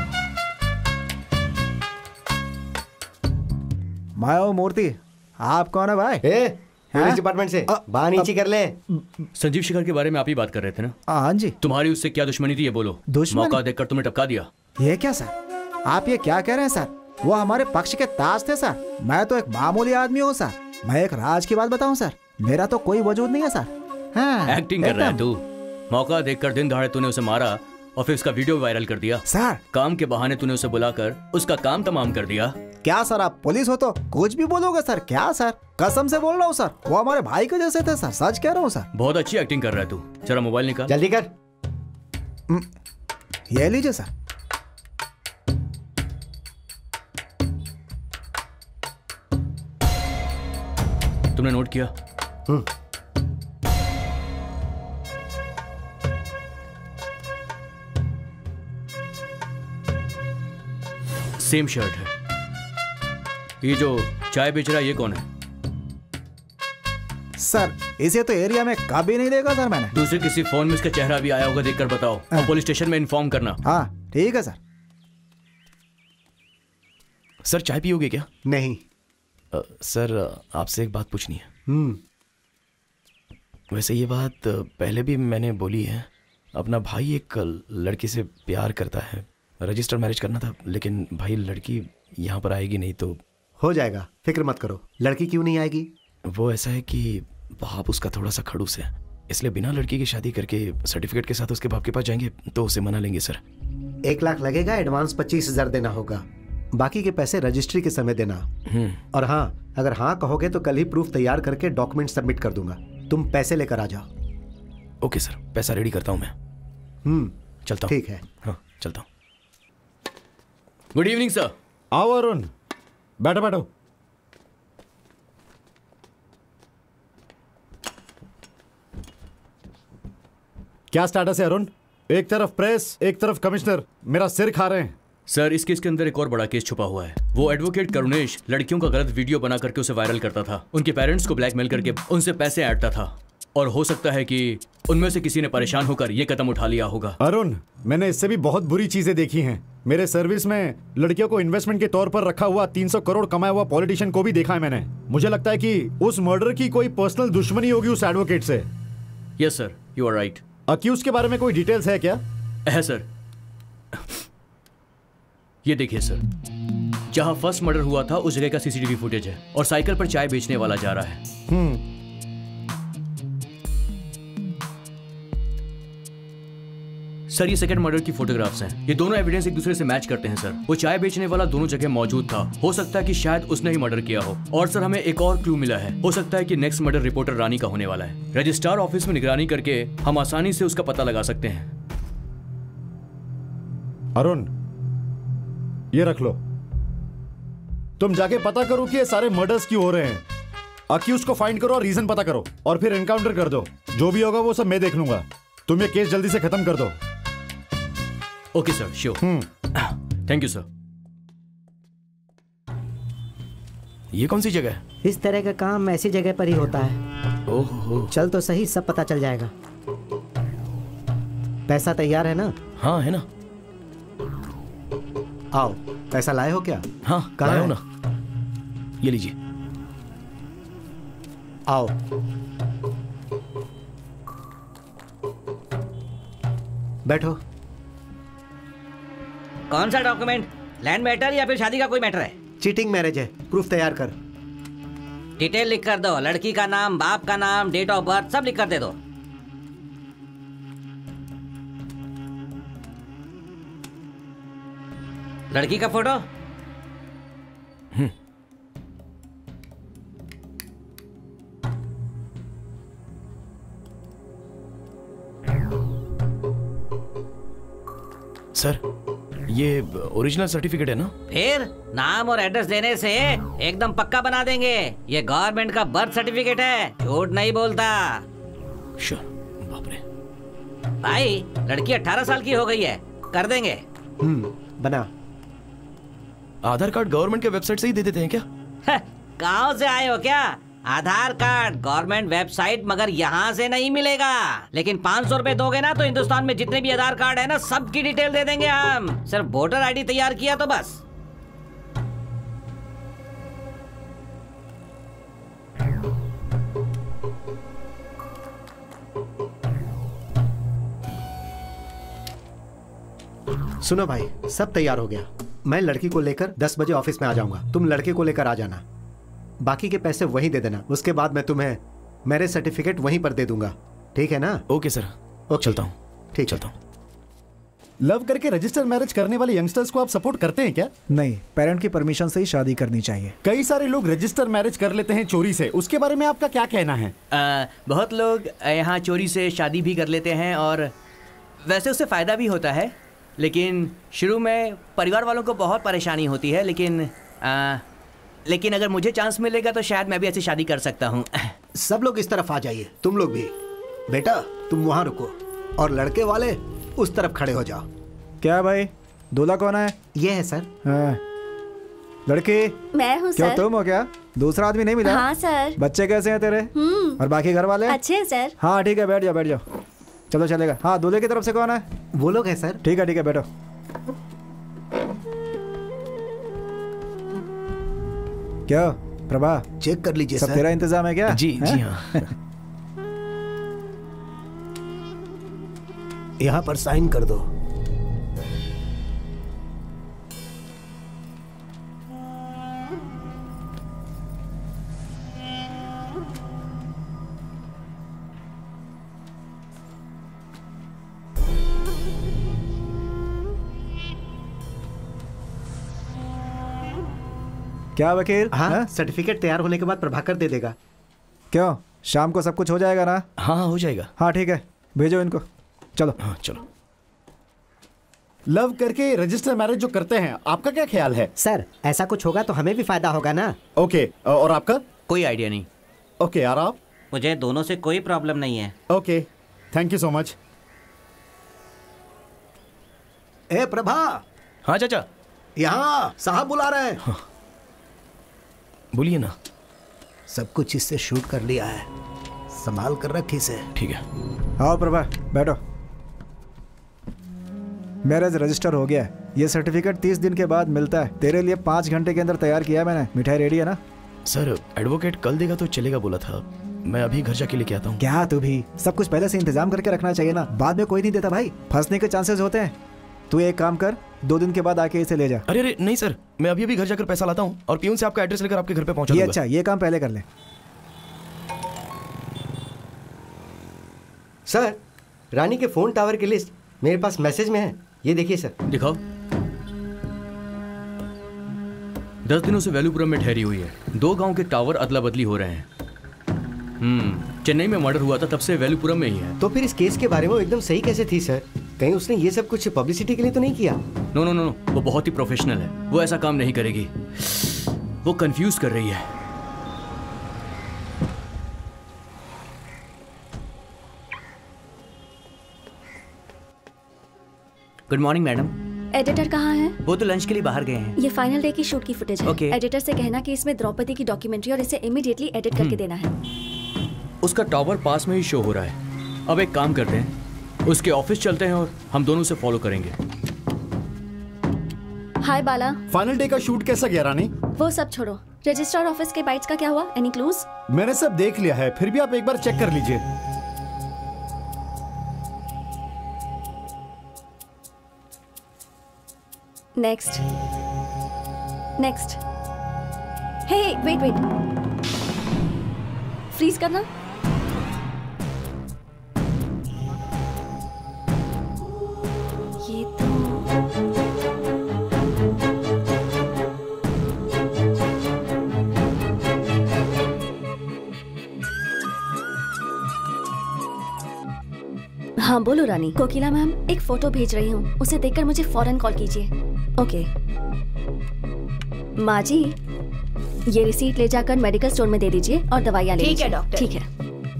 मैं हूँ मूर्ति। आप कौन है भाई? ए, पुलिस डिपार्टमेंट से। बाहर नीचे कर ले। संजीव शेखर के बारे में आप ही बात कर रहे थे ना? हाँ जी। तुम्हारी उससे क्या दुश्मनी थी ये बोलो। दुश्मनी? मौका देखकर तुम्हें टपका दिया। ये क्या सर, आप ये क्या कह रहे हैं सर? वो हमारे पक्ष के ताज थे सर। मैं तो एक मामूली आदमी हूँ सर। मैं एक राज की बात बताऊँ सर, मेरा तो कोई वजूद नहीं है सर। हाँ, एक्टिंग कर रहा है तू। मौका देखकर दिन दहाड़े तूने उसे मारा और फिर उसका वीडियो वायरल कर दिया। सर काम के बहाने तूने उसे बुलाकर उसका काम तमाम कर दिया। क्या सर, आप पुलिस हो तो कुछ भी बोलोगे सर? क्या सर, कसम से बोल रहा हूँ सर, वो हमारे भाई के जैसे थे सर, सच कह रहा हूँ सर। बहुत अच्छी एक्टिंग कर रहा है तू। जरा मोबाइल निकाल। जल्दी कर। ये लीजिए सर। तुमने नोट किया? सेम शर्ट है। ये जो चाय बेच रहा है ये कौन है? सर इसे तो एरिया में कभी नहीं देखा सर मैंने। दूसरे किसी फोन में इसका चेहरा भी आया होगा, देखकर बताओ और पुलिस स्टेशन में इन्फॉर्म करना। हाँ ठीक है सर। सर चाय पियोगे क्या? नहीं। आ, सर आपसे एक बात पूछनी है। हम्म। वैसे ये बात पहले भी मैंने बोली है। अपना भाई एक लड़की से प्यार करता है, रजिस्टर मैरिज करना था, लेकिन भाई लड़की यहाँ पर आएगी नहीं तो। हो जाएगा, फिक्र मत करो। लड़की क्यों नहीं आएगी? वो ऐसा है कि बाप उसका थोड़ा सा खड़ूस है, इसलिए बिना लड़की की शादी करके सर्टिफिकेट के साथ उसके बाप के पास जाएंगे तो उसे मना लेंगे। सर एक लाख लगेगा, एडवांस पच्चीस हजार देना होगा, बाकी के पैसे रजिस्ट्री के समय देना। और हाँ, अगर हाँ कहोगे तो कल ही प्रूफ तैयार करके डॉक्यूमेंट सबमिट कर दूंगा। तुम पैसे लेकर आ जाओ। ओके सर, पैसा रेडी करता हूँ मैं। हम्म, चलता हूँ। ठीक है। हाँ चलता हूँ। Good evening sir. आओ अरुण, बैठो बैठो। क्या स्टेटस है अरुण? एक तरफ प्रेस, एक तरफ कमिश्नर मेरा सिर खा रहे हैं। सर इस केस के अंदर एक और बड़ा केस छुपा हुआ है। वो एडवोकेट करुणेश लड़कियों का गलत वीडियो बना करके उसे वायरल करता था, उनके पेरेंट्स को ब्लैकमेल करके उनसे पैसे ऐंठता था, और हो सकता है कि उनमें से किसी ने परेशान होकर ये कदम उठा लिया होगा। अरुण, मैंने इससे भी बहुत बुरी चीजें देखी हैं। मेरे सर्विस में लड़कियों को इन्वेस्टमेंट के तौर पर रखा हुआ तीन सौ करोड़ कमाया हुआ पॉलिटिशियन को भी देखा है मैंने। मुझे लगता है कि उस मर्डर की कोई पर्सनल दुश्मनी होगी उस एडवोकेट से। Yes sir, you are right. Accused के बारे में कोई डिटेल्स है क्या? है सर। ये देखिए सर, जहां फर्स्ट मर्डर हुआ था उस जगह का सीसीटीवी फुटेज है, और साइकिल पर चाय बेचने वाला जा रहा है। हम्म। सर ये सेकंड मर्डर की फोटोग्राफ्स हैं। ये दोनों एविडेंस एक दूसरे से मैच करते हैं सर। वो चाय बेचने वाला दोनों जगह मौजूद था। हो सकता है कि शायद उसने ही मर्डर किया हो। और सर हमें एक और क्लू मिला है। हो सकता है कि नेक्स्ट मर्डर रिपोर्टर रानी का होने वाला है। रजिस्ट्रार ऑफिस में निगरानी करके हम आसानी से उसका पता लगा सकते हैं। अरुण, ये रख लो। तुम जाके पता करो कि ये सारे मर्डर्स क्यों हो रहे हैं। अक्यूज को फाइंड करो और रीजन पता करो और फिर एनकाउंटर कर दो। जो भी होगा वो सब मैं देख लूंगा। तुम ये केस जल्दी से खत्म कर दो। Okay sir, sure. Thank you sir. ये कौन सी जगह है? इस तरह का काम ऐसी जगह पर ही होता है। ओहो। चल तो सही, सब पता चल जाएगा। पैसा तैयार है ना? हाँ है ना। आओ, पैसा लाए हो क्या? हाँ कहाँ लाया है? हूं ना, ये लीजिए। आओ। बैठो। कौन सा डॉक्यूमेंट? लैंड मैटर या फिर शादी का कोई मैटर है? चीटिंग मैरिज है, प्रूफ तैयार कर। डिटेल लिख कर दो, लड़की का नाम, बाप का नाम, डेट ऑफ बर्थ सब लिख कर दे दो। लड़की का फोटो? हम्म। सर, ये ओरिजिनल सर्टिफिकेट है ना? फिर नाम और एड्रेस देने से एकदम पक्का बना देंगे। ये गवर्नमेंट का बर्थ सर्टिफिकेट है, झूठ नहीं बोलता। श्योर। बाप रे। भाई, लड़की अठारह साल की हो गई है, कर देंगे। हम्म, बना। आधार कार्ड गवर्नमेंट के वेबसाइट से ही दे देते हैं क्या? गांव से आए हो क्या? आधार कार्ड गवर्नमेंट वेबसाइट, मगर यहाँ से नहीं मिलेगा। लेकिन पाँच सौ रुपए दोगे ना तो हिंदुस्तान में जितने भी आधार कार्ड है ना, सबकी डिटेल दे देंगे हम। सिर्फ वोटर आईडी तैयार किया तो बस। सुनो भाई, सब तैयार हो गया। मैं लड़की को लेकर दस बजे ऑफिस में आ जाऊंगा। तुम लड़के को लेकर आ जाना। बाकी के पैसे वहीं दे देना। उसके बाद मैं तुम्हें मैरिज सर्टिफिकेट वहीं पर दे दूंगा। ठीक है ना? Okay sir. ओके, चलता हूँ। ठीक, चलता हूँ। लव करके रजिस्टर मैरिज करने वाले यंगस्टर्स को आप सपोर्ट करते हैं क्या? नहीं, पेरेंट की परमिशन से ही शादी करनी चाहिए। कई सारे लोग रजिस्टर मैरिज कर लेते हैं चोरी से, उसके बारे में आपका क्या कहना है? आ, बहुत लोग यहाँ चोरी से शादी भी कर लेते हैं और वैसे उससे फ़ायदा भी होता है, लेकिन शुरू में परिवार वालों को बहुत परेशानी होती है। लेकिन आ, लेकिन अगर मुझे चांस मिलेगा तो शायद मैं भी ऐसी शादी कर सकता हूँ। सब लोग इस तरफ आ जाइए, तुम लोग भी। बेटा तुम वहाँ रुको और लड़के वाले उस तरफ खड़े हो जाओ। क्या भाई, दूल्हा कौन है? ये है सर। हाँ। लड़की मैं हूँ क्यों सर। तुम हो क्या? दूसरा आदमी नहीं मिला? हाँ सर। बच्चे कैसे हैं तेरे? हम्म। और बाकी घर वाले? अच्छे हैं सर। हाँ ठीक है, बैठ जाओ बैठ जाओ। चलो चलेगा। हाँ, दूल्हे की तरफ से कौन है? वो लोग हैं सर। ठीक है ठीक है, बैठो। क्या प्रभा, चेक कर लीजिए सब सर। तेरा इंतजाम है क्या? जी है? जी हाँ। यहाँ पर साइन कर दो। क्या वकील? हाँ, सर्टिफिकेट तैयार होने के बाद प्रभाकर दे देगा। क्यों, शाम को सब कुछ हो जाएगा ना? हाँ हाँ हो जाएगा। हाँ ठीक है, भेजो इनको। चलो। हाँ चलो। लव करके रजिस्टर मैरिज जो करते हैं, आपका क्या ख्याल है? सर ऐसा कुछ होगा तो हमें भी फायदा होगा ना। ओके, और आपका? कोई आइडिया नहीं। ओके यार, आप? मुझे दोनों से कोई प्रॉब्लम नहीं है। Okay, thank you so much. ए प्रभा। हाँ चाचा। यहाँ साहब बुला रहे हैं। हाँ। बोलिए ना। सब कुछ इससे शूट कर लिया है, संभाल कर रख इसे। ठीक है। आओ प्रभा, बैठो। मैरिज रजिस्टर हो गया है। ये सर्टिफिकेट तीस दिन के बाद मिलता है। तेरे लिए पाँच घंटे के अंदर तैयार किया है मैंने। मिठाई रेडी है ना? सर एडवोकेट कल देगा तो चलेगा बोला था, मैं अभी घर जाके लेके आता हूँ। क्या तू भी सब कुछ पहले से इंतजाम करके रखना चाहिए ना, बाद में कोई नहीं देता भाई, फंसने के चांसेस होते हैं। तू एक काम कर, दो दिन के बाद आके इसे ले जा। अरे अरे नहीं सर, मैं अभी अभी घर जाकर पैसा लाता हूँ और पीयून से आपका एड्रेस लेकर आपके घर पे पहुंचा दूंगा। ये अच्छा, ये काम पहले कर ले। सर रानी के फोन टावर की लिस्ट मेरे पास मैसेज में है, ये देखिए सर। दिखाओ। दस दिनों से वैल्यूपुरम में ठहरी हुई है। दो गांव के टावर अदला बदली हो रहे हैं। हम्म चेन्नई में मर्डर हुआ था, तब से वैल्यूपुरम में ही है। तो फिर इस केस के बारे में एकदम सही कैसे थी सर? कहीं उसने ये सब कुछ पब्लिसिटी के लिए तो नहीं किया? नो नो नो नो, वो बहुत ही प्रोफेशनल है, वो ऐसा काम नहीं करेगी। वो कंफ्यूज कर रही है। Good morning madam. एडिटर कहाँ है? वो तो लंच के लिए बाहर गए हैं। ये फाइनल डे की शूट की फुटेज है। Okay. एडिटर से कहना कि इसमें द्रौपदी की डॉक्यूमेंट्री और इसे इमीडिएटली एडिट करके देना है। उसका टावर पास में ही शो हो रहा है। अब एक काम करते हैं, उसके ऑफिस चलते हैं और हम दोनों उसे फॉलो करेंगे। हाय बाला। फाइनल डे का शूट कैसा गया रानी? वो सब छोड़ो, रजिस्ट्रार ऑफिस के बाइट्स का क्या हुआ? Any clues? मैंने सब देख लिया है, फिर भी आप एक बार चेक कर लीजिए। Next next. Hey wait wait, freeze करना। ये तो हाँ बोलो रानी। कोकिला मैम, एक फोटो भेज रही हूँ, उसे देखकर मुझे फौरन कॉल कीजिए। ओके माँ जी, ये रिसीट ले जाकर मेडिकल स्टोर में दे दीजिए और दवाइयाँ ले लीजिए। ठीक है डॉक्टर। ठीक है।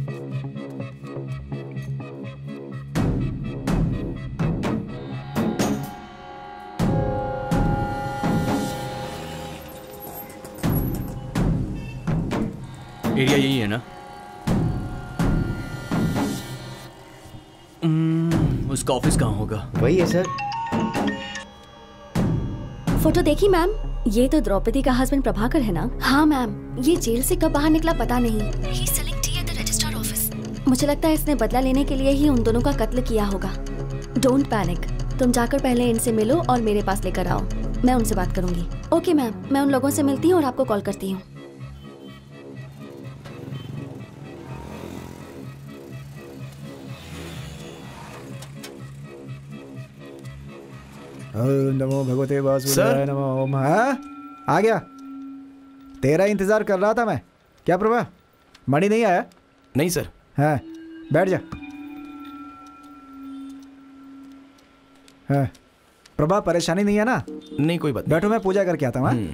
एरिया यही है ना? hmm, उसका ऑफिस कहाँ होगा? वही है सर। फोटो देखी मैम? ये तो द्रौपदी का हस्बैंड प्रभाकर है ना? हाँ मैम, ये जेल से कब बाहर निकला पता नहीं। He's selling tea at the registrar office. मुझे लगता है इसने बदला लेने के लिए ही उन दोनों का कत्ल किया होगा। डोंट पैनिक, तुम जाकर पहले इनसे मिलो और मेरे पास लेकर आओ, मैं उनसे बात करूंगी। ओके मैम, मैं उन लोगों से मिलती हूँ और आपको कॉल करती हूँ। नमो भगवते वासुदेवाय नमो। ओम। हाँ आ गया, तेरा इंतजार कर रहा था मैं। क्या प्रभा, मणि नहीं आया? नहीं सर। हाँ बैठ जा। हाँ प्रभा, परेशानी नहीं है ना? नहीं कोई बात। बैठो, मैं पूजा करके आता हूँ।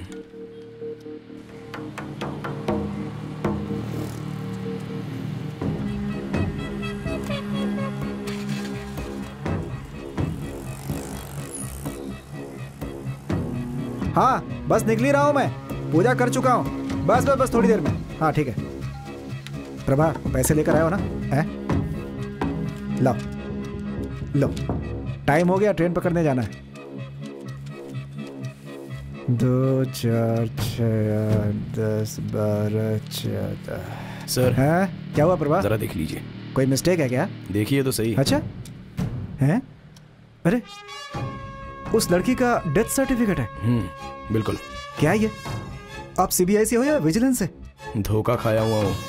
हाँ बस निकल ही रहा हूँ, मैं पूजा कर चुका हूँ। बस बस बस थोड़ी देर में। हाँ ठीक है। प्रभा, पैसे लेकर आए हो ना? है लो लो, टाइम हो गया, ट्रेन पकड़ने जाना है। दो चार छः दस बारह चौदह। सर। है क्या हुआ प्रभा? जरा देख लीजिए। कोई मिस्टेक है क्या? देखिए तो सही। अच्छा है? अरे उस लड़की का डेथ सर्टिफिकेट है। हम्म बिल्कुल। क्या ये? आप सीबीआई से हो या विजिलेंस से? धोखा खाया हुआ हूँ।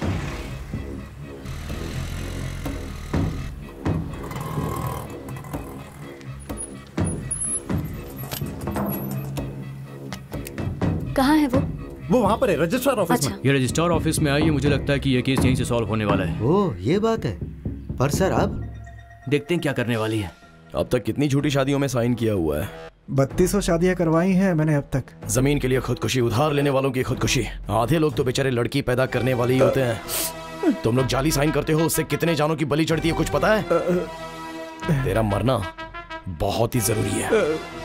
कहाँ है वो? वो वहाँ पर है, रजिस्ट्रार ऑफिस अच्छा। में। ये रजिस्ट्रार ऑफिस में आइए, मुझे लगता है कि ये केस यहीं से सॉल्व होने वाला है। ओह ये बात है। पर सर अब देखते हैं क्या करने वाली है। अब तक कितनी झूठी शादियों में साइन किया हुआ है? बत्तीस सौ शादियां करवाई हैं मैंने अब तक। जमीन के लिए खुदकुशी, उधार लेने वालों की खुदकुशी। आधे लोग तो बेचारे लड़की पैदा करने वाले ही होते हैं। तुम लोग जाली साइन करते हो, उससे कितने जानों की बलि चढ़ती है कुछ पता है? तेरा मरना बहुत ही जरूरी है।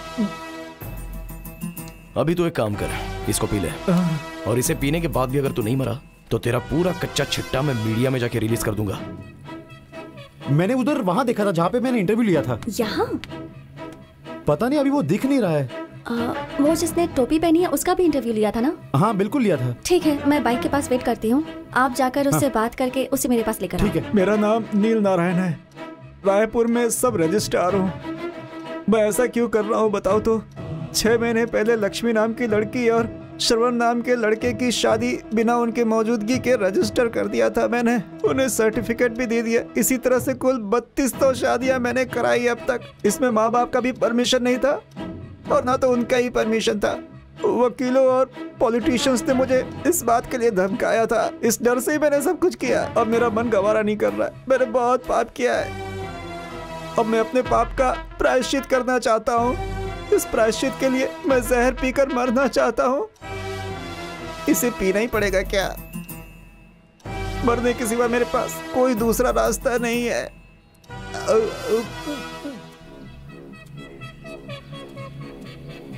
अभी तो एक काम कर, इसको पी ले, और इसे पीने के बाद भी अगर तू नहीं मरा तो तेरा पूरा कच्चा छिट्टा मैं मीडिया में जाके रिलीज कर दूंगा। मैंने उधर वहां देखा था जहाँ पे मैंने इंटरव्यू लिया था। यहाँ? पता नहीं, अभी वो दिख नहीं रहा है। आ, वो जिसने टोपी पहनी है उसका भी इंटरव्यू लिया था ना? हाँ बिल्कुल लिया था। ठीक है, मैं बाइक के पास वेट करती हूँ, आप जाकर उससे हाँ। बात करके उसे मेरे पास लेकर आओ। ठीक है। मेरा नाम नील नारायण है, रायपुर में सब रजिस्ट्रार हूँ। मैं ऐसा क्यों कर रहा हूँ बताओ तो? छह महीने पहले लक्ष्मी नाम की लड़की और श्रवण नाम के लड़के की शादी बिना उनके मौजूदगी के रजिस्टर कर दिया था मैंने। उन्हें सर्टिफिकेट भी दे दिया। इसी तरह से कुल बत्तीस तो शादियां मैंने कराई अब तक। इसमें माँ बाप का भी परमिशन नहीं था और ना तो उनका ही परमिशन था। वकीलों और पॉलिटिशियंस ने मुझे इस बात के लिए धमकाया था। इस डर से ही मैंने सब कुछ किया। अब मेरा मन गवारा नहीं कर रहा है। मैंने बहुत पाप किया है। अब मैं अपने पाप का प्रायश्चित करना चाहता हूँ। इस प्रायश्चित के लिए मैं जहर पीकर मरना चाहता हूँ। इसे पीना ही पड़ेगा क्या? मरने के सिवा मेरे पास कोई दूसरा रास्ता नहीं है।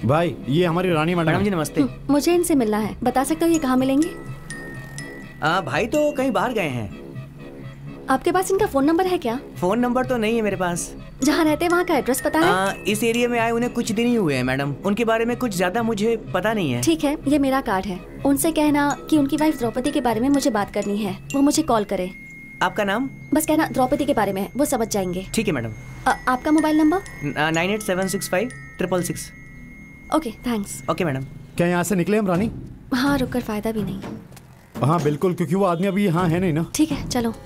भाई ये हमारी रानी मैडम जी नमस्ते। मुझे इनसे मिलना है, बता सकते हो ये कहाँ मिलेंगे? आ, भाई तो कहीं बाहर गए हैं। आपके पास इनका फोन नंबर है क्या? फोन नंबर तो नहीं है मेरे पास। जहाँ रहते हैं वहाँ का एड्रेस पता है? आ, इस एरिया में आए उन्हें कुछ दिन ही हुए हैं मैडम, उनके बारे में कुछ ज्यादा मुझे पता नहीं है। ठीक है, ये मेरा कार्ड है, उनसे कहना कि उनकी वाइफ द्रौपदी के बारे में मुझे बात करनी है, वो मुझे कॉल करे। आपका नाम? बस कहना द्रौपदी के बारे में, वो समझ जाएंगे। ठीक है मैडम। आपका mobile number? Nine eight seven six five triple six. Okay thanks. Okay madam. क्या यहाँ से निकले हम रानी? हाँ, रुक कर फायदा भी नहीं। हाँ बिल्कुल, क्योंकि वो आदमी अभी यहाँ है नहीं ना। ठीक है चलो।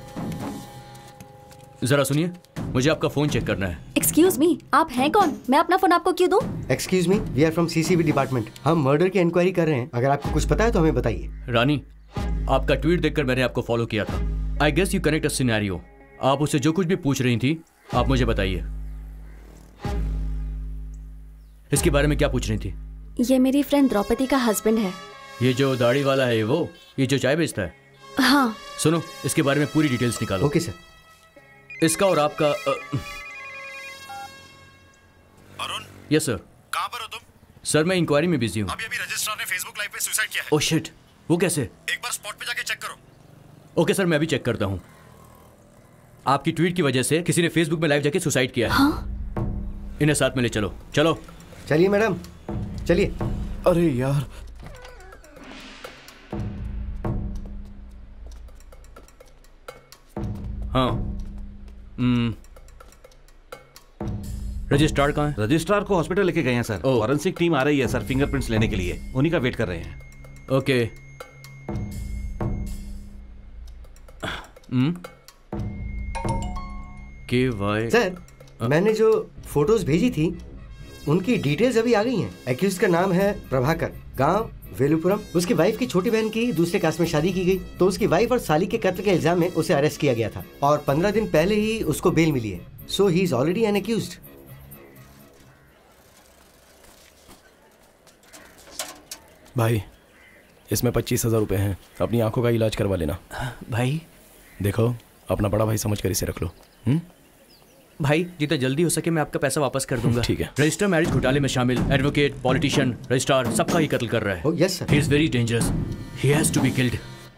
जरा सुनिए, मुझे आपका फोन चेक करना है। एक्सक्यूज मी, आप हैं कौन? मैं अपना फोन आपको क्यों दूं? Excuse me, we are from CCB department. हम मर्डर की इंक्वायरी कर रहे हैं, अगर आपको कुछ पता है तो हमें बताइए। रानी, आपका ट्वीट देखकर मैंने आपको फॉलो किया था। I guess you connect a scenario. आप उससे जो कुछ भी पूछ रही थी, आप मुझे बताइए। इसके बारे में क्या पूछ रही थी? ये मेरी फ्रेंड द्रौपदी का हस्बैंड है। ये जो दाढ़ी वाला है वो, ये जो चाय बेचता है? हाँ। सुनो, इसके बारे में पूरी डिटेल्स निकालो। Okay sir. इसका और आपका। अरुण। Yes sir. कहाँ पर हो तुम? सर मैं इंक्वायरी में बिजी हूँ। अभी अभी रजिस्ट्रार ने फेसबुक लाइव पे सुसाइड किया है। ओह शिट, वो कैसे? एक बार स्पॉट पे जाके चेक करो। ओके सर, मैं भी चेक करता हूँ। आपकी ट्वीट की वजह से किसी ने फेसबुक में लाइव जाके सुसाइड किया है। हाँ? इन्हें साथ में ले चलो। चलो चलिए मैडम, चलिए। अरे यार, हाँ। रजिस्ट्रार कहाँ है? रजिस्ट्रार को हॉस्पिटल लेके गए हैं सर। फॉरेंसिक टीम आ रही है सर फिंगरप्रिंट्स लेने के लिए, उन्हीं का वेट कर रहे हैं। ओके। हम्म के वाई सर, मैंने जो फोटोज भेजी थी उनकी डिटेल्स अभी आ गई हैं। एक्यूज का नाम है प्रभाकर, गांव वेलुपुरम। उसकी वाइफ की छोटी बहन की दूसरे कास्ट में शादी की गई, तो उसकी वाइफ और साली के कत्ल के इल्जाम में उसे अरेस्ट किया गया था और पंद्रह दिन पहले ही उसको बेल मिली है। So he is already an accused. भाई, इसमें पच्चीस हजार रुपए हैं, अपनी आंखों का इलाज करवा लेना। भाई देखो, अपना बड़ा भाई समझ कर इसे रख लो। हुँ? भाई जितना जल्दी हो सके मैं आपका पैसा वापस कर दूंगा। ठीक है। रजिस्टर मैरिज घोटाले में शामिल एडवोकेट, पॉलिटिशियन, रजिस्ट्रार सबका ही कत्ल कर रहा है। oh, yes, he is very dangerous, he has to be killed.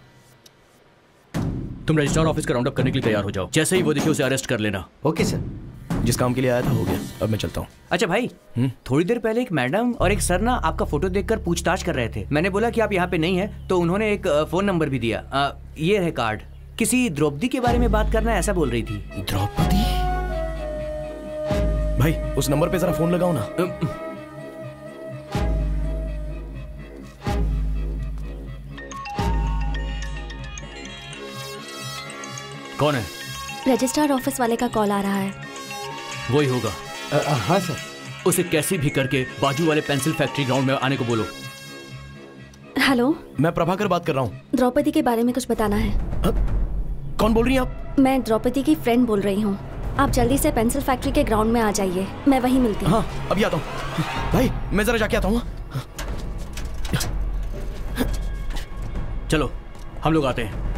तुम रजिस्ट्रार ऑफिस का राउंड अप करने के लिए तैयार हो जाओ, जैसे ही वो दिखे उसे अरेस्ट कर लेना। Okay sir. जिस काम के लिए आया था हो गया, अब मैं चलता हूँ। अच्छा भाई, थोड़ी देर पहले एक मैडम और एक सर ना आपका फोटो देखकर पूछताछ कर रहे थे। मैंने बोला कि आप यहाँ पे नहीं है, तो उन्होंने एक फोन नंबर भी दिया। आ, ये है कार्ड। किसी द्रौपदी के बारे में बात करना ऐसा बोल रही थी। द्रौपदी? भाई उस नंबर पे जरा फोन लगाओ ना। कौन है? रजिस्ट्रार ऑफिस वाले का कॉल आ रहा है। वही होगा। हाँ सर। उसे कैसे भी करके बाजू वाले पेंसिल फैक्ट्री ग्राउंड में आने को बोलो। हेलो, मैं प्रभाकर बात कर रहा हूँ। द्रौपदी के बारे में कुछ बताना है। हा? कौन बोल रही हैं आप? मैं द्रौपदी की फ्रेंड बोल रही हूँ। आप जल्दी से पेंसिल फैक्ट्री के ग्राउंड में आ जाइए, मैं वहीं मिलती हूँ। हाँ अभी आता हूँ। भाई मैं जरा जाके आता हूँ। चलो हम लोग आते हैं।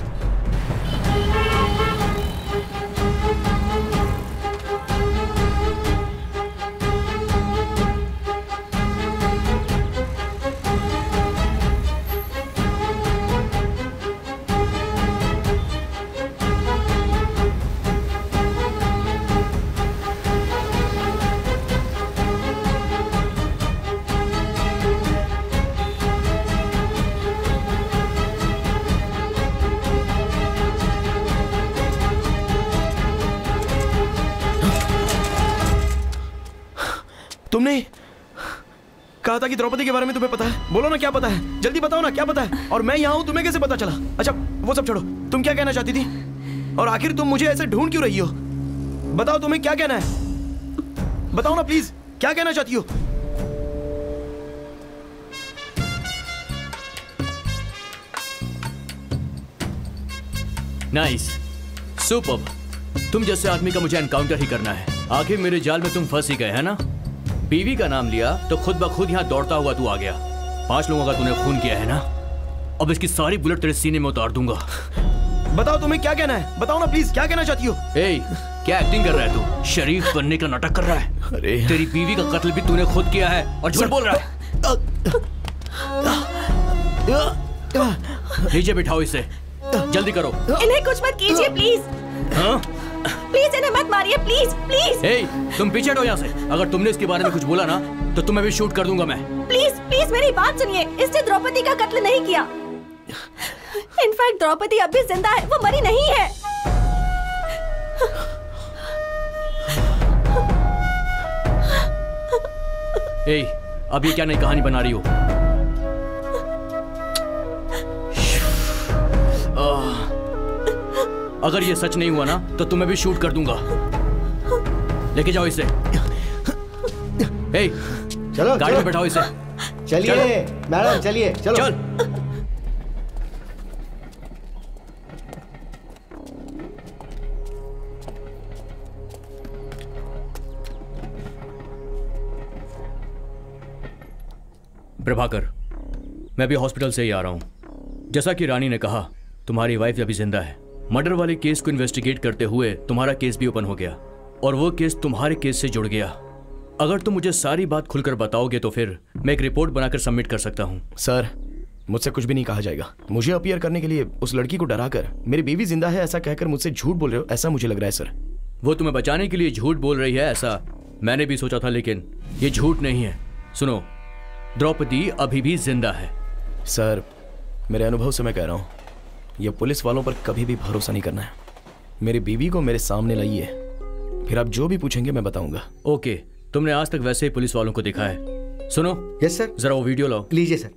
तुमने कहा था कि द्रौपदी के बारे में तुम्हें पता है, बोलो ना क्या पता है, जल्दी बताओ ना क्या पता है। और मैं यहाँ हूँ, तुम्हें कैसे पता चला? अच्छा वो सब छोड़ो, तुम क्या कहना चाहती थी और आखिर तुम मुझे ऐसे ढूंढ क्यों रही हो? बताओ तुम्हें क्या कहना है, बताओ ना प्लीज, क्या कहना चाहती हो? Nice, superb. तुम जैसे आदमी का मुझे एनकाउंटर ही करना है। आखिर मेरे जाल में तुम फंस ही गए है ना। बीवी का नाम लिया तो खुद ब खुद यहाँ दौड़ता हुआ तू आ गया। पांच लोगों का तूने खून किया है ना, अब इसकी सारी बुलेट तेरे सीने में उतार दूंगा। बताओ तुम्हें क्या कहना है, बताओ ना प्लीज, क्या कहना चाहती हो? ए, क्या एक्टिंग कर रहा है तू? शरीफ बनने का नाटक कर रहा है। अरे तेरी बीवी का कत्ल भी तूने खुद किया है और झूठ बोल रहा है। नीचे बिठाओ इसे, जल्दी करो। इन्हें कुछ मत कीजिए प्लीज। हाँ? प्लीज इन्हें मत मारिए, प्लीज प्लीज। ए, तुम पीछे हटो यहाँ से। अगर तुमने इसके बारे में कुछ बोला ना तो तुम्हें भी शूट कर दूंगा मैं। प्लीज प्लीज मेरी बात सुनिए, इसने द्रौपदी का कत्ल नहीं किया। इनफैक्ट द्रौपदी अब भी जिंदा है, वो मरी नहीं है। ए, अब ये क्या नई कहानी बना रही हो? अगर ये सच नहीं हुआ ना तो तुम्हें भी शूट कर दूंगा। लेके जाओ इसे। ए, चलो गाड़ी में बैठाओ इसे। चलिए मैडम, चलिए चलो। चल। प्रभाकर, मैं भी हॉस्पिटल से ही आ रहा हूं। जैसा कि रानी ने कहा, तुम्हारी वाइफ अभी जिंदा है। मर्डर वाले केस को इन्वेस्टिगेट करते हुए तुम्हारा केस भी ओपन हो गया और वो केस तुम्हारे केस से जुड़ गया। अगर तुम मुझे सारी बात खुलकर बताओगे तो फिर मैं एक रिपोर्ट बनाकर सबमिट कर सकता हूँ। सर, मुझसे कुछ भी नहीं कहा जाएगा। मुझे अपीयर करने के लिए उस लड़की को डराकर मेरी बीवी जिंदा है ऐसा कहकर मुझसे झूठ बोल रहे हो, ऐसा मुझे लग रहा है सर। वो तुम्हें बचाने के लिए झूठ बोल रही है ऐसा मैंने भी सोचा था, लेकिन ये झूठ नहीं है। सुनो, द्रौपदी अभी भी जिंदा है। सर, मेरे अनुभव से मैं कह रहा हूँ, ये पुलिस वालों पर कभी भी भरोसा नहीं करना है। मेरी बीवी को मेरे सामने लाइए, फिर आप जो भी पूछेंगे मैं बताऊंगा। ओके, तुमने आज तक वैसे ही पुलिस वालों को देखा है। सुनो। Yes sir. जरा वो वीडियो लाओ। लीजिए सर।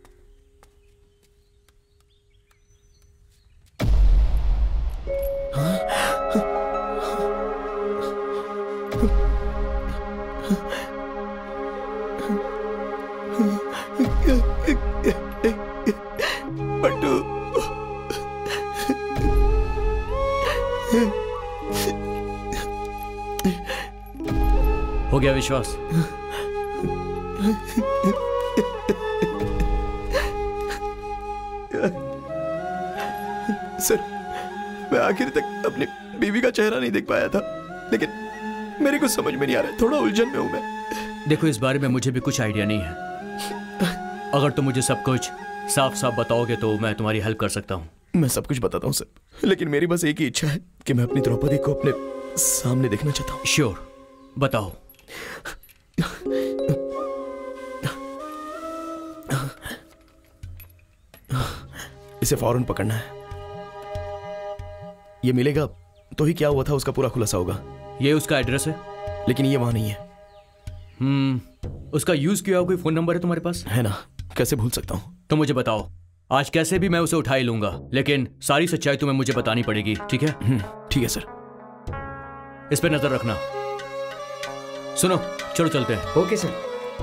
पट्टू, हो गया विश्वास? सर, मैं आखिर तक अपनी बीवी का चेहरा नहीं देख पाया था, लेकिन मेरे को समझ में नहीं आ रहा है, थोड़ा उलझन में हूं मैं। देखो, इस बारे में मुझे भी कुछ आइडिया नहीं है। अगर तुम मुझे सब कुछ साफ साफ बताओगे तो मैं तुम्हारी हेल्प कर सकता हूँ। मैं सब कुछ बताता हूँ सर, लेकिन मेरी बस एक ही इच्छा है कि मैं अपनी द्रौपदी को अपने सामने देखना चाहता हूँ। श्योर, बताओ। इसे फौरन पकड़ना है। ये मिलेगा तो ही क्या हुआ था उसका पूरा खुलासा होगा। ये उसका एड्रेस है, लेकिन ये वहां नहीं है। हम्म, उसका यूज किया हुआ कोई फोन नंबर है तुम्हारे पास? है ना, कैसे भूल सकता हूँ। तो मुझे बताओ, आज कैसे भी मैं उसे उठा ही लूंगा, लेकिन सारी सच्चाई तुम्हें मुझे बतानी पड़ेगी, ठीक है? ठीक है सर। इस पे नजर रखना। सुनो, चलो चलते हैं। Okay sir.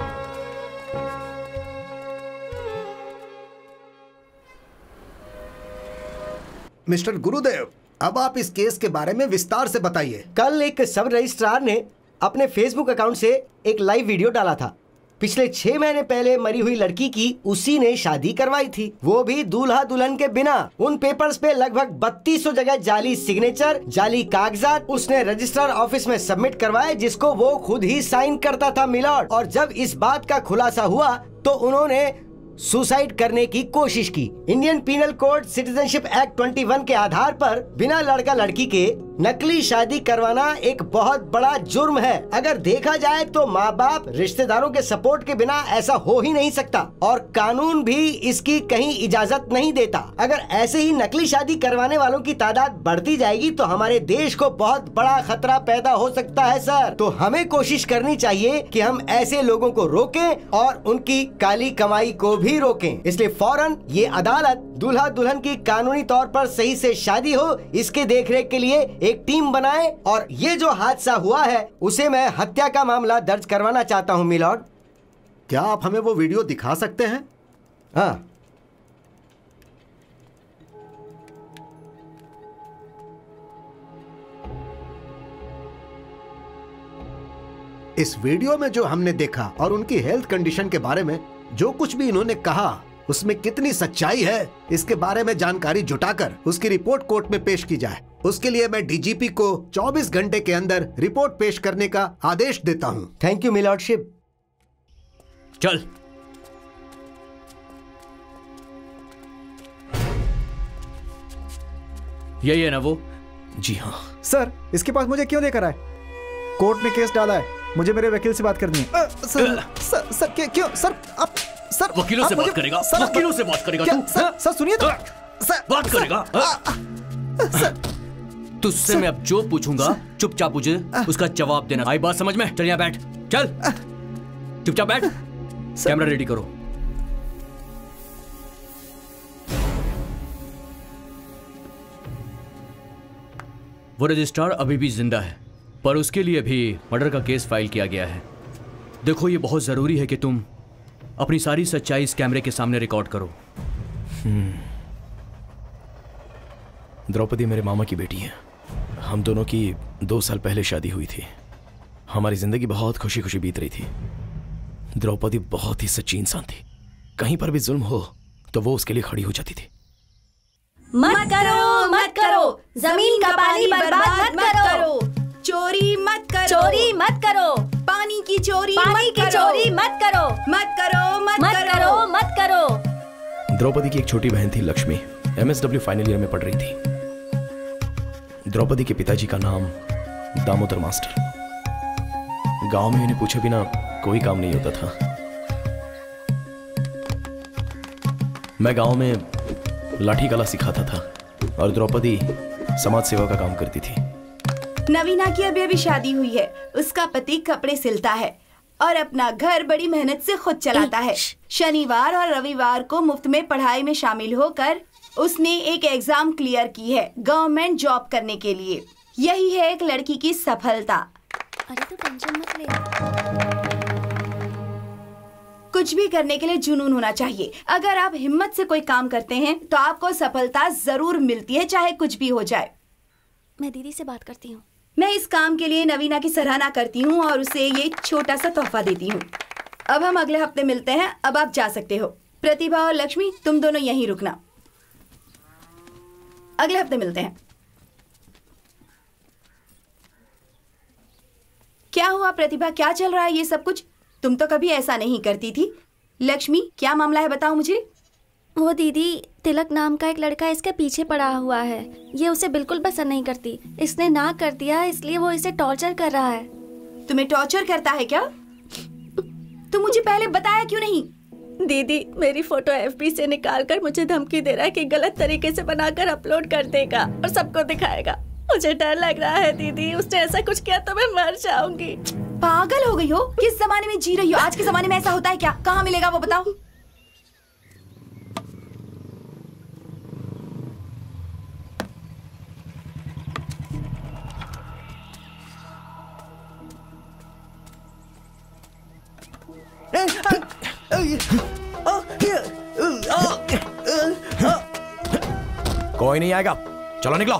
मिस्टर गुरुदेव, अब आप इस केस के बारे में विस्तार से बताइए। कल एक सब रजिस्ट्रार ने अपने फेसबुक अकाउंट से एक लाइव वीडियो डाला था। पिछले छह महीने पहले मरी हुई लड़की की उसी ने शादी करवाई थी, वो भी दूल्हा दुल्हन के बिना। उन पेपर्स पे लगभग बत्तीस सौ जगह जाली सिग्नेचर, जाली कागजात उसने रजिस्ट्रार ऑफिस में सबमिट करवाए, जिसको वो खुद ही साइन करता था मिलॉर्ड। और जब इस बात का खुलासा हुआ तो उन्होंने सुसाइड करने की कोशिश की। Indian penal code citizenship act इक्कीस के आधार पर बिना लड़का लड़की के नकली शादी करवाना एक बहुत बड़ा जुर्म है। अगर देखा जाए तो माँ बाप रिश्तेदारों के सपोर्ट के बिना ऐसा हो ही नहीं सकता, और कानून भी इसकी कहीं इजाजत नहीं देता। अगर ऐसे ही नकली शादी करवाने वालों की तादाद बढ़ती जाएगी तो हमारे देश को बहुत बड़ा खतरा पैदा हो सकता है सर। तो हमें कोशिश करनी चाहिए कि हम ऐसे लोगों को रोकें और उनकी काली कमाई को भी रोकें। इसलिए फौरन ये अदालत दूल्हा दुल्हन की कानूनी तौर पर सही से शादी हो, इसके देखरेख के लिए एक टीम बनाए। और ये जो हादसा हुआ है उसे मैं हत्या का मामला दर्ज करवाना चाहता हूँ मिलॉर्ड। क्या आप हमें वो वीडियो दिखा सकते हैं? हाँ। इस वीडियो में जो हमने देखा और उनकी हेल्थ कंडीशन के बारे में जो कुछ भी इन्होंने कहा, उसमें कितनी सच्चाई है, इसके बारे में जानकारी जुटाकर उसकी रिपोर्ट कोर्ट में पेश की जाए। उसके लिए मैं डीजीपी को चौबीस घंटे के अंदर रिपोर्ट पेश करने का आदेश देता हूं। Thank you my lordship. चल। यही है ना वो? जी हाँ सर, इसके पास मुझे क्यों लेकर आए? कोर्ट में केस डाला है, मुझे मेरे वकील से बात करनी है। अ, सर, सर, सर क्या- क्यों सर आप सर वकीलों से आप बात मुझे- करेगा? सर, वकीलों से बात करेगा क्या- तू? सर, सर सुनिए तो। सर बात सर, करेगा? तुझसे मैं अब जो पूछूंगा चुपचाप मुझे उसका जवाब देना। आई बात समझ में? चल यहाँ बैठ, चल चुपचाप बैठ। कैमरा रेडी करो। वो रजिस्ट्रार अभी भी जिंदा है, पर उसके लिए भी मर्डर का केस फाइल किया गया है। देखो, ये बहुत जरूरी है कि तुम अपनी सारी सच्चाई इस कैमरे के सामने रिकॉर्ड करो। द्रौपदी मेरे मामा की बेटी है। हम दोनों की दो साल पहले शादी हुई थी। हमारी जिंदगी बहुत खुशी खुशी बीत रही थी। द्रौपदी बहुत ही सच्ची इंसान थी। कहीं पर भी जुल्म हो तो वो उसके लिए खड़ी हो जाती थी। मत करो, मत करो, जमीन का पानी बर्बाद मत करो, चोरी मत करो, चोरी मत करो, पानी की चोरी पानी मत की करो, चोरी मत करो, मत करो, मत मत करो, करो, मत करो। द्रौपदी की एक छोटी बहन थी लक्ष्मी, एमएसडब्ल्यू फाइनल ईयर में पढ़ रही थी। द्रौपदी के पिताजी का नाम दामोदर मास्टर। गांव में इन्हें पूछे बिना कोई काम नहीं होता था। मैं गांव में लाठी कला सिखाता था और द्रौपदी समाज सेवा का काम करती थी। नवीना की अभी अभी शादी हुई है। उसका पति कपड़े सिलता है और अपना घर बड़ी मेहनत से खुद चलाता है। शनिवार और रविवार को मुफ्त में पढ़ाई में शामिल होकर उसने एक एग्जाम क्लियर की है गवर्नमेंट जॉब करने के लिए। यही है एक लड़की की सफलता। अरे तो टेंशन मत ले। कुछ भी करने के लिए जुनून होना चाहिए। अगर आप हिम्मत से कोई काम करते हैं तो आपको सफलता जरूर मिलती है, चाहे कुछ भी हो जाए। मैं दीदी से बात करती हूँ। मैं इस काम के लिए नवीना की सराहना करती हूँ और उसे ये छोटा सा तोहफा देती हूँ। अब हम अगले हफ्ते मिलते हैं। अब आप जा सकते हो। प्रतिभा और लक्ष्मी, तुम दोनों यहीं रुकना। अगले हफ्ते मिलते हैं। क्या हुआ प्रतिभा, क्या चल रहा है ये सब कुछ? तुम तो कभी ऐसा नहीं करती थी। लक्ष्मी, क्या मामला है, बताओ मुझे। वो दीदी, तिलक नाम का एक लड़का इसके पीछे पड़ा हुआ है। ये उसे बिल्कुल पसंद नहीं करती। इसने ना कर दिया, इसलिए वो इसे टॉर्चर कर रहा है। तुम्हें टॉर्चर करता है क्या? तुम मुझे पहले बताया क्यों नहीं? दीदी, मेरी फोटो एफबी से निकालकर मुझे धमकी दे रहा है कि गलत तरीके से बनाकर अपलोड कर देगा और सबको दिखाएगा। मुझे डर लग रहा है दीदी, उसने ऐसा कुछ किया तो मैं मर जाऊंगी। पागल हो गई हो? किस जमाने में जी रही हो? आज के जमाने में ऐसा होता है क्या? कहाँ मिलेगा वो बताओ। कोई नहीं आएगा, चलो निकलो।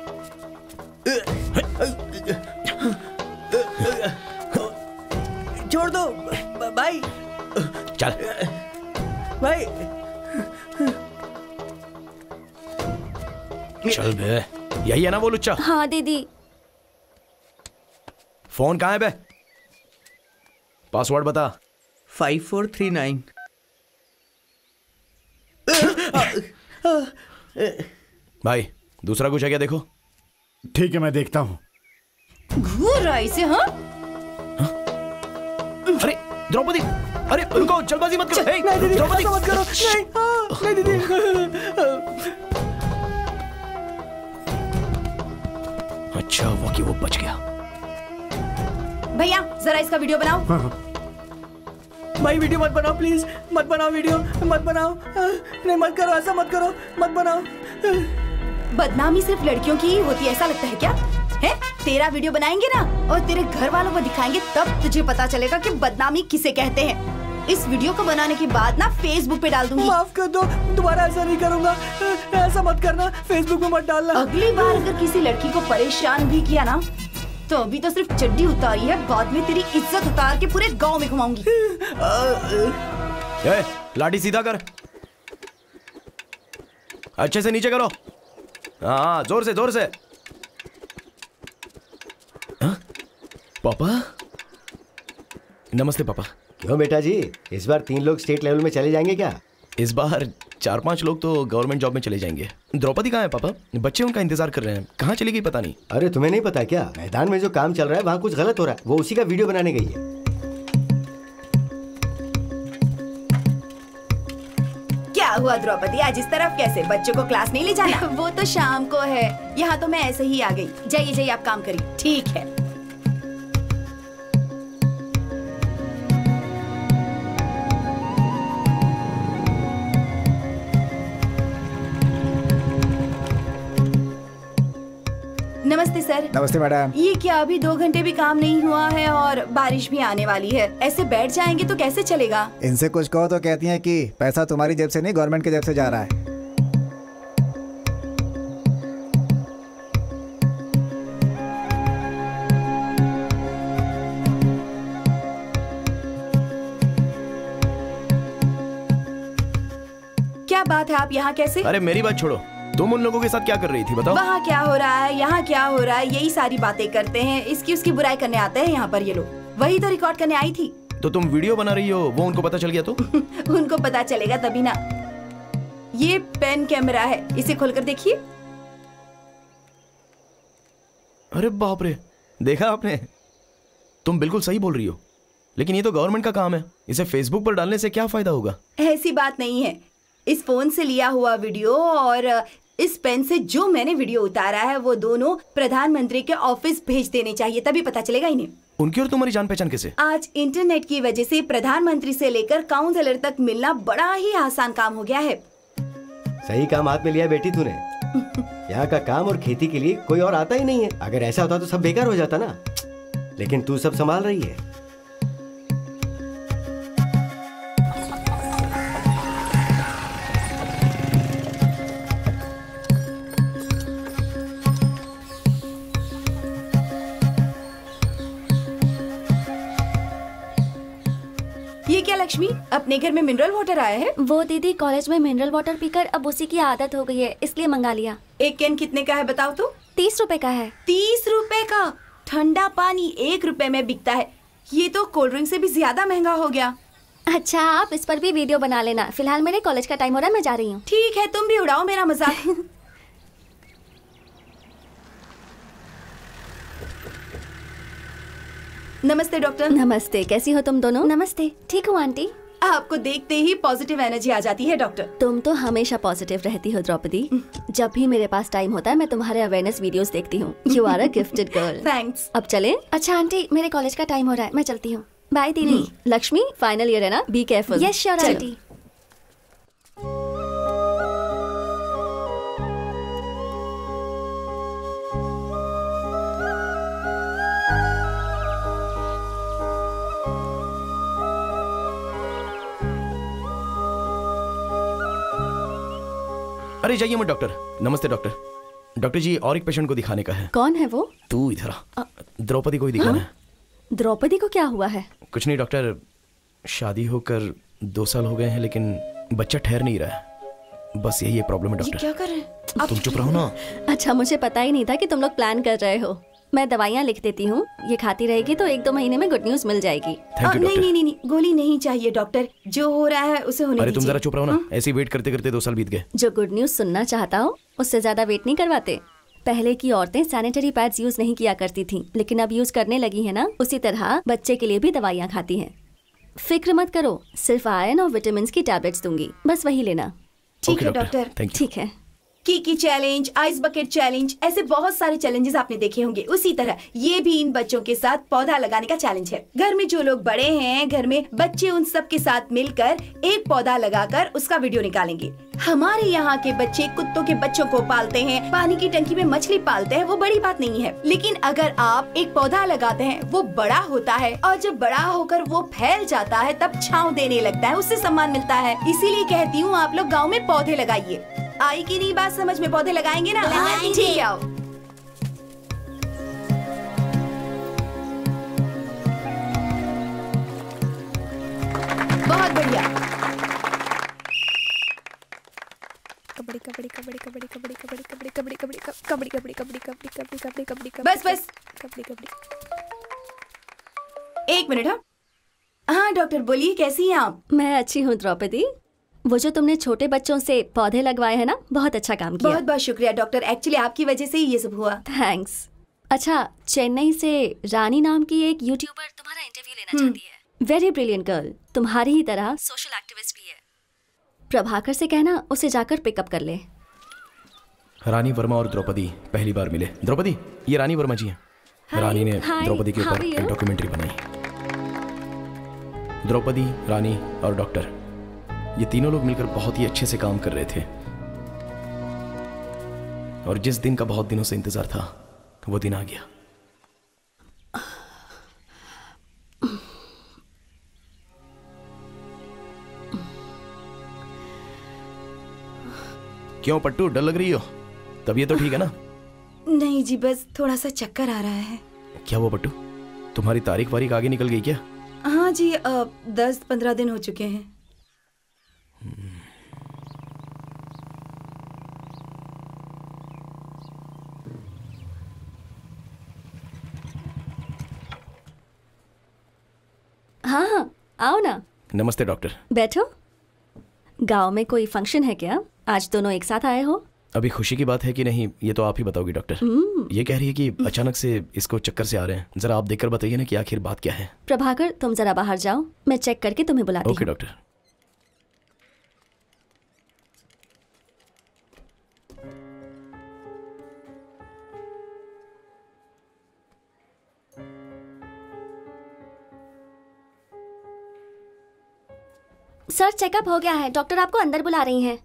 छोड़ दो भाई। चल भाई चल बे। यही है ना वो लुच्चा? हाँ दीदी। फोन कहाँ है बे? पासवर्ड बता। Five four three nine. भाई दूसरा कुछ है क्या? देखो। ठीक है, मैं देखता हूँ। घूर रहा है इसे। हाँ, अरे द्रौपदी, अरे रुको, जल्दबाजी मत करो। नहीं दीदी, द्रौपदी मत करो। नहीं, हाँ, नहीं दीदी। अच्छा वो कि वो बच गया। भैया जरा इसका वीडियो बनाओ। हाँ, हाँ। भाई वीडियो मत बनाओ प्लीज, मत बनाओ वीडियो, मत बनाओ। नहीं मत करो, ऐसा मत करो, मत बनाओ। बदनामी सिर्फ लड़कियों की ही होती है, ऐसा लगता है क्या? है तेरा वीडियो बनाएंगे ना और तेरे घर वालों को दिखाएंगे, तब तुझे पता चलेगा कि बदनामी किसे कहते हैं। इस वीडियो को बनाने के बाद ना फेसबुक पे डाल दूंगी। माफ कर दो, दोबारा ऐसा नहीं करूंगा। ऐसा मत करना, फेसबुक में मत डालना। अगली बार अगर किसी लड़की को परेशान भी किया ना, तो अभी तो सिर्फ चड्डी उतारी है, बाद में तेरी इज्जत उतार के पूरे गांव में घुमाऊंगी। ए, लाठी सीधा कर, अच्छे से नीचे करो। हाँ, जोर से जोर से। हाँ? पापा, नमस्ते पापा। क्यों बेटा जी, इस बार तीन लोग स्टेट लेवल में चले जाएंगे क्या? इस बार चार पांच लोग तो गवर्नमेंट जॉब में चले जाएंगे। द्रौपदी कहाँ है पापा? बच्चे उनका इंतजार कर रहे हैं, कहाँ चली गई पता नहीं। अरे तुम्हें नहीं पता क्या, मैदान में जो काम चल रहा है वहाँ कुछ गलत हो रहा है, वो उसी का वीडियो बनाने गई है। क्या हुआ द्रौपदी, आज इस तरफ कैसे? बच्चों को क्लास नहीं ले जाना? वो तो शाम को है, यहाँ तो मैं ऐसे ही आ गई। जाइए जाइए आप काम करिए। ठीक है। नमस्ते सर। नमस्ते मैडम। ये क्या अभी दो घंटे भी काम नहीं हुआ है और बारिश भी आने वाली है, ऐसे बैठ जाएंगे तो कैसे चलेगा? इनसे कुछ कहो तो कहती हैं कि पैसा तुम्हारी जेब से नहीं गवर्नमेंट की जेब से जा रहा है। क्या बात है, आप यहाँ कैसे? अरे मेरी बात छोड़ो, तुम उन लोगों के साथ क्या कर रही थी बताओ? वहाँ क्या हो रहा है, यहाँ क्या हो रहा है, यही सारी बातें करते हैं। इसकी उसकी बुराई करने आते हैं यहाँ पर ये लोग। वही तो रिकॉर्ड करने आई थी। तो तुम वीडियो बना रही हो, वो उनको पता चल गया तो? उनको पता चलेगा तभी ना। ये पेन कैमरा है, इसे खोलकर देखिए। अरे बाप रे, देखा आपने? तुम बिल्कुल सही बोल रही हो, लेकिन ये तो गवर्नमेंट का काम है, इसे फेसबुक पर डालने से क्या फायदा होगा? ऐसी बात नहीं है। इस फोन से लिया हुआ वीडियो और इस पेन से जो मैंने वीडियो उतारा है वो दोनों प्रधानमंत्री के ऑफिस भेज देने चाहिए, तभी पता चलेगा इन्हें। उनकी और तुम्हारी जान पहचान कैसे? आज इंटरनेट की वजह से प्रधानमंत्री से लेकर काउंसलर तक मिलना बड़ा ही आसान काम हो गया है। सही काम हाथ में लिया बेटी तूने। यहाँ का काम और खेती के लिए कोई और आता ही नहीं है। अगर ऐसा होता तो सब बेकार हो जाता ना, लेकिन तू सब संभाल रही है। ये क्या लक्ष्मी, अपने घर में मिनरल वाटर आया है? वो दीदी कॉलेज में मिनरल वाटर पीकर अब उसी की आदत हो गई है, इसलिए मंगा लिया। एक कैन कितने का है बताओ तो? तीस रुपए का है। तीस रुपए का? ठंडा पानी एक रुपए में बिकता है, ये तो कोल्ड ड्रिंक से भी ज्यादा महंगा हो गया। अच्छा, आप इस पर भी वीडियो बना लेना। फिलहाल मेरे कॉलेज का टाइम हो रहा है, मैं जा रही हूँ। ठीक है, तुम भी उड़ाओ मेरा मजाक। नमस्ते डॉक्टर। नमस्ते, कैसी हो तुम दोनों? नमस्ते, ठीक हूँ आंटी। आपको देखते ही पॉजिटिव एनर्जी आ जाती है डॉक्टर। तुम तो हमेशा पॉजिटिव रहती हो द्रौपदी। जब भी मेरे पास टाइम होता है मैं तुम्हारे अवेयरनेस वीडियोस देखती हूँ। You are a gifted girl. Thanks. अब चलें? अच्छा आंटी, मेरे कॉलेज का टाइम हो रहा है, मैं चलती हूँ। बाय दीदी। लक्ष्मी, फाइनल ईयर है ना, be careful. Yes sure aunty. अरे जाइए मत डॉक्टर। नमस्ते डॉक्टर। डॉक्टर जी, और एक पेशेंट को दिखाने का है। कौन है वो? तू इधर आ। द्रौपदी को ही दिखाना है। द्रौपदी को क्या हुआ है? कुछ नहीं डॉक्टर, शादी होकर दो साल हो गए हैं लेकिन बच्चा ठहर नहीं रहा है, बस यही एक प्रॉब्लम है डॉक्टर। क्या कर रहे हैं? तुम चुप रहो ना। अच्छा, मुझे पता ही नहीं था कि तुम लोग प्लान कर रहे हो। मैं दवाइयाँ लिख देती हूँ, ये खाती रहेगी तो एक दो महीने में गुड न्यूज मिल जाएगी। आ, नहीं नहीं नहीं गोली नहीं चाहिए डॉक्टर, जो हो रहा है उसे होने अरे तुम जरा चुप रहो ना, ऐसे वेट करते करते दो साल बीत गए। जो गुड न्यूज सुनना चाहता हो उससे ज्यादा वेट नहीं करवाते। पहले की औरतें सैनिटरी पैड्स यूज नहीं किया करती थीं, लेकिन अब यूज करने लगी है ना। उसी तरह बच्चे के लिए भी दवाइयाँ खाती हैं। फिक्र मत करो, सिर्फ आयरन और विटामिन की टैबलेट्स दूंगी, बस वही लेना। ठीक है डॉक्टर। ठीक है। Kiki challenge, ice bucket challenge, ऐसे बहुत सारे चैलेंजेस आपने देखे होंगे। उसी तरह ये भी इन बच्चों के साथ पौधा लगाने का चैलेंज है। घर में जो लोग बड़े हैं, घर में बच्चे, उन सब के साथ मिलकर एक पौधा लगाकर उसका वीडियो निकालेंगे। हमारे यहाँ के बच्चे कुत्तों के बच्चों को पालते हैं, पानी की टंकी में मछली पालते हैं, वो बड़ी बात नहीं है। लेकिन अगर आप एक पौधा लगाते हैं, वो बड़ा होता है और जब बड़ा होकर वो फैल जाता है तब छाँव देने लगता है, उससे सम्मान मिलता है। इसीलिए कहती हूँ आप लोग गाँव में पौधे लगाइए। आई की नहीं बात समझ में? पौधे लगाएंगे ना? ठीक है, आओ। बहुत बढ़िया। कबड्डी कबड्डी कबड्डी कबड्डी कबड्डी कबड्डी कबड्डी कबड्डी कबड्डी कबड्डी कबड्डी कबड्डी कबड्डी कबड्डी कबड्डी कबड्डी बस बस कबड्डी कबड्डी। एक मिनट। हाँ हाँ डॉक्टर बोलिए, कैसी हैं आप? मैं अच्छी हूँ द्रौपदी। वो जो तुमने छोटे बच्चों से पौधे लगवाए हैं ना, बहुत अच्छा काम किया। बहुत बहुत शुक्रिया डॉक्टर, एक्चुअली आपकी वजह से ही ये सब हुआ। थैंक्स। अच्छा, चेन्नई से रानी नाम की एक यूट्यूबर तुम्हारा इंटरव्यू लेना चाहती है। वेरी ब्रिलियंट गर्ल, तुम्हारी ही तरह सोशल एक्टिविस्ट भी है। प्रभाकर से कहना उसे जाकर पिकअप कर ले। रानी वर्मा और द्रौपदी पहली बार मिले। द्रौपदी, ये रानी वर्मा जी हैं। रानी ने द्रौपदी के ऊपर एक डॉक्यूमेंट्री बनाई। द्रौपदी, रानी और डॉक्टर, ये तीनों लोग मिलकर बहुत ही अच्छे से काम कर रहे थे। और जिस दिन का बहुत दिनों से इंतजार था, वो दिन आ गया। क्यों पट्टू, डर लग रही हो? तबीयत तो ठीक है ना? नहीं जी, बस थोड़ा सा चक्कर आ रहा है। क्या हुआ पट्टू, तुम्हारी तारीख वारीख आगे निकल गई क्या? हाँ जी, आ, दस पंद्रह दिन हो चुके हैं। हाँ हाँ, आओ ना। नमस्ते डॉक्टर। बैठो। गांव में कोई फंक्शन है क्या? आज दोनों एक साथ आए हो? अभी खुशी की बात है कि नहीं, ये तो आप ही बताओगी डॉक्टर। ये कह रही है कि अचानक से इसको चक्कर से आ रहे हैं। जरा आप देखकर बताइए ना कि आखिर बात क्या है। प्रभाकर, तुम जरा बाहर जाओ, मैं चेक करके तुम्हें बुलाती हूँ। Okay doctor. सर, चेकअप हो गया है, डॉक्टर आपको अंदर बुला रही हैं।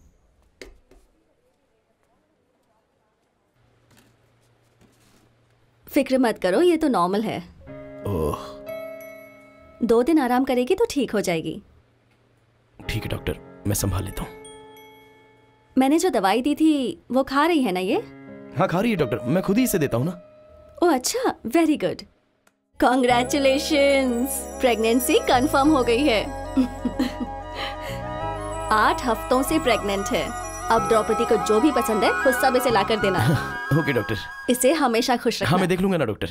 फिक्र मत करो, ये तो नॉर्मल है। ओह, दो दिन आराम करेगी तो ठीक हो जाएगी। ठीक है डॉक्टर, मैं संभाल लेता हूँ। मैंने जो दवाई दी थी वो खा रही है ना ये? हाँ खा रही है डॉक्टर, मैं खुद ही इसे देता हूँ ना। ओह अच्छा, very good. Congratulations, pregnancy confirm हो गई है। आठ हफ्तों से प्रेग्नेंट है। अब द्रौपदी को जो भी पसंद है वो सब इसे लाकर देना। Okay doctor. इसे हमेशा खुश रखना। हाँ मैं देख लूंगा ना डॉक्टर।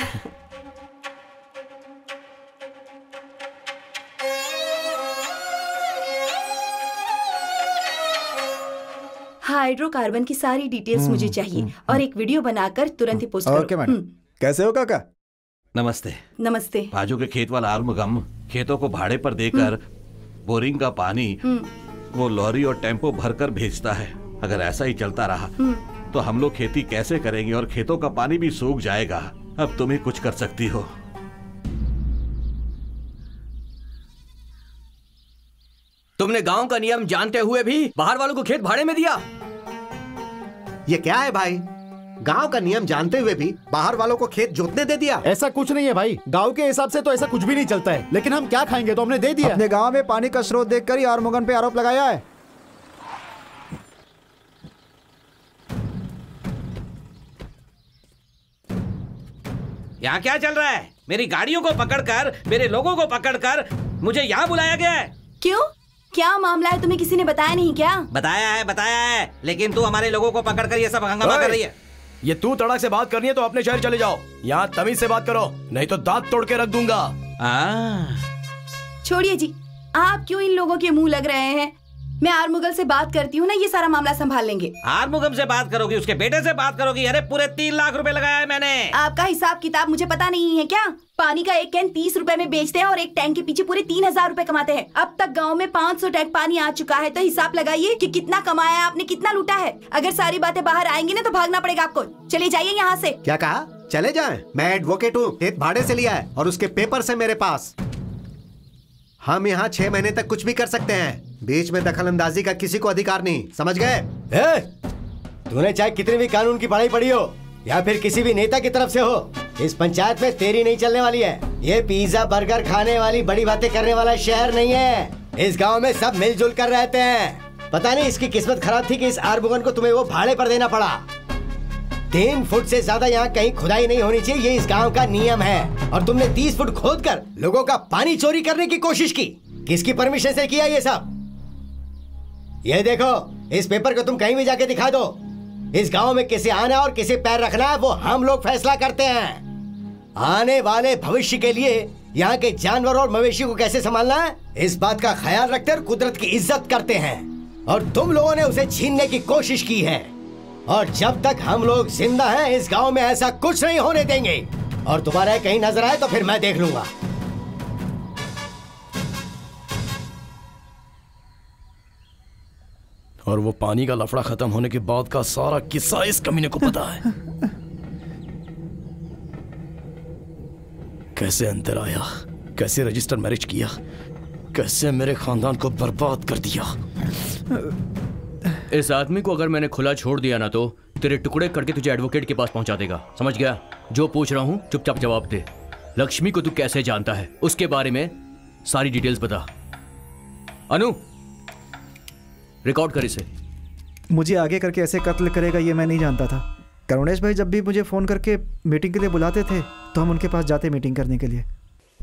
हाइड्रोकार्बन की सारी डिटेल्स मुझे चाहिए और एक वीडियो बनाकर तुरंत ही पोस्ट करो। Okay madam. कैसे हो काका? नमस्ते। नमस्ते। बाजू के खेत वाला आर्मगम खेतों को भाड़े पर देकर बोरिंग का पानी वो लॉरी और टेम्पो भरकर भेजता है। अगर ऐसा ही चलता रहा तो हम लोग खेती कैसे करेंगे और खेतों का पानी भी सूख जाएगा। अब तुम ही कुछ कर सकती हो। तुमने गांव का नियम जानते हुए भी बाहर वालों को खेत भाड़े में दिया। ये क्या है भाई? गांव का नियम जानते हुए भी बाहर वालों को खेत जोतने दे दिया? ऐसा कुछ नहीं है भाई, गांव के हिसाब से तो ऐसा कुछ भी नहीं चलता है, लेकिन हम क्या खाएंगे तो हमने दे दिया। अपने गांव में पानी का स्रोत देखकर ही आर्मुगन पे आरोप लगाया है। यहाँ क्या चल रहा है? मेरी गाड़ियों को पकड़कर, मेरे लोगों को पकड़कर मुझे यहाँ बुलाया गया है। क्यों? क्या मामला है? तुम्हें किसी ने बताया नहीं क्या? बताया है, बताया है, लेकिन तू हमारे लोगों को पकड़कर ये सब हंगामा कर रही है। ये तू तड़क से बात करनी है तो अपने शहर चले जाओ। यहाँ तमीज से बात करो, नहीं तो दांत तोड़ के रख दूंगा। छोड़िए जी, आप क्यों इन लोगों के मुंह लग रहे हैं? मैं आर्मुगल से बात करती हूँ ना, ये सारा मामला संभाल लेंगे। आर्मुगम से बात करोगी, उसके बेटे से बात करोगी? अरे पूरे तीन लाख रुपए लगाया है मैंने। आपका हिसाब किताब मुझे पता नहीं है क्या? पानी का एक कैन तीस रुपए में बेचते हैं और एक टैंक के पीछे पूरे तीन हजार रुपए कमाते हैं। अब तक गांव में पाँच सौ टैंक पानी आ चुका है, तो हिसाब लगाइए कि कितना कमाया है आपने, कितना लूटा है। अगर सारी बातें बाहर आएंगी ना तो भागना पड़ेगा आपको। चले जाइए यहाँ से। क्या कहा? चले जाए? मैं एडवोकेट हूँ, खेत भाड़े से लिया है और उसके पेपर है मेरे पास। हम यहाँ छह महीने तक कुछ भी कर सकते हैं, बीच में दखल अंदाजी का किसी को अधिकार नहीं, समझ गए? तूने चाहे कितनी भी कानून की पढ़ाई पढ़ी हो या फिर किसी भी नेता की तरफ से हो, इस पंचायत में तेरी नहीं चलने वाली है। ये पिज्जा बर्गर खाने वाली बड़ी बातें करने वाला शहर नहीं है। इस गांव में सब मिलजुल कर रहते हैं। पता नहीं इसकी किस्मत खराब थी कि इस आर्मुगन को तुम्हें वो भाड़े पर देना पड़ा। तीन फुट से ज्यादा यहाँ कहीं खुदाई नहीं होनी चाहिए, ये इस गांव का नियम है। और तुमने तीस फुट खोद कर लोगों का पानी चोरी करने की कोशिश की। किसकी परमिशन से किया ये सब? ये देखो, इस पेपर को तुम कहीं भी जाके दिखा दो। इस गांव में किसे आना और किसे पैर रखना है वो हम लोग फैसला करते हैं। आने वाले भविष्य के लिए यहाँ के जानवरों और मवेशी को कैसे संभालना है, इस बात का ख्याल रखते और कुदरत की इज्जत करते हैं। और तुम लोगों ने उसे छीनने की कोशिश की है, और जब तक हम लोग जिंदा हैं इस गांव में ऐसा कुछ नहीं होने देंगे। और दोबारा कहीं नजर आए तो फिर मैं देख लूंगा। और वो पानी का लफड़ा खत्म होने के बाद का सारा किस्सा इस कमीने को पता है। कैसे अंदर आया, कैसे रजिस्टर मैरिज किया, कैसे मेरे खानदान को बर्बाद कर दिया। इस आदमी को अगर मैंने खुला छोड़ दिया ना तो तेरे टुकड़े करके तुझे एडवोकेट के पास पहुंचा देगा, समझ गया? जो पूछ रहा हूं चुपचाप जवाब दे। लक्ष्मी को तू कैसे जानता है, उसके बारे में सारी डिटेल्स बता। अनु, रिकॉर्ड कर इसे। मुझे आगे करके ऐसे कत्ल करेगा ये मैं नहीं जानता था। करुणेश भाई जब भी मुझे फ़ोन करके मीटिंग के लिए बुलाते थे तो हम उनके पास जाते मीटिंग करने के लिए।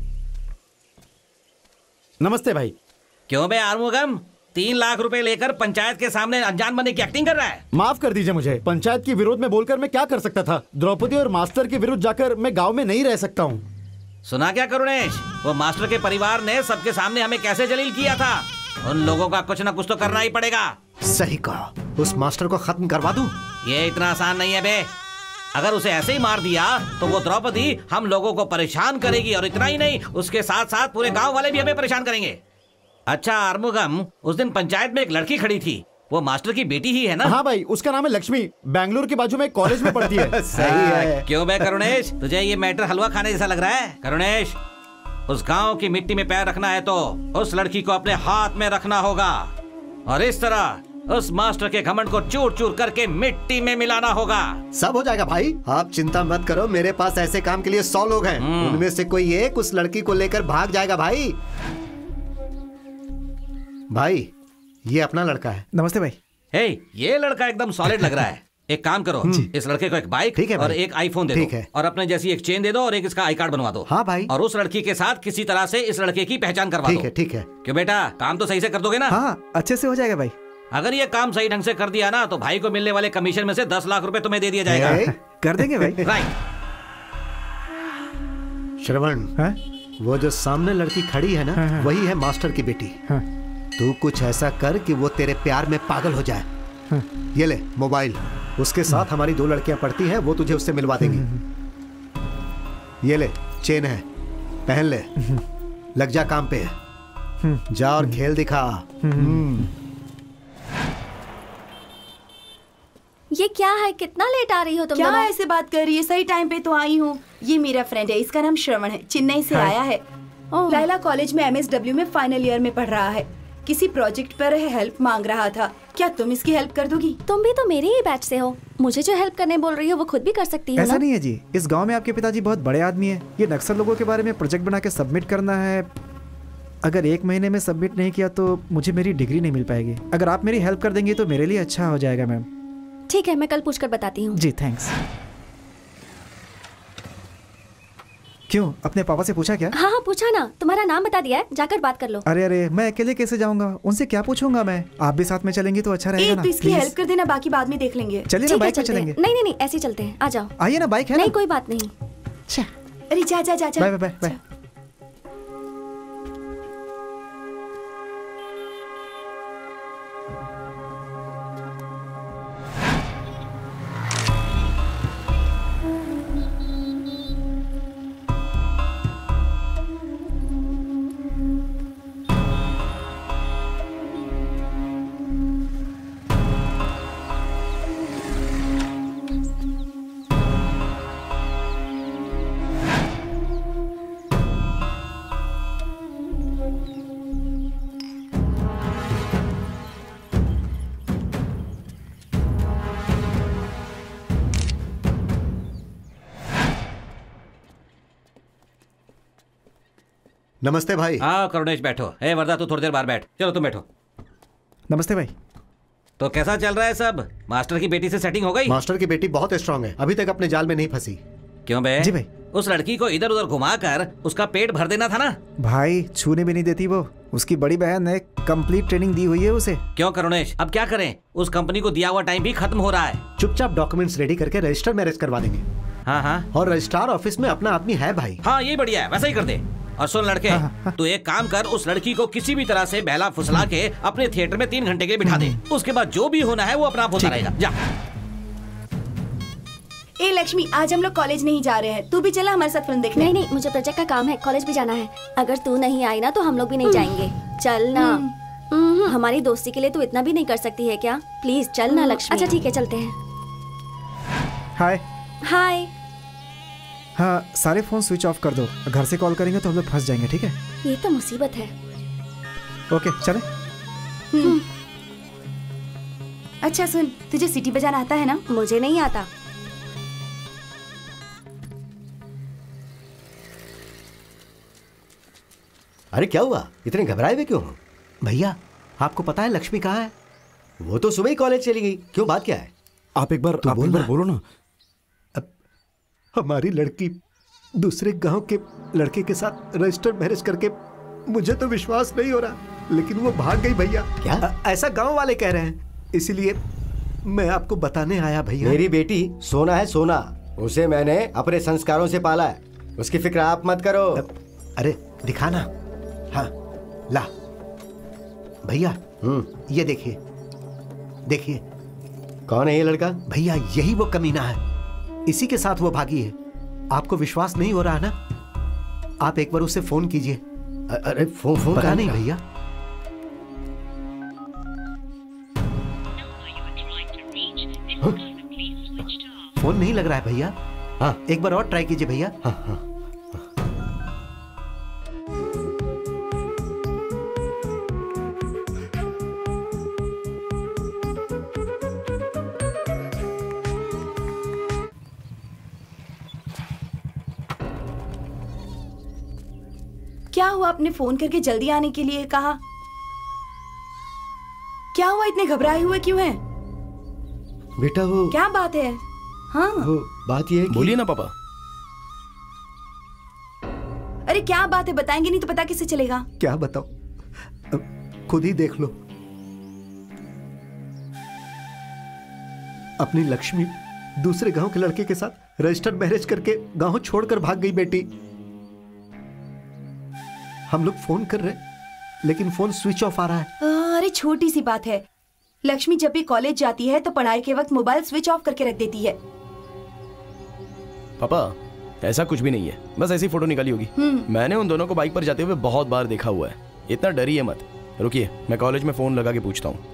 नमस्ते भाई। क्यों बे आरुमुगम, तीन लाख रुपए लेकर पंचायत के सामने अनजान बनने की एक्टिंग कर रहा है? माफ कर दीजिए मुझे, पंचायत के विरोध में बोलकर मैं क्या कर सकता था। द्रौपदी और मास्टर के विरुद्ध जाकर मैं गाँव में नहीं रह सकता हूँ। सुना क्या करुणेश, वो मास्टर के परिवार ने सबके सामने हमें कैसे जलील किया था। उन लोगों का कुछ न कुछ तो करना ही पड़ेगा। सही कहा, उस मास्टर को खत्म करवा दूं? ये इतना आसान नहीं है बे। अगर उसे ऐसे ही मार दिया तो वो द्रौपदी हम लोगों को परेशान करेगी, और इतना ही नहीं उसके साथ साथ पूरे गांव वाले भी हमें परेशान करेंगे। अच्छा आरुमुगम, उस दिन पंचायत में एक लड़की खड़ी थी, वो मास्टर की बेटी ही है ना? हाँ भाई, उसका नाम है लक्ष्मी, बैंगलोर के बाजू में कॉलेज में पढ़ती है। सही है। क्यों बे करुणेश, तुझे ये मैटर हलवा खाने जैसा लग रहा है? करुणेश, उस गांव की मिट्टी में पैर रखना है तो उस लड़की को अपने हाथ में रखना होगा, और इस तरह उस मास्टर के घमंड को चूर चूर करके मिट्टी में मिलाना होगा। सब हो जाएगा भाई, आप चिंता मत करो। मेरे पास ऐसे काम के लिए सौ लोग हैं, उनमें से कोई एक उस लड़की को लेकर भाग जाएगा। भाई भाई ये अपना लड़का है। नमस्ते भाई। हे, ये लड़का एकदम सॉलिड लग रहा है। एक काम करो, इस लड़के को एक बाइक और एक आईफोन दे दो, और अपने जैसी एक चेन दे दो और एक इसका आई कार्ड बनवा दो। हाँ भाई। और उस लड़की के साथ किसी तरह से इस लड़के की पहचान करवा दो। ठीक है ठीक है। क्यों बेटा, काम तो सही से कर दोगे ना? हाँ, अच्छे से हो जाएगा भाई। अगर ये काम सही ढंग से कर दिया ना तो भाई को मिलने वाले कमीशन में से दस लाख रुपए तुम्हें दे दिया जाएगा। कर देंगे भाई। राइट। श्रवण, वो जो सामने लड़की खड़ी है ना, वही है मास्टर की बेटी। तू कुछ ऐसा कर कि वो तेरे प्यार में पागल हो जाए। ये ले मोबाइल, उसके साथ हमारी दो लड़कियां पढ़ती हैं, वो तुझे उससे मिलवा देंगी। ये ले चेन है, पहन ले, लग जा काम पे, जा और खेल दिखा। ये क्या है, कितना लेट आ रही हो तुम? क्या दोनों? ऐसे बात कर रही है? सही टाइम पे तो आई हूँ। ये मेरा फ्रेंड है, इसका नाम श्रवण है, चेन्नई से आया है। लायला कॉलेज में एम एस डब्ल्यू में फाइनल ईयर में पढ़ रहा है। किसी प्रोजेक्ट पर हेल्प मांग रहा था। क्या तुम इसकी हेल्प कर दोगी? तुम भी तो मेरे ही बैच से हो, मुझे जो हेल्प करने बोल रही हो वो खुद भी कर सकती हो। ऐसा नहीं है जी, इस गांव में आपके पिताजी बहुत बड़े आदमी हैं। ये नक्सल लोगों के बारे में प्रोजेक्ट बना के सबमिट करना है। अगर एक महीने में सबमिट नहीं किया तो मुझे मेरी डिग्री नहीं मिल पाएगी। अगर आप मेरी हेल्प कर देंगे तो मेरे लिए अच्छा हो जाएगा मैम। ठीक है, मैं कल पूछकर बताती हूँ। जी थैंक्स। क्यों, अपने पापा से पूछा क्या? हाँ हाँ पूछा ना, तुम्हारा नाम बता दिया है, जाकर बात कर लो। अरे अरे, मैं अकेले कैसे जाऊंगा, उनसे क्या पूछूंगा मैं? आप भी साथ में चलेंगी तो अच्छा रहेगा ना। तो इसकी हेल्प कर देना, बाकी बाद में देख लेंगे। चलिए ना, बाइक पे चलेंगे। नहीं नहीं नहीं, ऐसे ही चलते हैं, आ जाओ। आइए ना, बाइक है ना। नहीं कोई बात नहीं। अरे जा जा जा जा। Bye bye bye. नमस्ते भाई। हाँ करुणेश बैठो। ए वरदा तू थोड़ी देर बाहर बैठ। चलो तुम बैठो। नमस्ते भाई। तो कैसा चल रहा है सब? मास्टर की बेटी से सेटिंग हो गई? मास्टर की बेटी बहुत स्ट्रांग है, अभी तक अपने जाल में नहीं फंसी। क्यों बे? जी भाई। उस लड़की को इधर उधर घुमाकर उसका पेट भर देना था ना। भाई छूने भी नहीं देती वो, उसकी बड़ी बहन ने कंप्लीट ट्रेनिंग दी हुई है उसे। क्यों करुणेश, अब क्या करें? उस कंपनी को दिया हुआ टाइम भी खत्म हो रहा है। चुपचाप डॉक्यूमेंट्स रेडी करके रजिस्टर मैरिज करवा देंगे। हाँ हाँ। और रजिस्ट्रार ऑफिस में अपना आदमी है भाई। हाँ ये बढ़िया है, वैसा ही कर दे। और सुन लड़के, तू एक काम कर, उस लड़की को किसी भी तरह से बहला फुसला के अपने थिएटर में तीन घंटे के लिए बिठा दे। उसके बाद जो भी होना है वो अपना आप होता रहेगा। जा। ए लक्ष्मी, आज हम लोग कॉलेज नहीं जा रहे हैं, तू भी चला हमारे साथ फिल्म देखने। नहीं नहीं, मुझे प्रोजेक्ट का काम है, कॉलेज भी जाना है। अगर तू नहीं आई ना तो हम लोग भी नहीं जाएंगे। चल ना। हमारी दोस्ती के लिए तू इतना भी नहीं कर सकती है क्या? प्लीज चल ना लक्ष्मी। अच्छा ठीक है, चलते हैं। हाय। हाय। हाँ, सारे फोन स्विच ऑफ कर दो, घर से कॉल करेंगे तो हम लोग फंस जाएंगे, ठीक है? ये तो मुसीबत है। ओके चले। अच्छा सुन, तुझे सीटी बजाना आता है ना? मुझे नहीं आता। अरे क्या हुआ, इतने घबराए हुए क्यों हो? भैया आपको पता है लक्ष्मी कहाँ है? वो तो सुबह ही कॉलेज चली गई। क्यों, बात क्या है? आप एक बार तो आप एक बार बोलो ना। हमारी लड़की दूसरे गांव के लड़के के साथ रजिस्टर मैरिज करके, मुझे तो विश्वास नहीं हो रहा, लेकिन वो भाग गई भैया। क्या? आ, ऐसा गांव वाले कह रहे हैं, इसीलिए मैं आपको बताने आया भैया। मेरी बेटी सोना है सोना, उसे मैंने अपने संस्कारों से पाला है, उसकी फिक्र आप मत करो। अरे दिखाना। हाँ ला भैया, ये देखिए देखिए। कौन है ये लड़का? भैया यही वो कमीना है, इसी के साथ वो भागी है। आपको विश्वास नहीं हो रहा ना? आप एक बार उसे फोन कीजिए। अरे फोन फोन पता नहीं भैया। फोन नहीं लग रहा है भैया। हाँ एक बार और ट्राई कीजिए भैया। हाँ हाँ। क्या हुआ? आपने फोन करके जल्दी आने के लिए कहा। क्या हुआ, इतने घबराए हुए क्यों हैं? बेटा वो क्या बात है? हाँ वो बात ये है कि... बोलिए ना पापा। अरे क्या बात है, बताएंगे नहीं तो पता किससे चलेगा? क्या बताओ, खुद ही देख लो। अपनी लक्ष्मी दूसरे गांव के लड़के के साथ रजिस्टर्ड मैरिज करके गांव छोड़कर भाग गई बेटी। हम लोग फोन कर रहे लेकिन फोन स्विच ऑफ आ रहा है। अरे छोटी सी बात है, लक्ष्मी जब भी कॉलेज जाती है तो पढ़ाई के वक्त मोबाइल स्विच ऑफ करके रख देती है। पापा ऐसा कुछ भी नहीं है, बस ऐसी फोटो निकाली होगी। मैंने उन दोनों को बाइक पर जाते हुए बहुत बार देखा हुआ है। इतना डरिए मत। रुकिए, मैं कॉलेज में फोन लगा के पूछता हूँ।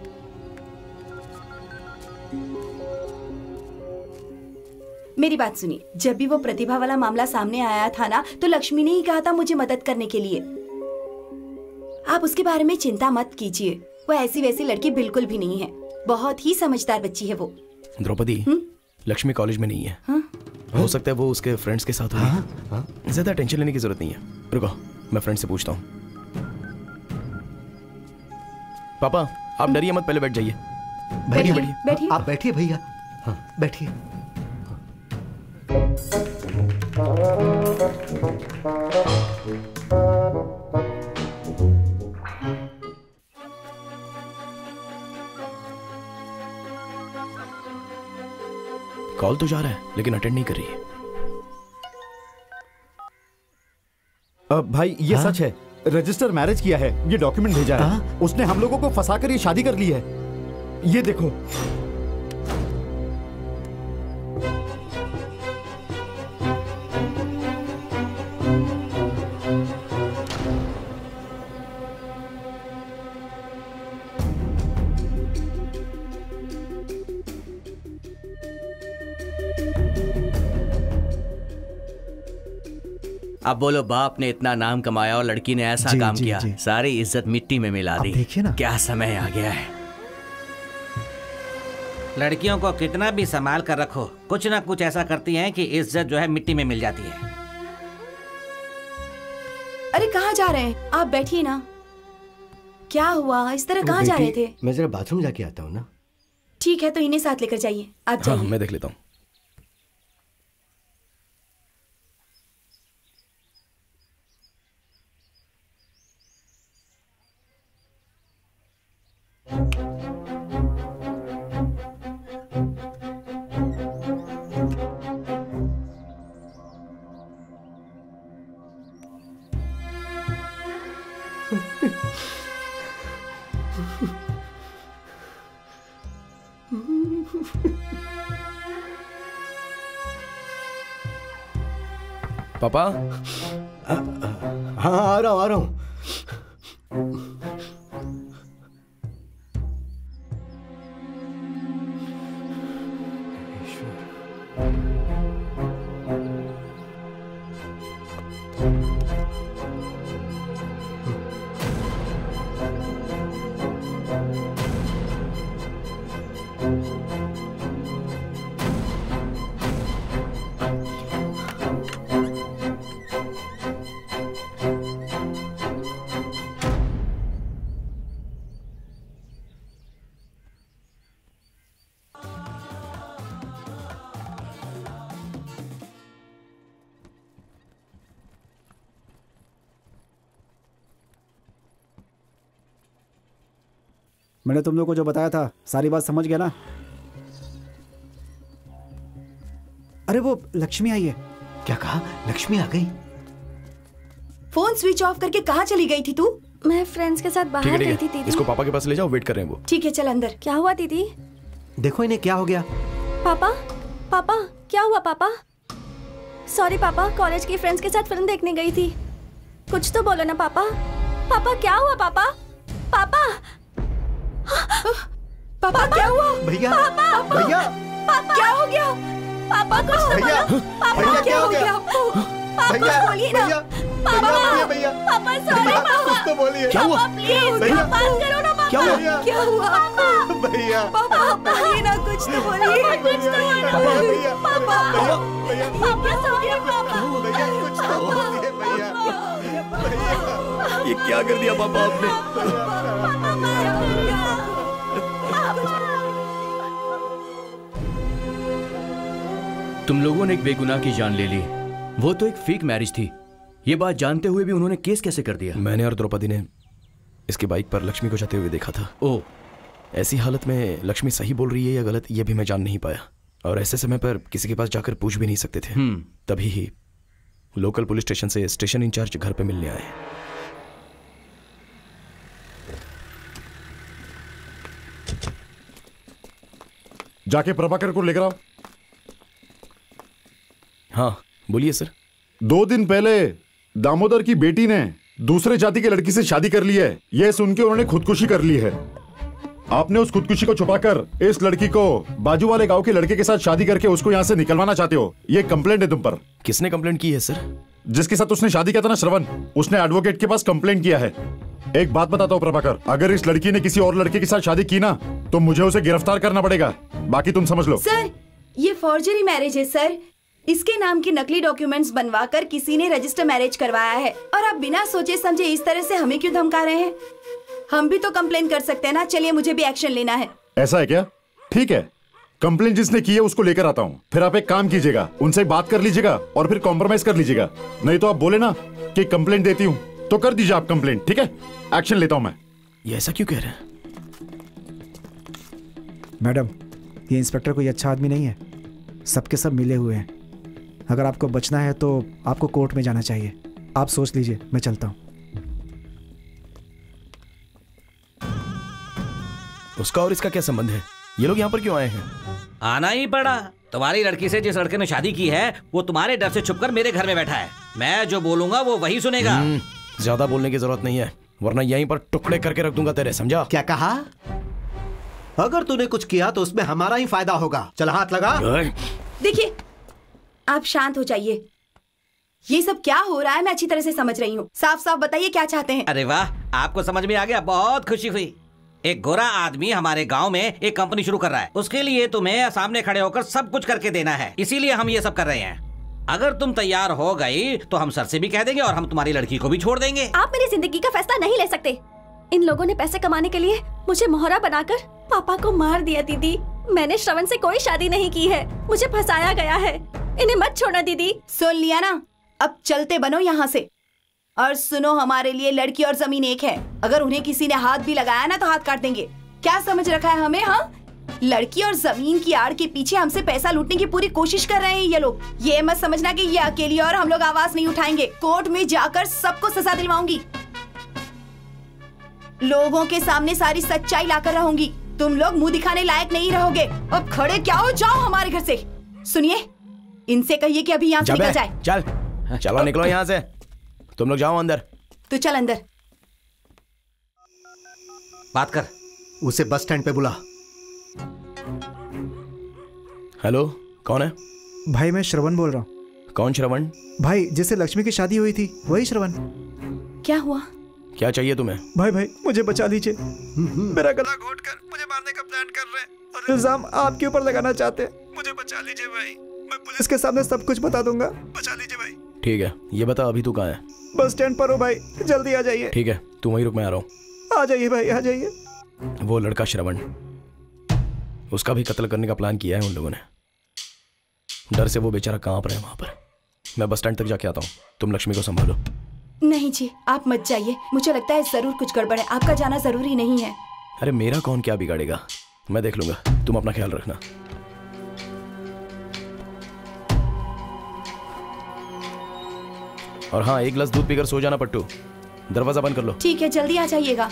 मेरी बात सुनिए, जब भी वो प्रतिभा वाला मामला सामने आया था ना, तो लक्ष्मी ने ही कहा था मुझे मदद करने के लिए। आप उसके बारे में चिंता मत कीजिए, वो ऐसी वैसी लड़की बिल्कुल भी नहीं है, बहुत ही समझदार बच्ची है वो। द्रौपदी, लक्ष्मी कॉलेज में नहीं है। हा? हो सकता है वो उसके फ्रेंड्स के साथ हो। ज्यादा टेंशन लेने की जरूरत नहीं है। रुको, मैं फ्रेंड से पूछता हूँ। पापा आप डरिए मत, पहले बैठ जाइए। बैठिए बैठिए बैठिए। आप बैठिए भैया। हाँ बैठिए। कॉल तो जा रहा है लेकिन अटेंड नहीं कर रही है। अब भाई ये हाँ? सच है, रजिस्टर मैरिज किया है, ये डॉक्यूमेंट भेजा है। हाँ? उसने हम लोगों को फंसाकर ये शादी कर ली है। ये देखो। अब बोलो, बाप ने इतना नाम कमाया और लड़की ने ऐसा जी, काम जी, किया, जी। सारी इज्जत मिट्टी में मिला दी। देखिए ना, क्या समय आ गया है। लड़कियों को कितना भी संभाल कर रखो, कुछ ना कुछ ऐसा करती हैं कि इज्जत जो है मिट्टी में मिल जाती है। अरे कहाँ जा रहे हैं आप? बैठिए ना। क्या हुआ, इस तरह कहाँ जा रहे थे? मैं जरा बाथरूम जाके आता हूँ ना। ठीक है, तो इन्हें साथ लेकर जाइए। आप हाँ, जाइए। मैं देख लेता हूँ। पापा। हाँ आ रहा हूँ आ रहा हूँ। मैंने तुम लोग को जो बताया था सारी बात समझ गया ना? अरे वो लक्ष्मी आई है। क्या कहा? लक्ष्मी आ गई? फोन स्विच ऑफ करके कहाँ चली गई थी तू? मैं फ्रेंड्स के साथ ठीक बाहर है, गई ठीक थी है। दीदी। इसको पापा के पास ले जाओ, वेट कर रहे हैं वो। ठीक है, चल अंदर। क्या हुआ दीदी? देखो इन्हें क्या हो गया। पापा पापा क्या हुआ पापा? सॉरी पापा, कॉलेज की फ्रेंड्स के साथ फिल्म देखने गई थी। कुछ तो बोलो ना पापा। पापा क्या हुआ पापा? पापा पापा क्या हुआ? भैया पापा भैया पापा क्या हो गया? पापा कुछ तो भैया, बोलो। पापा भैया, क्या हो गया आपको? पापा भैया, बोलिए ना। भैया, पापा भैया, भैया, पापा सॉरी भैया, पापा। कुछ तो बोलिए। क्या हुआ? प्लीज भैया, बात करो ना पापा। क्या हुआ? क्या हुआ आपको? भैया पापा बोलिए ना, कुछ तो बोलिए। कुछ तो बोलो। भैया पापा भैया पापा सॉरी पापा। भैया कुछ तो बोलिए भैया। ये क्या कर दिया पापा आपने? तुम लोगों ने एक बेगुनाह की जान ले ली। वो तो एक फेक मैरिज थी। ये बात जानते हुए भी उन्होंने केस कैसे कर दिया? मैंने और द्रौपदी ने इसकी बाइक पर लक्ष्मी को जाते हुए देखा था। ओह, ऐसी हालत में लक्ष्मी सही बोल रही है या गलत, ये भी मैं जान नहीं पाया। और ऐसे समय पर किसी के पास जाकर पूछ भी नहीं सकते थे। तभी ही लोकल पुलिस स्टेशन से स्टेशन इंचार्ज घर पे मिलने आए। जाके प्रभाकर को लेकर आओ। हाँ बोलिए सर। दो दिन पहले दामोदर की बेटी ने दूसरे जाति की लड़की से शादी कर ली है। यह सुन के उन्होंने खुदकुशी कर ली है। आपने उस खुदकुशी को छुपाकर इस लड़की को बाजू वाले गांव के लड़के के साथ शादी करके उसको यहाँ से निकलवाना चाहते हो। ये कंप्लेंट है तुम पर। किसने कंप्लेंट की है सर? जिसके साथ उसने शादी किया था ना, श्रवण, उसने एडवोकेट के पास कंप्लेंट किया है। एक बात बताता हूँ प्रभाकर, अगर इस लड़की ने किसी और लड़के के साथ शादी की ना तो मुझे उसे गिरफ्तार करना पड़ेगा। बाकी तुम समझ लो। सर ये फॉर्जरी मैरिज है सर। इसके नाम के नकली डॉक्यूमेंट्स बनवाकर किसी ने रजिस्टर मैरिज करवाया है और आप बिना सोचे समझे इस तरह से हमें क्यों धमका रहे हैं? हम भी तो कंप्लेन कर सकते हैं ना। चलिए मुझे भी एक्शन लेना है। ऐसा है क्या? ठीक है, कंप्लेंट जिसने की है उसको लेकर आता हूँ। फिर आप एक काम कीजिएगा, उनसे बात कर लीजिएगा और फिर कॉम्प्रोमाइज कर लीजिएगा। नहीं तो आप बोले ना कि कंप्लेंट देती हूँ तो कर दीजिए आप कंप्लेंट। ठीक है, एक्शन लेता हूँ मैं। ये ऐसा क्यों कह रहे हैं? मैडम, ये इंस्पेक्टर कोई अच्छा आदमी नहीं है। सबके सब मिले हुए हैं। अगर आपको बचना है तो आपको कोर्ट में जाना चाहिए। आप सोच लीजिए, मैं चलता हूँ। उसका और इसका क्या संबंध है? ये लोग यहाँ पर क्यों आए हैं? आना ही पड़ा। तुम्हारी लड़की से जिस लड़के ने शादी की है वो तुम्हारे डर से छुपकर मेरे घर में बैठा है। मैं जो बोलूंगा वो वही सुनेगा। ज्यादा बोलने की जरूरत नहीं है, वरना यहीं पर टुकड़े करके रख दूंगा तेरे। समझा? क्या कहा? अगर तूने कुछ किया तो उसमें हमारा ही फायदा होगा। चल हाथ लगा। देखिए आप शांत हो जाइए। ये सब क्या हो रहा है मैं अच्छी तरह से समझ रही हूँ। साफ साफ बताइए क्या चाहते हैं? अरे वाह, आपको समझ में आ गया, बहुत खुशी हुई। एक गोरा आदमी हमारे गांव में एक कंपनी शुरू कर रहा है। उसके लिए तुम्हें सामने खड़े होकर सब कुछ करके देना है। इसीलिए हम ये सब कर रहे हैं। अगर तुम तैयार हो गई तो हम सर से भी कह देंगे और हम तुम्हारी लड़की को भी छोड़ देंगे। आप मेरी जिंदगी का फैसला नहीं ले सकते। इन लोगों ने पैसे कमाने के लिए मुझे मोहरा बनाकर पापा को मार दिया। दीदी, मैंने श्रवण से कोई शादी नहीं की है। मुझे फंसाया गया है। इन्हें मत छोड़ना दीदी। सुन लिया ना, अब चलते बनो यहाँ से। और सुनो, हमारे लिए लड़की और जमीन एक है। अगर उन्हें किसी ने हाथ भी लगाया ना तो हाथ काट देंगे। क्या समझ रखा है हमें? हाँ, लड़की और जमीन की आड़ के पीछे हमसे पैसा लूटने की पूरी कोशिश कर रहे हैं ये लोग। ये मत समझना कि ये अकेली और हम लोग आवाज नहीं उठाएंगे। कोर्ट में जाकर सबको सजा दिलवाऊंगी। लोगों के सामने सारी सच्चाई लाकर रहूंगी। तुम लोग मुंह दिखाने लायक नहीं रहोगे। अब खड़े क्या हो, जाओ हमारे घर से। सुनिए, इनसे कहिए कि अभी यहाँ से निकल जाए। चल चलो निकलो यहाँ से। तुम लोग जाओ अंदर। तू चल अंदर। बात कर। उसे बस स्टैंड पे बुला। हेलो, कौन है? भाई मैं श्रवण बोल रहा हूँ। कौन श्रवण? भाई जिससे लक्ष्मी की शादी हुई थी, वही श्रवण। क्या हुआ? क्या चाहिए तुम्हें? भाई भाई मुझे बचा लीजिए। मेरा गला घोट कर मुझे मारने का प्लान कर रहे हैं और इल्जाम आपके ऊपर लगाना चाहते हैं। मुझे बचा लीजिए भाई, मैं पुलिस के सामने सब कुछ बता दूंगा। बचा लीजिए भाई। ठीक है, ये बता अभी तू कहाँ है? बस स्टैंड पर हो भाई, जल्दी आ जाइए। ठीक है, तू वहीं रुक, मैं आ रहा हूँ। आ जाइए भाई, आ जाइए। वो लड़का श्रवण, उसका भी कत्ल करने का प्लान किया है उन लोगों ने। डर से वो बेचारा कांप रहा है वहां पर। मैं बस स्टैंड तक जाके आता हूँ, तुम लक्ष्मी को संभालो। नहीं जी, आप मत जाइए। मुझे लगता है जरूर कुछ गड़बड़ है। आपका जाना जरूरी नहीं है। अरे मेरा कौन क्या बिगाड़ेगा, मैं देख लूंगा। तुम अपना ख्याल रखना। और हाँ, एक गिलास दूध पीकर सो जाना पट्टू। दरवाजा बंद कर लो। ठीक है, जल्दी आ जाइएगा।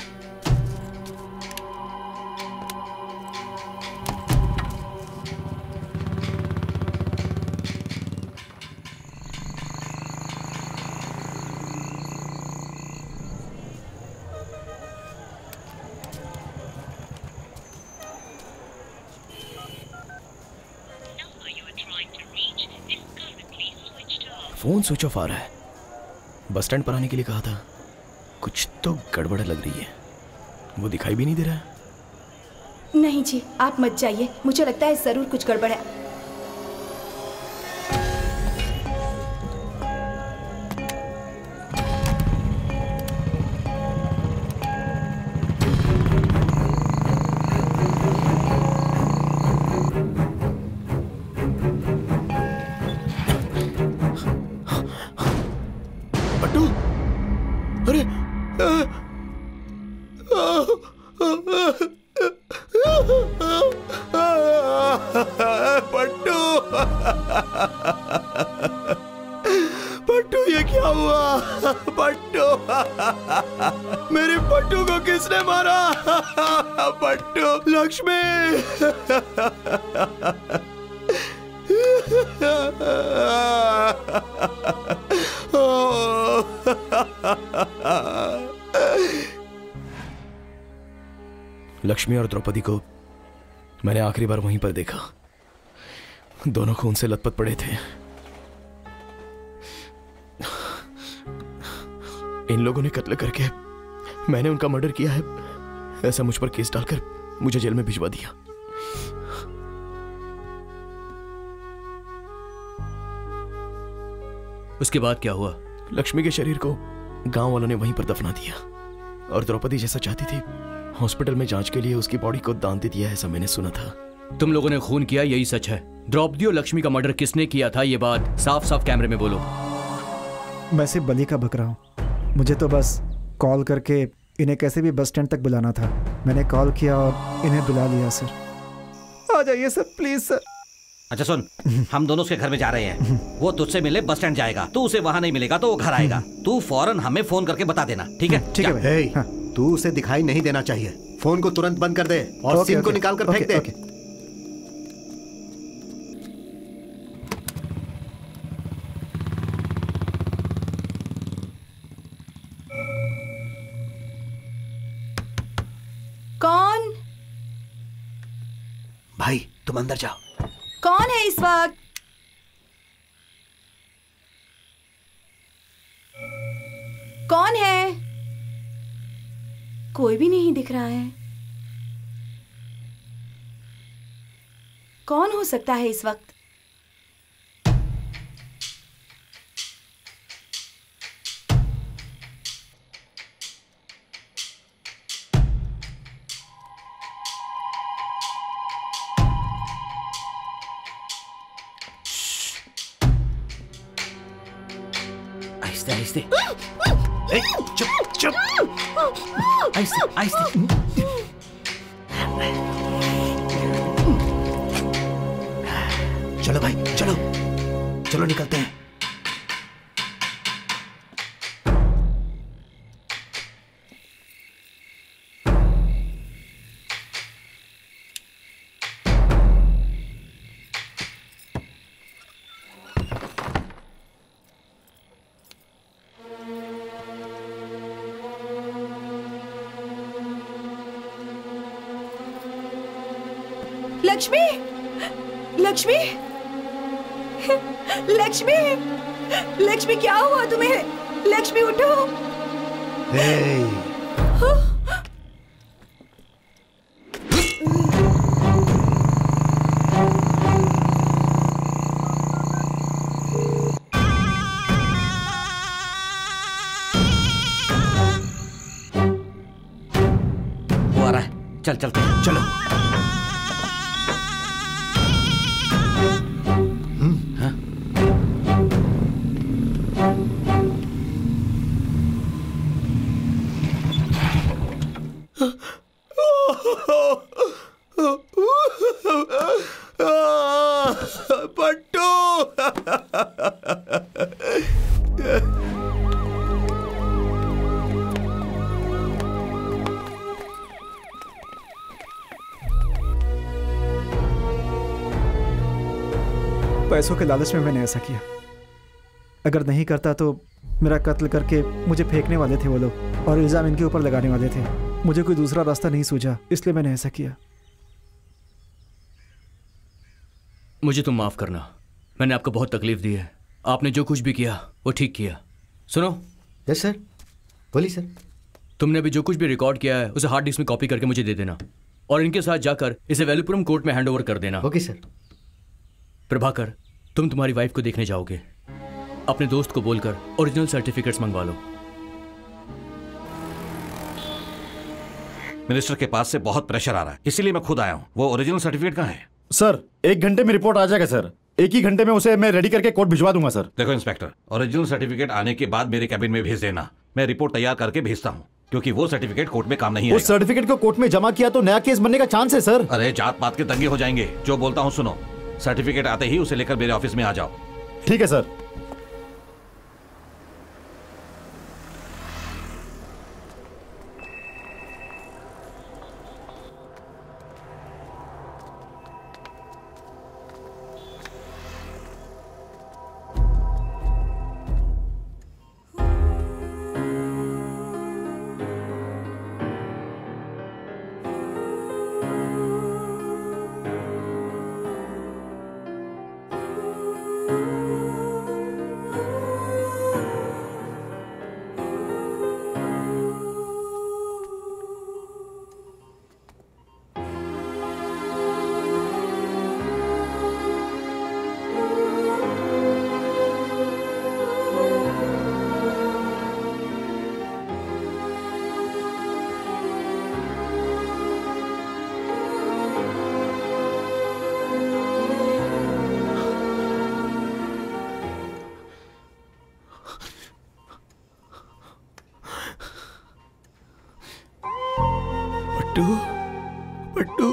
फोन स्विच ऑफ आ रहा है। बस स्टैंड पर आने के लिए कहा था। कुछ तो गड़बड़ लग रही है। वो दिखाई भी नहीं दे रहा है। नहीं जी, आप मत जाइए। मुझे लगता है जरूर कुछ गड़बड़ है। अरे पट्टू, पट्टू ये क्या हुआ? पट्टू, मेरे पट्टू को किसने मारा? पट्टू, लक्ष्मी। लक्ष्मी और द्रौपदी को मैंने आखिरी बार वहीं पर देखा। दोनों खून से लथपथ पड़े थे। इन लोगों ने कत्ल करके मैंने उनका मर्डर किया है, ऐसा मुझ पर केस डालकर मुझे जेल में भिजवा दिया। उसके बाद क्या हुआ? लक्ष्मी के शरीर को गांव वालों ने वहीं पर दफना दिया और द्रौपदी जैसा चाहती थी हॉस्पिटल में जांच के लिए उसकी बॉडी को दान दे दिया, ऐसा मैंने सुना था। तुम लोगों ने खून किया, यही सच है। द्रौपदी और लक्ष्मी का मर्डर किसने किया था, ये बात साफ साफ कैमरे में बोलो। मैं सिर्फ बलि का बक रहा हूँ। मुझे तो बस कॉल करके इन्हें कैसे भी बस स्टैंड तक बुलाना था। मैंने कॉल किया और इन्हें बुला लिया। सर आ जाइए सर, प्लीज सर। अच्छा सुन, हम दोनों उसके घर में जा रहे हैं। वो तुझसे मिले बस स्टैंड जाएगा, तू उसे वहां नहीं मिलेगा तो वो घर आएगा। तू फौरन हमें फोन करके बता देना, ठीक है? ठीक है भाई। हाँ। तू उसे दिखाई नहीं देना चाहिए। फोन को तुरंत बंद कर दे और सिम को निकाल कर फेंक दे। कौन? भाई तुम अंदर जाओ। कौन है इस वक्त? कौन है? कोई भी नहीं दिख रहा है। कौन हो सकता है इस वक्त? आहिस्ते आहिस्ते। ए, चुप चुप। आहिस्ते आहिस्ते। चलो भाई चलो, चलो निकलते हैं। लक्ष्मी, लक्ष्मी, लक्ष्मी, लक्ष्मी क्या हुआ तुम्हें? लक्ष्मी उठो। हे। वो आ रहा है, चल चलते हैं, चलो। पट्टू। पैसों के लालच में मैंने ऐसा किया। अगर नहीं करता तो मेरा कत्ल करके मुझे फेंकने वाले थे वो लोग, और इल्जाम इनके ऊपर लगाने वाले थे। मुझे कोई दूसरा रास्ता नहीं सूझा, इसलिए मैंने ऐसा किया। मुझे तुम माफ करना, मैंने आपको बहुत तकलीफ दी है। आपने जो कुछ भी किया वो ठीक किया। सुनो। Yes sir. बोलिए सर। तुमने अभी जो कुछ भी रिकॉर्ड किया है उसे हार्ड डिस्क में कॉपी करके मुझे दे देना, और इनके साथ जाकर इसे वेलुपुरम कोर्ट में हैंड ओवर कर देना। Okay sir. प्रभाकर, तुम तुम्हारी वाइफ को देखने जाओगे। अपने दोस्त को बोलकर ओरिजिनल सर्टिफिकेट्स मंगवा लो। मिनिस्टर के पास से बहुत प्रेशर आ रहा है, इसीलिए मैं खुद आया हूँ। वो ओरिजिनल सर्टिफिकेट कहाँ है? सर एक घंटे में रिपोर्ट आ जाएगा सर। एक ही घंटे में उसे मैं रेडी करके कोर्ट भिजवा दूंगा सर। देखो इंस्पेक्टर, ओरिजिनल सर्टिफिकेट आने के बाद मेरे कैबिन में भेज देना। मैं रिपोर्ट तैयार करके भेजता हूँ, क्योंकि वो सर्टिफिकेट कोर्ट में काम नहीं उस सर्टिफिकेट को कोर्ट में जमा किया तो नया केस बनने का चांस है सर। अरे जात पात के दंगे हो जाएंगे। जो बोलता हूँ सुनो, सर्टिफिकेट आते ही उसे लेकर मेरे ऑफिस में आ जाओ। ठीक है सर। पट्टू, पट्टू।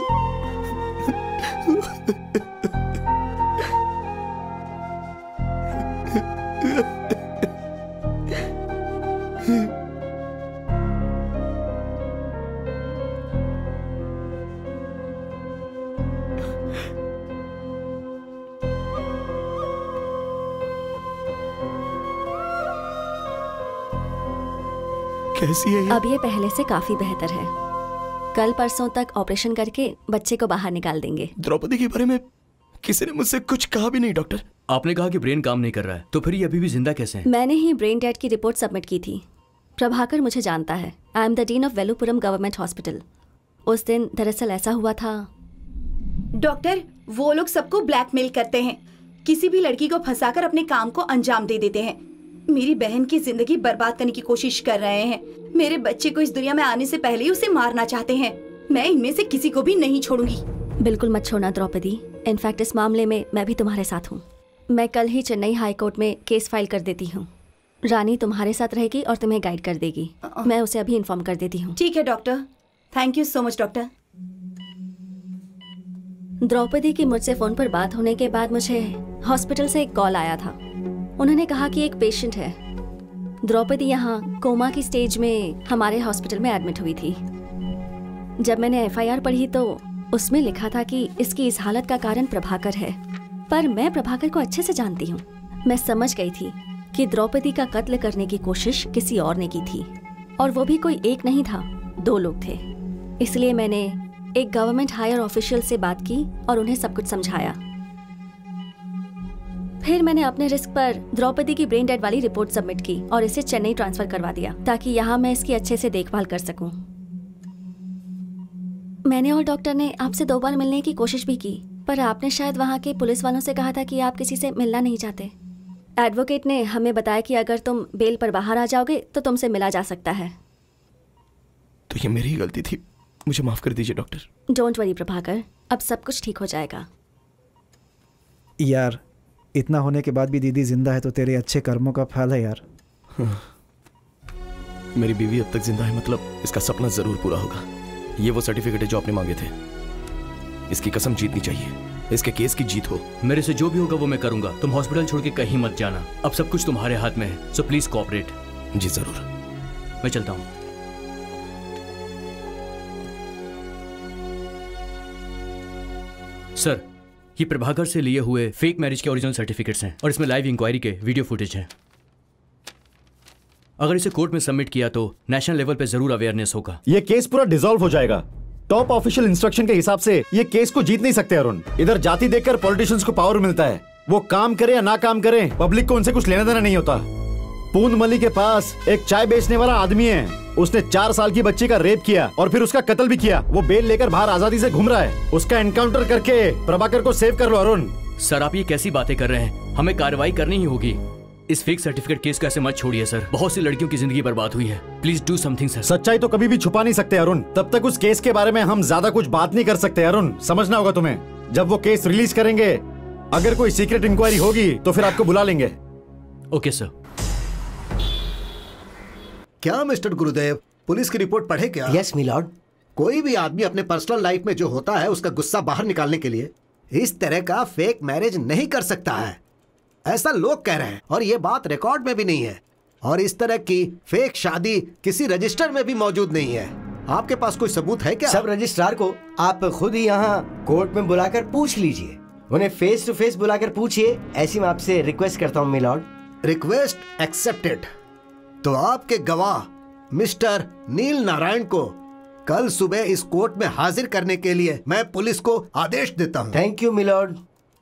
कैसी है ये? अब ये पहले से काफी बेहतर है। कल परसों तक ऑपरेशन करके बच्चे को बाहर निकाल देंगे। द्रौपदी के बारे में किसी ने मुझसे कुछ कहा भी नहीं डॉक्टर। आपने कहा कि ब्रेन काम नहीं कर रहा है, तो फिर ये अभी भी जिंदा कैसे है? मैंने ही ब्रेन डेड की रिपोर्ट सबमिट की थी। प्रभाकर मुझे जानता है। I am the dean of Villupuram government hospital. उस दिन दरअसल ऐसा हुआ था। डॉक्टर, वो लोग सबको ब्लैकमेल करते हैं, किसी भी लड़की को फंसाकर अपने काम को अंजाम दे देते हैं। मेरी बहन की जिंदगी बर्बाद करने की कोशिश कर रहे हैं। मेरे बच्चे को इस दुनिया में आने से पहले ही उसे मारना चाहते हैं। मैं इनमें से किसी को भी नहीं छोड़ूंगी। बिल्कुल मत छोड़ना द्रौपदी। इनफैक्ट इस मामले में मैं भी तुम्हारे साथ हूँ। मैं कल ही चेन्नई हाई कोर्ट में केस फाइल कर देती हूँ। रानी तुम्हारे साथ रहेगी और तुम्हें गाइड कर देगी। मैं उसे अभी इन्फॉर्म कर देती हूँ। ठीक है doctor. Thank you so much doctor. Draupadi की मुझसे फोन पर बात होने के बाद मुझे हॉस्पिटल से एक कॉल आया था। उन्होंने कहा कि एक पेशेंट है। द्रौपदी यहाँ कोमा की स्टेज में हमारे हॉस्पिटल में एडमिट हुई थी। जब मैंने एफ आई आर पढ़ी तो उसमें लिखा था कि इसकी इस हालत का कारण प्रभाकर है। पर मैं प्रभाकर को अच्छे से जानती हूँ। मैं समझ गई थी कि द्रौपदी का कत्ल करने की कोशिश किसी और ने की थी, और वो भी कोई एक नहीं था, दो लोग थे। इसलिए मैंने एक गवर्नमेंट हायर ऑफिशियल से बात की और उन्हें सब कुछ समझाया। फिर मैंने अपने रिस्क पर द्रौपदी की ब्रेन डेड वाली रिपोर्ट सबमिट की और इसे चेन्नई ट्रांसफर करवा दिया ताकि यहाँ मैं इसकी अच्छे से देखभाल कर सकूं। मैंने और डॉक्टर ने आपसे दो बार मिलने की कोशिश भी की, पर आपने शायद वहाँ के पुलिस वालों से कहा था कि आप किसी से मिलना नहीं चाहते। एडवोकेट ने हमें बताया कि अगर तुम बेल पर बाहर आ जाओगे तो तुमसे मिला जा सकता है। तो ये मेरी ही गलती थी, मुझे माफ कर दीजिए डॉक्टर। डोंट वरी प्रभाकर, अब सब कुछ ठीक हो जाएगा। यार इतना होने के बाद भी दीदी जिंदा है तो तेरे अच्छे कर्मों का फल है यार। हाँ। मेरी बीवी अब तक जिंदा है, मतलब इसका सपना जरूर पूरा होगा। ये वो सर्टिफिकेट है जो आपने मांगे थे। इसकी कसम जीतनी चाहिए, इसके केस की जीत हो। मेरे से जो भी होगा वो मैं करूंगा। तुम हॉस्पिटल छोड़ के कहीं मत जाना, अब सब कुछ तुम्हारे हाथ में है, सो प्लीज कोऑपरेट। जी जरूर, मैं चलता हूँ। सर, ये प्रभाकर से लिए हुए फेक मैरिज के ओरिजिनल सर्टिफिकेट्स हैं और इसमें लाइव इंक्वायरी के वीडियो फुटेज हैं। अगर इसे कोर्ट में सबमिट किया तो नेशनल लेवल पे जरूर अवेयरनेस होगा। ये केस पूरा डिसॉल्व हो जाएगा। टॉप ऑफिशियल इंस्ट्रक्शन के हिसाब से ये केस को जीत नहीं सकते अरुण। इधर जाति देखकर पॉलिटिशियंस को पावर मिलता है, वो काम करे या ना काम करे, पब्लिक को उनसे कुछ लेना देना नहीं होता। पूंदमली के पास एक चाय बेचने वाला आदमी है, उसने चार साल की बच्ची का रेप किया और फिर उसका कत्ल भी किया। वो बेल लेकर बाहर आजादी से घूम रहा है। उसका एनकाउंटर करके प्रभाकर को सेव कर लो अरुण। सर आप ये कैसी बातें कर रहे हैं, हमें कार्रवाई करनी ही होगी। इस फेक सर्टिफिकेट केस को ऐसे मत छोड़िए सर, बहुत सी लड़कियों की जिंदगी बर्बाद हुई है। Please do something sir. सच्चाई तो कभी भी छुपा नहीं सकते अरुण, तब तक उस केस के बारे में हम ज्यादा कुछ बात नहीं कर सकते अरुण, समझना होगा तुम्हें। जब वो केस रिलीज करेंगे, अगर कोई सीक्रेट इंक्वायरी होगी तो फिर आपको बुला लेंगे। Okay sir. क्या मिस्टर गुरुदेव, पुलिस की रिपोर्ट पढ़े क्या? Yes my lord. कोई भी आदमी अपने पर्सनल लाइफ में जो होता है उसका गुस्सा बाहर निकालने के लिए इस तरह का फेक मैरिज नहीं कर सकता है, ऐसा लोग कह रहे हैं और ये बात रिकॉर्ड में भी नहीं है। और इस तरह की फेक शादी किसी रजिस्टर में भी मौजूद नहीं है। आपके पास कोई सबूत है क्या? सब रजिस्ट्रार को आप खुद ही यहाँ कोर्ट में बुलाकर पूछ लीजिए, उन्हें फेस टू फेस बुलाकर पूछिए, ऐसी मैं आपसे रिक्वेस्ट करता हूँ मिलॉर्ड। Request accepted. तो आपके गवाह मिस्टर नील नारायण को कल सुबह इस कोर्ट में हाजिर करने के लिए मैं पुलिस को आदेश देता हूं। Thank you my lord.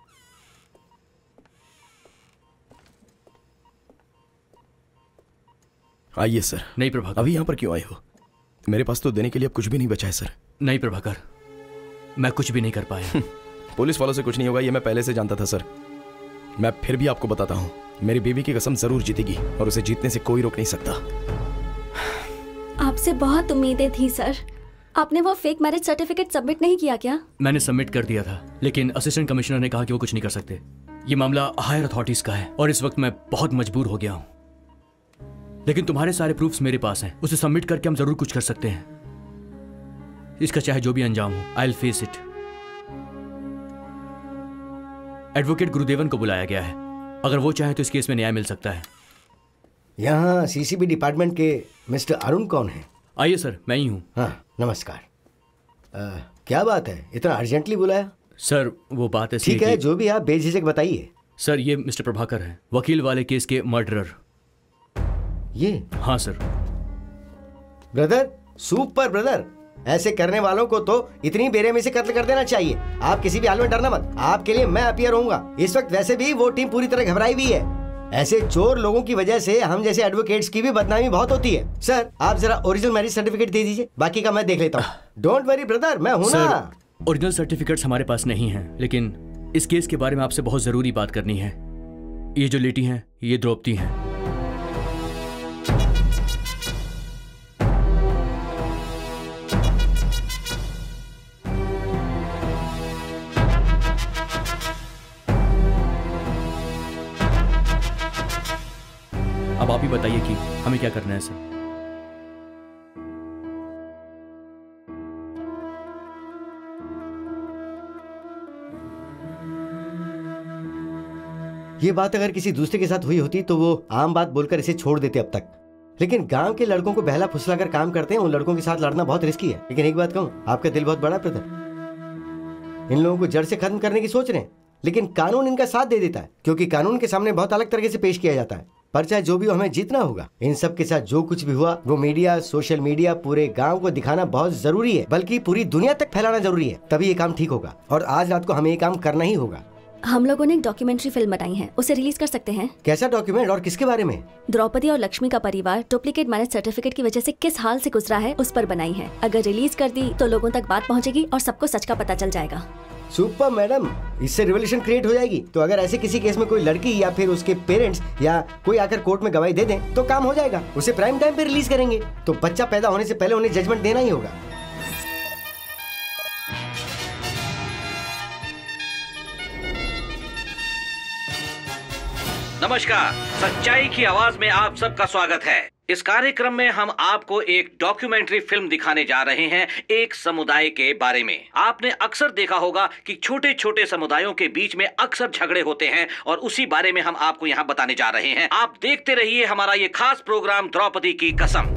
आइए सर। नहीं प्रभाकर। अभी यहाँ पर क्यों आए हो? मेरे पास तो देने के लिए अब कुछ भी नहीं बचा है सर। नहीं प्रभाकर, मैं कुछ भी नहीं कर पाया। पुलिस वालों से कुछ नहीं होगा, ये मैं पहले से जानता था सर। मैं फिर भी आपको बताता हूँ, मेरी बीवी की कसम जरूर जीतेगी और उसे जीतने से कोई रोक नहीं सकता। आपसे बहुत उम्मीदें थी सर। आपने वो फेक मैरिज सर्टिफिकेट सबमिट नहीं किया क्या? मैंने सबमिट कर दिया था, लेकिन असिस्टेंट कमिश्नर ने कहा कि वो कुछ नहीं कर सकते। ये मामला हायर अथॉरिटीज का है और इस वक्त मैं बहुत मजबूर हो गया हूँ। लेकिन तुम्हारे सारे प्रूफ्स मेरे पास हैं, उसे सबमिट करके हम जरूर कुछ कर सकते हैं। इसका चाहे जो भी अंजाम हो, I will face it. Advocate Gurudevan को बुलाया गया है, अगर वो चाहे तो इस केस में न्याय मिल सकता है। यहाँ सीसीबी डिपार्टमेंट के मिस्टर अरुण कौन है? आइए सर, मैं ही हूँ। हाँ नमस्कार। आ, क्या बात है, इतना अर्जेंटली बुलाया? सर वो बात ऐसी ठीक है, जो भी आप बेझिझक बताइए। सर ये मिस्टर प्रभाकर हैं, वकील वाले केस के मर्डरर। ये? हाँ सर। ब्रदर, सुपर ब्रदर, ऐसे करने वालों को तो इतनी बेरहमी से कत्ल कर देना चाहिए। आप किसी भी हाल में डरना मत, आपके लिए मैं अपीयर होऊंगा। इस वक्त वैसे भी वो टीम पूरी तरह घबराई हुई है। ऐसे चोर लोगों की वजह से हम जैसे एडवोकेट्स की भी बदनामी बहुत होती है। सर आप जरा ओरिजिनल मैरिज सर्टिफिकेट दे दीजिए, बाकी का मैं देख लेता हूँ। डोंट वरी ब्रदर, मैं हूँ ना। ओरिजिनल सर्टिफिकेट्स हमारे पास नहीं हैं, लेकिन इस केस के बारे में आपसे बहुत जरूरी बात करनी है। ये जो लेडी हैं, ये द्रौपदी हैं। अब आप ही बताइए कि हमें क्या करना है सर। ये बात अगर किसी दूसरे के साथ हुई होती तो वो आम बात बोलकर इसे छोड़ देते अब तक, लेकिन गांव के लड़कों को बहला फुसला कर काम करते हैं, उन लड़कों के साथ लड़ना बहुत रिस्की है। लेकिन एक बात कहूं, आपका दिल बहुत बड़ा ब्रदर। इन लोगों को जड़ से खत्म करने की सोच रहे हैं, लेकिन कानून इनका साथ दे देता है, क्योंकि कानून के सामने बहुत अलग तरीके से पेश किया जाता है। पर चाहे जो भी हो, हमें जीतना होगा। इन सब के साथ जो कुछ भी हुआ वो मीडिया, सोशल मीडिया, पूरे गांव को दिखाना बहुत जरूरी है, बल्कि पूरी दुनिया तक फैलाना जरूरी है, तभी ये काम ठीक होगा। और आज रात को हमें ये काम करना ही होगा। हम लोगों ने एक डॉक्यूमेंट्री फिल्म बनाई है, उसे रिलीज कर सकते हैं। कैसा डॉक्यूमेंट और किसके बारे में? द्रौपदी और लक्ष्मी का परिवार डुप्लीकेट मैरिज सर्टिफिकेट की वजह से किस हाल से गुजरा है उस पर बनाई है। अगर रिलीज कर दी तो लोगों तक बात पहुंचेगी और सबको सच का पता चल जाएगा। सुपर मैडम, इससे रिवोल्यूशन क्रिएट हो जाएगी। तो अगर ऐसे किसी केस में कोई लड़की या फिर उसके पेरेंट्स या कोई आकर कोर्ट में गवाही दे दें तो काम हो जाएगा। उसे प्राइम टाइम पे रिलीज करेंगे तो बच्चा पैदा होने से पहले उन्हें जजमेंट देना ही होगा। नमस्कार, सच्चाई की आवाज में आप सबका स्वागत है। इस कार्यक्रम में हम आपको एक डॉक्यूमेंट्री फिल्म दिखाने जा रहे हैं एक समुदाय के बारे में। आपने अक्सर देखा होगा कि छोटे छोटे समुदायों के बीच में अक्सर झगड़े होते हैं और उसी बारे में हम आपको यहाँ बताने जा रहे हैं। आप देखते रहिए हमारा ये खास प्रोग्राम द्रौपदी की कसम।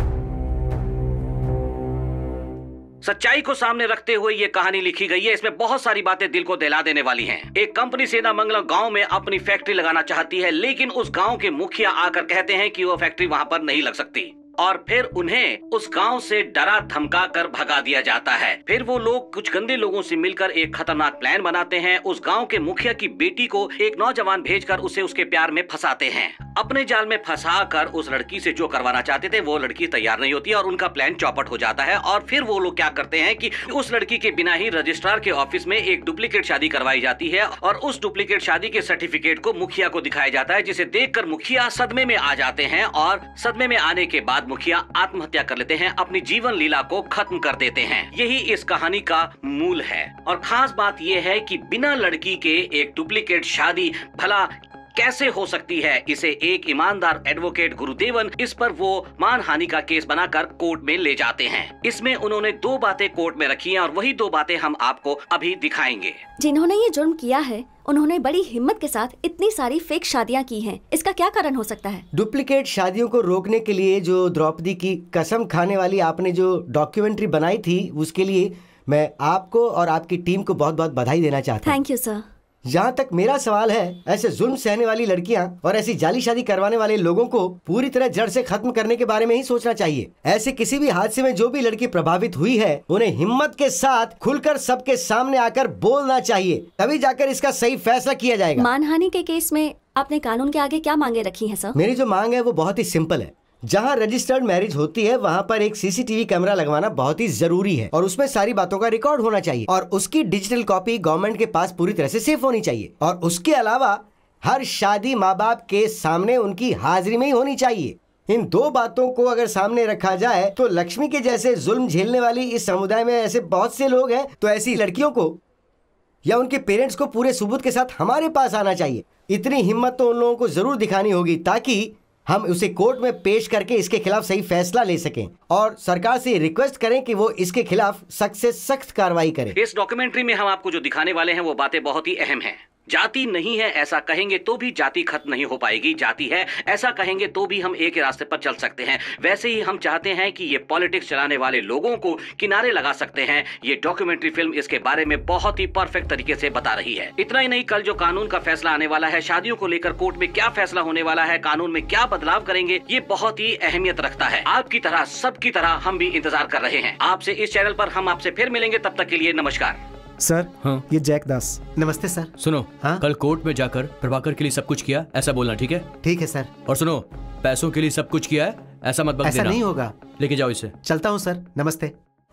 सच्चाई को सामने रखते हुए ये कहानी लिखी गई है। इसमें बहुत सारी बातें दिल को दहला देने वाली हैं। एक कंपनी सेनामंगलम गांव में अपनी फैक्ट्री लगाना चाहती है, लेकिन उस गांव के मुखिया आकर कहते हैं कि वो फैक्ट्री वहां पर नहीं लग सकती और फिर उन्हें उस गांव से डरा धमका कर भगा दिया जाता है। फिर वो लोग कुछ गंदे लोगों से मिलकर एक खतरनाक प्लान बनाते हैं। उस गांव के मुखिया की बेटी को एक नौजवान भेजकर उसे उसके प्यार में फंसाते हैं। अपने जाल में फंसा कर उस लड़की से जो करवाना चाहते थे वो लड़की तैयार नहीं होती और उनका प्लान चौपट हो जाता है। और फिर वो लोग क्या करते हैं कि उस लड़की के बिना ही रजिस्ट्रार के ऑफिस में एक डुप्लीकेट शादी करवाई जाती है और उस डुप्लीकेट शादी के सर्टिफिकेट को मुखिया को दिखाया जाता है, जिसे देखकर मुखिया सदमे में आ जाते हैं और सदमे में आने के बाद मुखिया आत्महत्या कर लेते हैं, अपनी जीवन लीला को खत्म कर देते हैं। यही इस कहानी का मूल है। और खास बात यह है कि बिना लड़की के एक डुप्लीकेट शादी भला कैसे हो सकती है, इसे एक ईमानदार एडवोकेट गुरुदेवन इस पर वो मानहानि का केस बनाकर कोर्ट में ले जाते हैं। इसमें उन्होंने दो बातें कोर्ट में रखी हैं और वही दो बातें हम आपको अभी दिखाएंगे। जिन्होंने ये जुर्म किया है उन्होंने बड़ी हिम्मत के साथ इतनी सारी फेक शादियां की हैं। इसका क्या कारण हो सकता है? डुप्लीकेट शादियों को रोकने के लिए जो द्रौपदी की कसम खाने वाली आपने जो डॉक्यूमेंट्री बनाई थी, उसके लिए मैं आपको और आपकी टीम को बहुत बहुत बधाई देना चाहता हूँ। Thank you sir. जहाँ तक मेरा सवाल है, ऐसे जुल्म सहने वाली लड़कियाँ और ऐसी जाली शादी करवाने वाले लोगों को पूरी तरह जड़ से खत्म करने के बारे में ही सोचना चाहिए। ऐसे किसी भी हादसे में जो भी लड़की प्रभावित हुई है उन्हें हिम्मत के साथ खुलकर सबके सामने आकर बोलना चाहिए, तभी जाकर इसका सही फैसला किया जाएगा। मानहानि के केस में आपने कानून के आगे क्या मांगे रखी है सर? मेरी जो मांग है वो बहुत ही सिंपल है। जहाँ रजिस्टर्ड मैरिज होती है वहाँ पर एक सीसीटीवी कैमरा लगवाना बहुत ही जरूरी है और उसमें सारी बातों का रिकॉर्ड होना चाहिए और उसकी डिजिटल कॉपी गवर्नमेंट के पास पूरी तरह से सेफ होनी चाहिए। और उसके अलावा हर शादी माँ बाप के सामने उनकी हाजिरी में ही होनी चाहिए। इन दो बातों को अगर सामने रखा जाए तो लक्ष्मी के जैसे जुल्म झेलने वाली इस समुदाय में ऐसे बहुत से लोग हैं, तो ऐसी लड़कियों को या उनके पेरेंट्स को पूरे सबूत के साथ हमारे पास आना चाहिए। इतनी हिम्मत तो उन लोगों को जरूर दिखानी होगी ताकि हम उसे कोर्ट में पेश करके इसके खिलाफ सही फैसला ले सकें और सरकार से रिक्वेस्ट करें कि वो इसके खिलाफ सख्त से सख्त कार्रवाई करे। इस डॉक्यूमेंट्री में हम आपको जो दिखाने वाले हैं वो बातें बहुत ही अहम हैं। जाति नहीं है ऐसा कहेंगे तो भी जाति खत्म नहीं हो पाएगी, जाति है ऐसा कहेंगे तो भी हम एक ही रास्ते पर चल सकते हैं। वैसे ही हम चाहते हैं कि ये पॉलिटिक्स चलाने वाले लोगों को किनारे लगा सकते हैं। ये डॉक्यूमेंट्री फिल्म इसके बारे में बहुत ही परफेक्ट तरीके से बता रही है। इतना ही नहीं, कल जो कानून का फैसला आने वाला है, शादियों को लेकर कोर्ट में क्या फैसला होने वाला है, कानून में क्या बदलाव करेंगे, ये बहुत ही अहमियत रखता है। आपकी तरह सबकी तरह हम भी इंतजार कर रहे हैं आपसे इस चैनल पर। हम आपसे फिर मिलेंगे, तब तक के लिए नमस्कार। सर हाँ? ये जैक दास। नमस्ते सर। सुनो हाँ? कल कोर्ट में जाकर प्रभाकर के लिए सब कुछ किया ऐसा बोलना, ठीक है? ठीक है सर। और सुनो, पैसों के लिए सब कुछ किया है ऐसा मत बक ऐसा देना। नहीं होगा। लेके जाओ इसे। चलता हूँ सर, नमस्ते।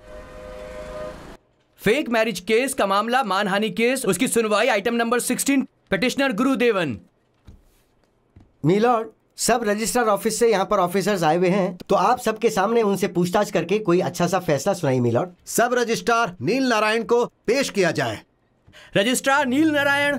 फेक मैरिज केस का मामला मानहानि केस, उसकी सुनवाई item number sixteen, petitioner Gurudevan. My lord, सब रजिस्ट्रार ऑफिस से यहाँ पर ऑफिसर्स आए हुए हैं, तो आप सबके सामने उनसे पूछताछ करके कोई अच्छा सा फैसला सुनाइए मिलॉर्ड। सब रजिस्ट्रार नील नारायण को पेश किया जाए। रजिस्ट्रार नील नारायण।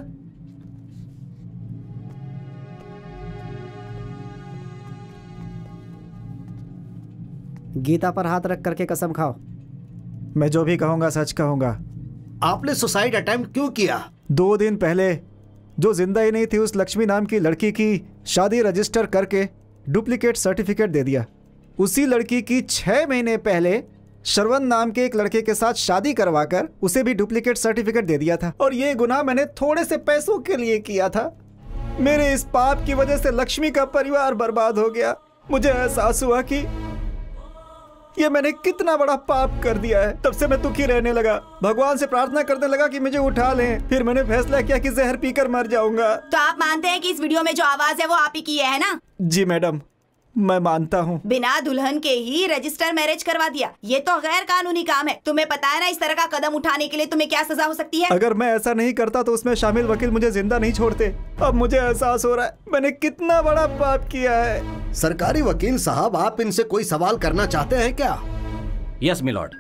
गीता पर हाथ रख करके कसम खाओ। मैं जो भी कहूंगा सच कहूंगा। आपने सुसाइड अटेम्प्ट क्यों किया? दो दिन पहले जो जिंदा ही नहीं थी उस लक्ष्मी नाम की लड़की की शादी रजिस्टर करके डुप्लीकेट सर्टिफिकेट दे दिया। उसी लड़की की छह महीने पहले श्रवण नाम के एक लड़के के साथ शादी करवाकर उसे भी डुप्लीकेट सर्टिफिकेट दे दिया था और ये गुनाह मैंने थोड़े से पैसों के लिए किया था। मेरे इस पाप की वजह से लक्ष्मी का परिवार बर्बाद हो गया। मुझे एहसास हुआ कि ये मैंने कितना बड़ा पाप कर दिया है। तब से मैं दुखी रहने लगा, भगवान से प्रार्थना करने लगा कि मुझे उठा लें। फिर मैंने फैसला किया कि जहर पीकर मर जाऊंगा। तो आप मानते हैं कि इस वीडियो में जो आवाज है वो आप ही की है ना? जी मैडम, मैं मानता हूँ। बिना दुल्हन के ही रजिस्टर मैरिज करवा दिया, ये तो गैर कानूनी काम है। तुम्हें पता है ना इस तरह का कदम उठाने के लिए तुम्हें क्या सजा हो सकती है? अगर मैं ऐसा नहीं करता तो उसमें शामिल वकील मुझे जिंदा नहीं छोड़ते। अब मुझे एहसास हो रहा है मैंने कितना बड़ा पाप किया है। सरकारी वकील साहब, आप इनसे कोई सवाल करना चाहते हैं क्या? Yes my lord.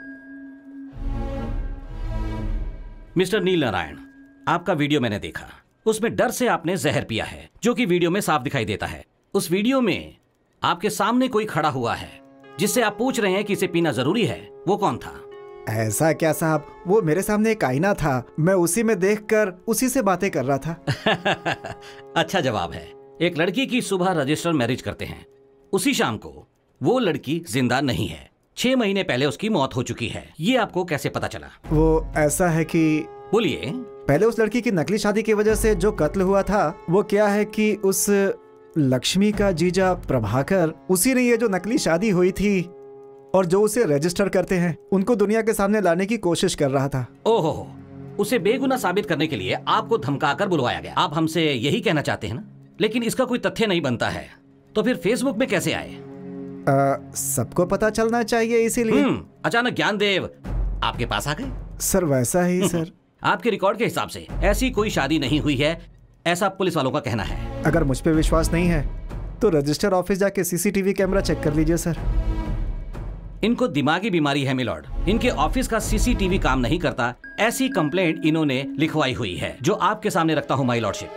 Mister Neel Narayan, आपका वीडियो मैंने देखा। उसमें डर से आपने जहर पिया है, जो कि वीडियो में साफ दिखाई देता है। उस वीडियो में आपके सामने कोई खड़ा हुआ है जिससे आप पूछ रहे हैं कि इसे पीना जरूरी है। वो कौन था? ऐसा क्या साहब, वो मेरे सामने एक आईना था, मैं उसी में देखकर उसी से बातें कर रहा था। अच्छा जवाब है। एक लड़की की सुबह रजिस्टर मैरिज करते हैं, उसी शाम को वो लड़की जिंदा नहीं है। छह महीने पहले उसकी मौत हो चुकी है। ये आपको कैसे पता चला? वो ऐसा है कि बोलिए। पहले उस लड़की की नकली शादी की वजह से जो कत्ल हुआ था, वो क्या है कि उस लक्ष्मी का जीजा प्रभाकर, उसी ने ये जो नकली शादी हुई थी और जो उसे रजिस्टर करते हैं, उनको दुनिया के सामने लाने की कोशिश कर रहा था। ओहो, उसे बेगुनाह साबित करने के लिए आपको धमकाकर बुलवाया गया। आप हमसे यही कहना चाहते हैं ना? लेकिन इसका कोई तथ्य नहीं बनता है, तो फिर फेसबुक में कैसे आए? सबको पता चलना चाहिए इसीलिए। अचानक ज्ञानदेव आपके पास आ गए? सर वैसा ही सर। आपके रिकॉर्ड के हिसाब से ऐसी कोई शादी नहीं हुई है, ऐसा पुलिस वालों का कहना है। अगर मुझ पे विश्वास नहीं है तो रजिस्टर ऑफिस जाके सीसीटीवी कैमरा चेक कर लीजिए सर। इनको दिमागी बीमारी है मिलॉर्ड। इनके ऑफिस का सीसीटीवी काम नहीं करता। ऐसी कंप्लेंट इन्होंने लिखवाई हुई है, जो आपके सामने रखता हूं माय लॉर्डशिप।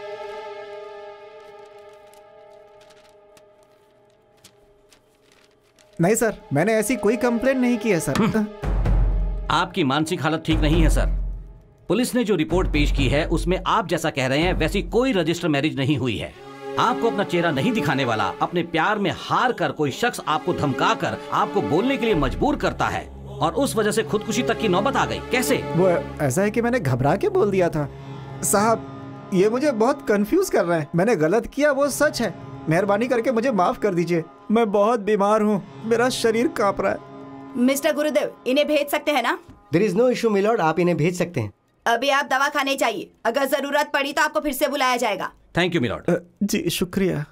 नहीं सर, मैंने ऐसी कोई कंप्लेंट नहीं की है सर। आपकी मानसिक हालत ठीक नहीं है सर। पुलिस ने जो रिपोर्ट पेश की है उसमें आप जैसा कह रहे हैं वैसी कोई रजिस्टर मैरिज नहीं हुई है। आपको अपना चेहरा नहीं दिखाने वाला, अपने प्यार में हार कर कोई शख्स आपको धमकाकर आपको बोलने के लिए मजबूर करता है, और उस वजह से खुदकुशी तक की नौबत आ गई। कैसे? वो ऐसा है कि मैंने घबरा के बोल दिया था साहब। ये मुझे बहुत कंफ्यूज कर रहा है। मैंने गलत किया, वो सच है। मेहरबानी करके मुझे माफ कर दीजिए। मैं बहुत बीमार हूँ, मेरा शरीर कांप रहा है। मिस्टर गुरुदेव, इन्हें भेज सकते हैं ना? There is no issue my lord, आप इन्हें भेज सकते हैं। अभी आप दवा खाने चाहिए, अगर जरूरत पड़ी तो आपको फिर से बुलाया जाएगा। Thank you milord. जी शुक्रिया।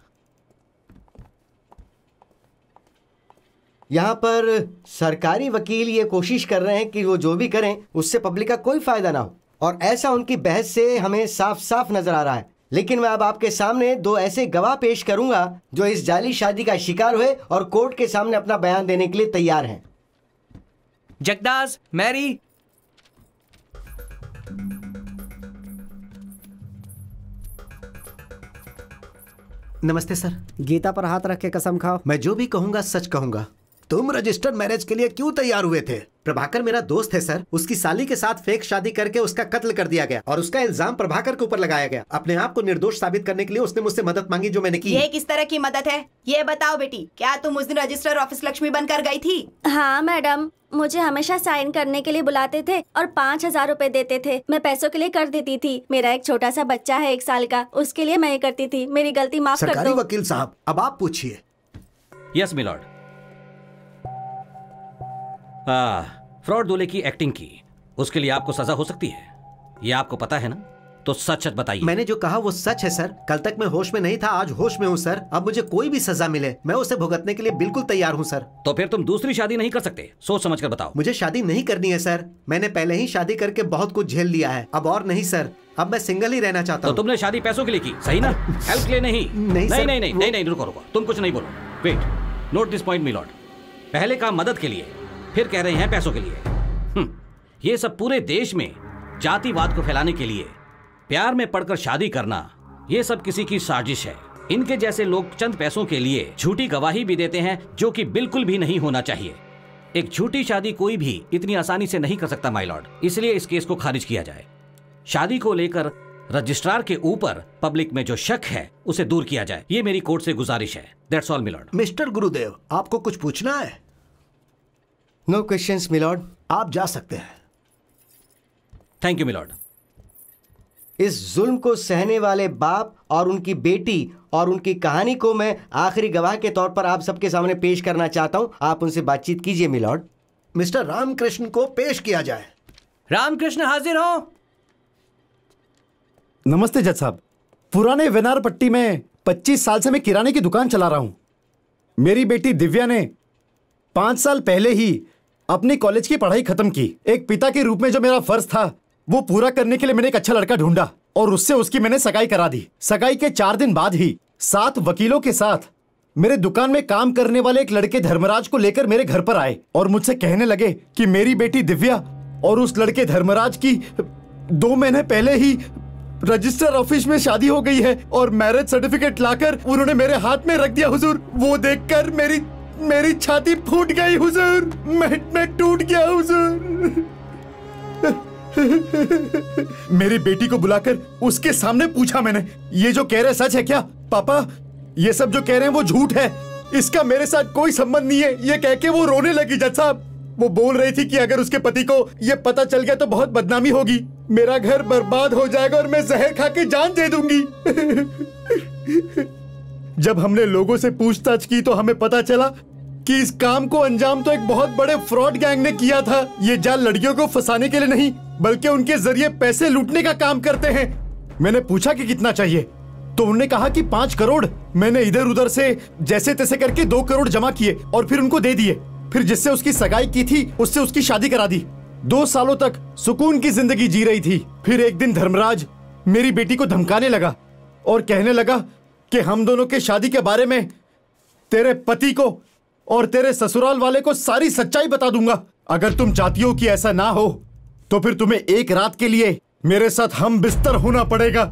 यहाँ पर सरकारी वकील ये कोशिश कर रहे हैं कि वो जो भी करें उससे पब्लिक का कोई फायदा ना हो, और ऐसा उनकी बहस से हमें साफ साफ नजर आ रहा है। लेकिन मैं अब आपके सामने दो ऐसे गवाह पेश करूंगा जो इस जाली शादी का शिकार हुए और कोर्ट के सामने अपना बयान देने के लिए तैयार हैं। जगदास, मैरी। नमस्ते सर। गीता पर हाथ रख के कसम खाओ। मैं जो भी कहूंगा सच कहूंगा। तुम रजिस्टर्ड मैरिज के लिए क्यों तैयार हुए थे? प्रभाकर मेरा दोस्त है सर। उसकी साली के साथ फेक शादी करके उसका कत्ल कर दिया गया और उसका इल्जाम प्रभाकर के ऊपर लगाया गया। अपने आप को निर्दोष साबित करने के लिए उसने मुझसे मदद मांगी, जो मैंने की। ये किस तरह की मदद है? ये बताओ बेटी, क्या तुम उस दिन रजिस्टर ऑफिस लक्ष्मी बनकर गई थी? हाँ मैडम, मुझे हमेशा साइन करने के लिए बुलाते थे और पाँच हजार रूपए देते थे। मैं पैसों के लिए कर देती थी। मेरा एक छोटा सा बच्चा है एक साल का, उसके लिए मैं ये करती थी। मेरी गलती माफ कर दो। सरकारी वकील साहब, अब आप पूछिए। Yes milord. फ्रॉड दूल्हे की एक्टिंग की, उसके लिए आपको सजा हो सकती है, ये आपको पता है ना? तो सच सच बताइए। मैंने जो कहा वो सच है सर। कल तक मैं होश में नहीं था, आज होश में हूँ सर। अब मुझे कोई भी सजा मिले मैं उसे भुगतने के लिए बिल्कुल तैयार हूँ सर। तो फिर तुम दूसरी शादी नहीं कर सकते? सोच समझ कर बताओ। मुझे शादी नहीं करनी है सर। मैंने पहले ही शादी करके बहुत कुछ झेल लिया है, अब और नहीं सर। अब मैं सिंगल ही रहना चाहता हूँ। तो तुमने शादी पैसों के लिए की, सही ना? हेल्प के लिए नहीं। नहीं नहीं नहीं नहीं नहीं नहीं रुको रुको, तुम कुछ नहीं बोलो। Wait, note this point my lord. पहले काम मदद के लिए, फिर कह रहे हैं पैसों के लिए। ये सब पूरे देश में जातिवाद को फैलाने के लिए, प्यार में पड़कर शादी करना, ये सब किसी की साजिश है। इनके जैसे लोग चंद पैसों के लिए झूठी गवाही भी देते हैं, जो कि बिल्कुल भी नहीं होना चाहिए। एक झूठी शादी कोई भी इतनी आसानी से नहीं कर सकता माय लॉर्ड, इसलिए इस केस को खारिज किया जाए। शादी को लेकर रजिस्ट्रार के ऊपर पब्लिक में जो शक है उसे दूर किया जाए, ये मेरी कोर्ट से गुजारिश है। That's all milord. मिस्टर गुरुदेव, आपको कुछ पूछना है? नो क्वेश्चंस मिलॉर्ड, आप जा सकते हैं। Thank you my lord. इस जुल्म को सहने वाले बाप और उनकी बेटी और उनकी कहानी को मैं आखिरी गवाह के तौर पर आप सबके सामने पेश करना चाहता हूं। आप उनसे बातचीत कीजिए मिलॉर्ड। मिस्टर रामकृष्ण को पेश किया जाए। रामकृष्ण हाजिर हो। नमस्ते जज साहब। पुराने वेनार पट्टी में पच्चीस साल से मैं किराने की दुकान चला रहा हूं। मेरी बेटी दिव्या ने पांच साल पहले ही अपनी कॉलेज की पढ़ाई खत्म की। एक पिता के रूप में जो मेरा फर्ज था वो पूरा करने के लिए मैंने एक अच्छा लड़का ढूंढा और उससे उसकी मैंने सगाई करा दी। सगाई के चार दिन बाद ही सात वकीलों के साथ मेरे दुकान में काम करने वाले एक लड़के धर्मराज को लेकर मेरे घर पर आए और मुझसे कहने लगे कि मेरी बेटी दिव्या और उस लड़के धर्मराज की दो महीने पहले ही रजिस्टर ऑफिस में शादी हो गई है और मैरिज सर्टिफिकेट लाकर उन्होंने मेरे हाथ में रख दिया हुजूर। वो देखकर मेरी मेरी छाती फूट गई हुजूर। मैं मैं टूट गया हुजूर। मेरी बेटी को बुलाकर उसके सामने पूछा मैंने, ये जो कह रहे सच है क्या? पापा, ये सब जो कह रहे हैं वो झूठ है, इसका मेरे साथ कोई संबंध नहीं है। ये कह के वो रोने लगी जज साहब। वो बोल रही थी कि अगर उसके पति को ये पता चल गया तो बहुत बदनामी होगी, मेरा घर बर्बाद हो जाएगा और मैं जहर खा के जान दे दूंगी। जब हमने लोगों से पूछताछ की तो हमें पता चला कि इस काम को अंजाम तो एक बहुत बड़े फ्रॉड गैंग ने किया था। ये जाल लड़कियों को फंसाने के लिए नहीं बल्कि उनके जरिए पैसे लूटने का काम करते हैं। मैंने पूछा कि कितना चाहिए तो उन्होंने कहा कि पांच करोड़। मैंने इधर उधर से जैसे तैसे करके दो करोड़ जमा किए और फिर उनको दे दिए। फिर जिससे उसकी सगाई की थी उससे उसकी शादी करा दी। दो सालों तक सुकून की जिंदगी जी रही थी। फिर एक दिन धर्मराज मेरी बेटी को धमकाने लगा और कहने लगा कि हम दोनों के शादी के बारे में तेरे पति को और तेरे ससुराल वाले को सारी सच्चाई बता दूंगा। अगर तुम चाहती हो कि ऐसा ना हो तो फिर तुम्हें एक रात के लिए मेरे साथ हम बिस्तर होना पड़ेगा।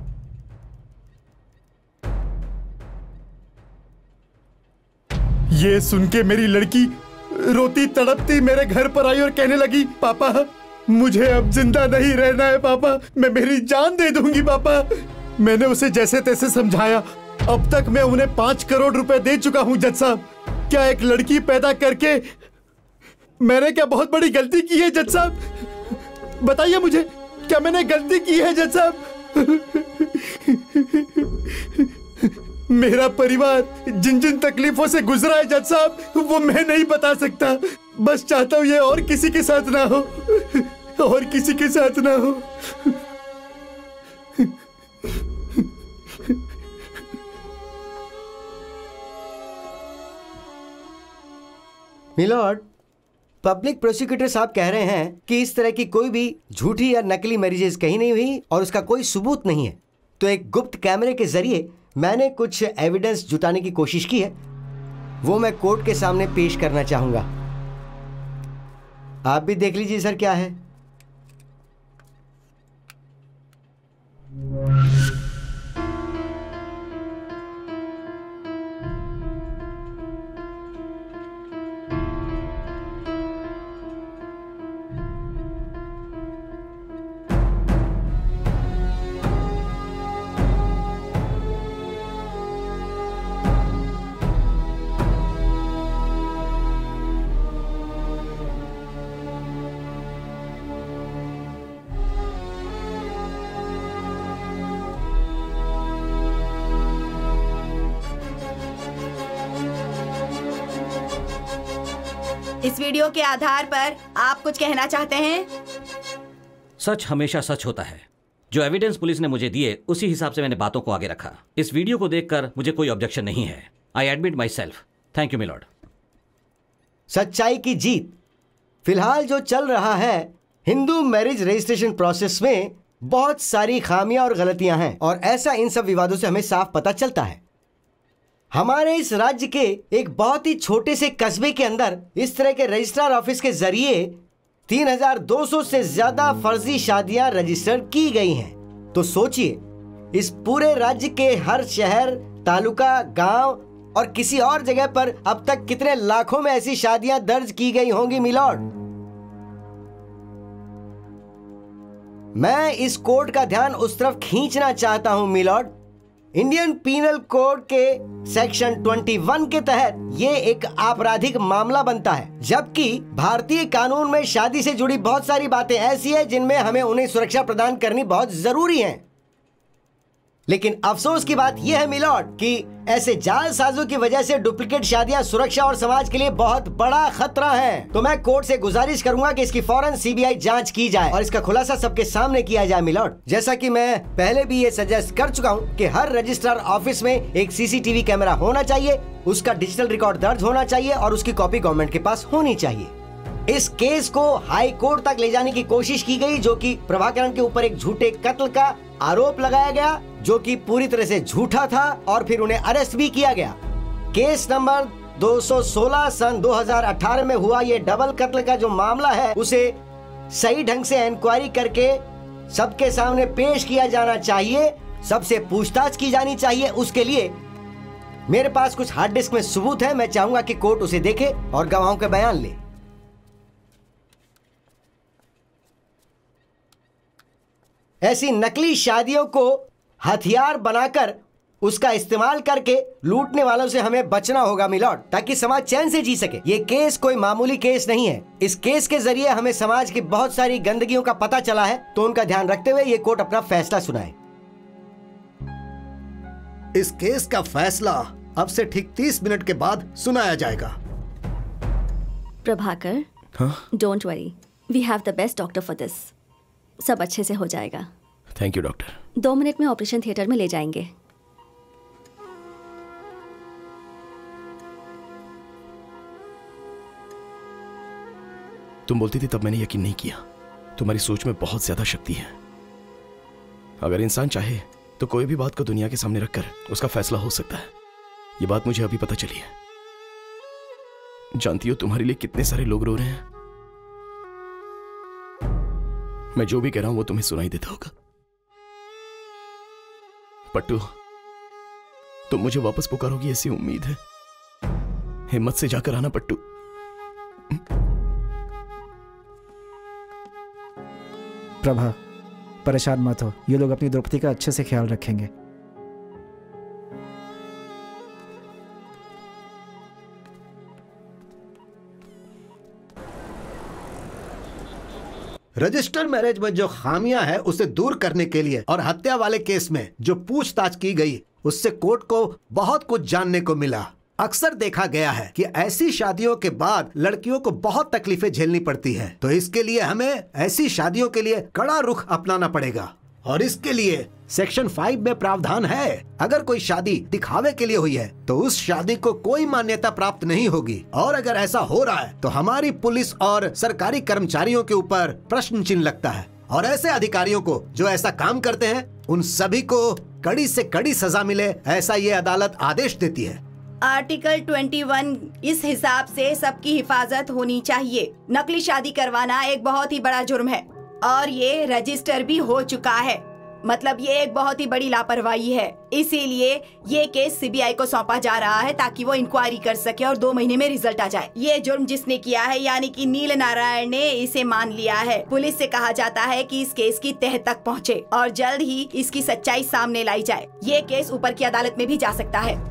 ये सुन के मेरी लड़की रोती तड़पती मेरे घर पर आई और कहने लगी, पापा मुझे अब जिंदा नहीं रहना है पापा, मैं मेरी जान दे दूंगी पापा। मैंने उसे जैसे तैसे समझाया। अब तक मैं उन्हें पांच करोड़ रुपए दे चुका हूं जज साहब। क्या एक लड़की पैदा करके मैंने क्या बहुत बड़ी गलती की है जज साहब? बताइए मुझे, क्या मैंने गलती की है जज साहब? मेरा परिवार जिन जिन तकलीफों से गुजरा है जज साहब वो मैं नहीं बता सकता। बस चाहता हूं ये और किसी के साथ ना हो, और किसी के साथ ना हो। मिलॉर्ड, पब्लिक प्रोसिक्यूटर साहब कह रहे हैं कि इस तरह की कोई भी झूठी या नकली मैरिजेस कहीं नहीं हुई और उसका कोई सबूत नहीं है। तो एक गुप्त कैमरे के जरिए मैंने कुछ एविडेंस जुटाने की कोशिश की है, वो मैं कोर्ट के सामने पेश करना चाहूंगा। आप भी देख लीजिए सर क्या है। इस वीडियो के आधार पर आप कुछ कहना चाहते हैं? सच हमेशा सच होता है। जो एविडेंस पुलिस ने मुझे दिए उसी हिसाब से मैंने बातों को आगे रखा। इस वीडियो को देखकर मुझे कोई ऑब्जेक्शन नहीं है। I admit my self. Thank you my lord. सच्चाई की जीत। फिलहाल जो चल रहा है हिंदू मैरिज रजिस्ट्रेशन प्रोसेस में बहुत सारी खामियां और गलतियां हैं और ऐसा इन सब विवादों से हमें साफ पता चलता है। हमारे इस राज्य के एक बहुत ही छोटे से कस्बे के अंदर इस तरह के रजिस्ट्रार ऑफिस के जरिए तीन हजार दो सौ से ज्यादा फर्जी शादियां रजिस्टर की गई हैं। तो सोचिए इस पूरे राज्य के हर शहर, तालुका, गांव और किसी और जगह पर अब तक कितने लाखों में ऐसी शादियां दर्ज की गई होंगी मिलॉर्ड। मैं इस कोर्ट का ध्यान उस तरफ खींचना चाहता हूं मिलॉर्ड। इंडियन पीनल कोड के सेक्शन इक्कीस के तहत ये एक आपराधिक मामला बनता है, जबकि भारतीय कानून में शादी से जुड़ी बहुत सारी बातें ऐसी है जिनमें हमें उन्हें सुरक्षा प्रदान करनी बहुत जरूरी है। लेकिन अफसोस की बात यह है मिलॉर्ड कि ऐसे जालसाजों की वजह से डुप्लीकेट शादियां सुरक्षा और समाज के लिए बहुत बड़ा खतरा है। तो मैं कोर्ट से गुजारिश करूंगा कि इसकी फौरन सीबीआई जांच की जाए और इसका खुलासा सबके सामने किया जाए मिलॉर्ड। जैसा कि मैं पहले भी ये सजेस्ट कर चुका हूं कि हर रजिस्ट्रार ऑफिस में एक सीसीटीवी कैमरा होना चाहिए, उसका डिजिटल रिकॉर्ड दर्ज होना चाहिए और उसकी कॉपी गवर्नमेंट के पास होनी चाहिए। इस केस को हाई कोर्ट तक ले जाने की कोशिश की गई, जो कि प्रभाकरण के ऊपर एक झूठे कत्ल का आरोप लगाया गया, जो कि पूरी तरह से झूठा था, और फिर उन्हें अरेस्ट भी किया गया। केस नंबर दो सौ सोलह सन दो हज़ार अठारह में हुआ ये डबल कत्ल का जो मामला है, उसे सही ढंग से इंक्वायरी करके सबके सामने पेश किया जाना चाहिए, सबसे पूछताछ की जानी चाहिए। उसके लिए मेरे पास कुछ हार्ड डिस्क में सबूत है, मैं चाहूंगा कि कोर्ट उसे देखे और गवाहों के बयान ले। ऐसी नकली शादियों को हथियार बनाकर उसका इस्तेमाल करके लूटने वालों से हमें बचना होगा मिलॉर्ड, ताकि समाज चैन से जी सके। ये केस कोई मामूली केस नहीं है। इस केस के जरिए हमें समाज की बहुत सारी गंदगियों का पता चला है, तो उनका ध्यान रखते हुए ये कोर्ट अपना फैसला सुनाए। इस केस का फैसला अब से ठीक तीस मिनट के बाद सुनाया जाएगा। Prabhakar, don't worry, we have the best doctor for this. सब अच्छे से हो जाएगा। Thank you doctor. दो मिनट में ऑपरेशन थिएटर में ले जाएंगे। तुम बोलती थी तब मैंने यकीन नहीं किया। तुम्हारी सोच में बहुत ज्यादा शक्ति है। अगर इंसान चाहे तो कोई भी बात को दुनिया के सामने रखकर उसका फैसला हो सकता है। ये बात मुझे अभी पता चली है। जानती हो तुम्हारे लिए कितने सारे लोग रो रहे हैं। मैं जो भी कह रहा हूं वो तुम्हें सुनाई देता होगा। पट्टू, तुम मुझे वापस पुकारोगी ऐसी उम्मीद है। हिम्मत से जाकर आना पट्टू। प्रभा, परेशान मत हो, ये लोग अपनी द्रौपदी का अच्छे से ख्याल रखेंगे। रजिस्टर मैरिज में जो खामियां हैं उसे दूर करने के लिए और हत्या वाले केस में जो पूछताछ की गई, उससे कोर्ट को बहुत कुछ जानने को मिला। अक्सर देखा गया है कि ऐसी शादियों के बाद लड़कियों को बहुत तकलीफें झेलनी पड़ती है, तो इसके लिए हमें ऐसी शादियों के लिए कड़ा रुख अपनाना पड़ेगा। और इसके लिए सेक्शन फाइव में प्रावधान है, अगर कोई शादी दिखावे के लिए हुई है तो उस शादी को कोई मान्यता प्राप्त नहीं होगी। और अगर ऐसा हो रहा है तो हमारी पुलिस और सरकारी कर्मचारियों के ऊपर प्रश्न चिन्ह लगता है, और ऐसे अधिकारियों को जो ऐसा काम करते हैं उन सभी को कड़ी से कड़ी सजा मिले, ऐसा ये अदालत आदेश देती है। आर्टिकल इक्कीस इस हिसाब से सबकी हिफाजत होनी चाहिए। नकली शादी करवाना एक बहुत ही बड़ा जुर्म है और ये रजिस्टर भी हो चुका है, मतलब ये एक बहुत ही बड़ी लापरवाही है। इसीलिए ये केस सीबीआई को सौंपा जा रहा है ताकि वो इंक्वायरी कर सके और दो महीने में रिजल्ट आ जाए। ये जुर्म जिसने किया है यानी कि नील नारायण ने इसे मान लिया है। पुलिस से कहा जाता है कि इस केस की तह तक पहुँचे और जल्द ही इसकी सच्चाई सामने लाई जाए। ये केस ऊपर की अदालत में भी जा सकता है।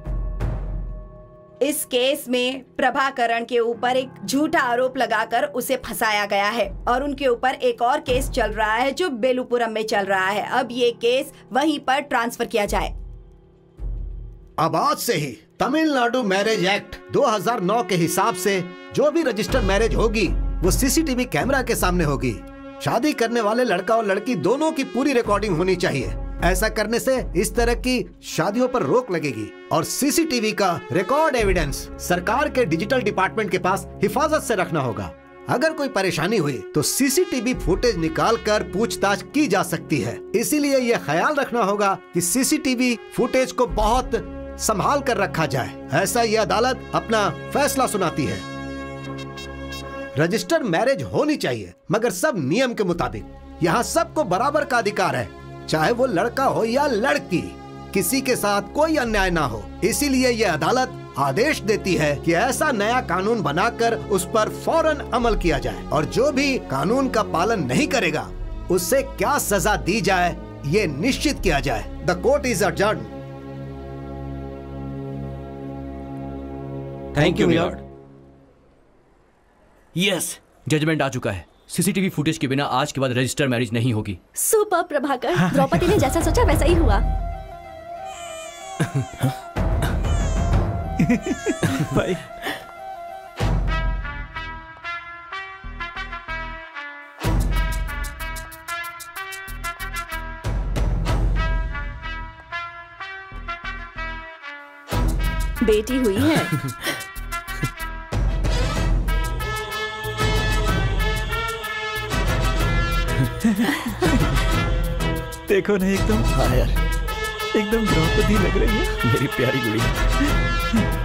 इस केस में प्रभाकरण के ऊपर एक झूठा आरोप लगाकर उसे फंसाया गया है और उनके ऊपर एक और केस चल रहा है जो बेलूपुरम में चल रहा है। अब ये केस वहीं पर ट्रांसफर किया जाए। अब आज से ही तमिलनाडु मैरिज एक्ट दो हज़ार नौ के हिसाब से जो भी रजिस्टर मैरिज होगी वो सीसीटीवी कैमरा के सामने होगी। शादी करने वाले लड़का और लड़की दोनों की पूरी रिकॉर्डिंग होनी चाहिए। ऐसा करने से इस तरह की शादियों पर रोक लगेगी और सीसीटीवी का रिकॉर्ड एविडेंस सरकार के डिजिटल डिपार्टमेंट के पास हिफाजत से रखना होगा। अगर कोई परेशानी हुई तो सीसीटीवी फुटेज निकालकर पूछताछ की जा सकती है। इसीलिए यह ख्याल रखना होगा कि सीसीटीवी फुटेज को बहुत संभाल कर रखा जाए। ऐसा यह अदालत अपना फैसला सुनाती है। रजिस्टर मैरिज होनी चाहिए मगर सब नियम के मुताबिक। यहाँ सबको बराबर का अधिकार है, चाहे वो लड़का हो या लड़की, किसी के साथ कोई अन्याय ना हो। इसीलिए ये अदालत आदेश देती है कि ऐसा नया कानून बनाकर उस पर फौरन अमल किया जाए और जो भी कानून का पालन नहीं करेगा उससे क्या सजा दी जाए ये निश्चित किया जाए। The court is adjourned. Thank you milord. Yes, judgment आ चुका है। सीसीटीवी फुटेज के बिना आज के बाद रजिस्टर मैरिज नहीं होगी। सुपर प्रभाकर, द्रौपदी ने जैसा सोचा वैसा ही हुआ। भाई बेटी हुई है। देखो ना एकदम हाँ यार एकदम द्रौपदी लग रही है मेरी प्यारी गुड़िया।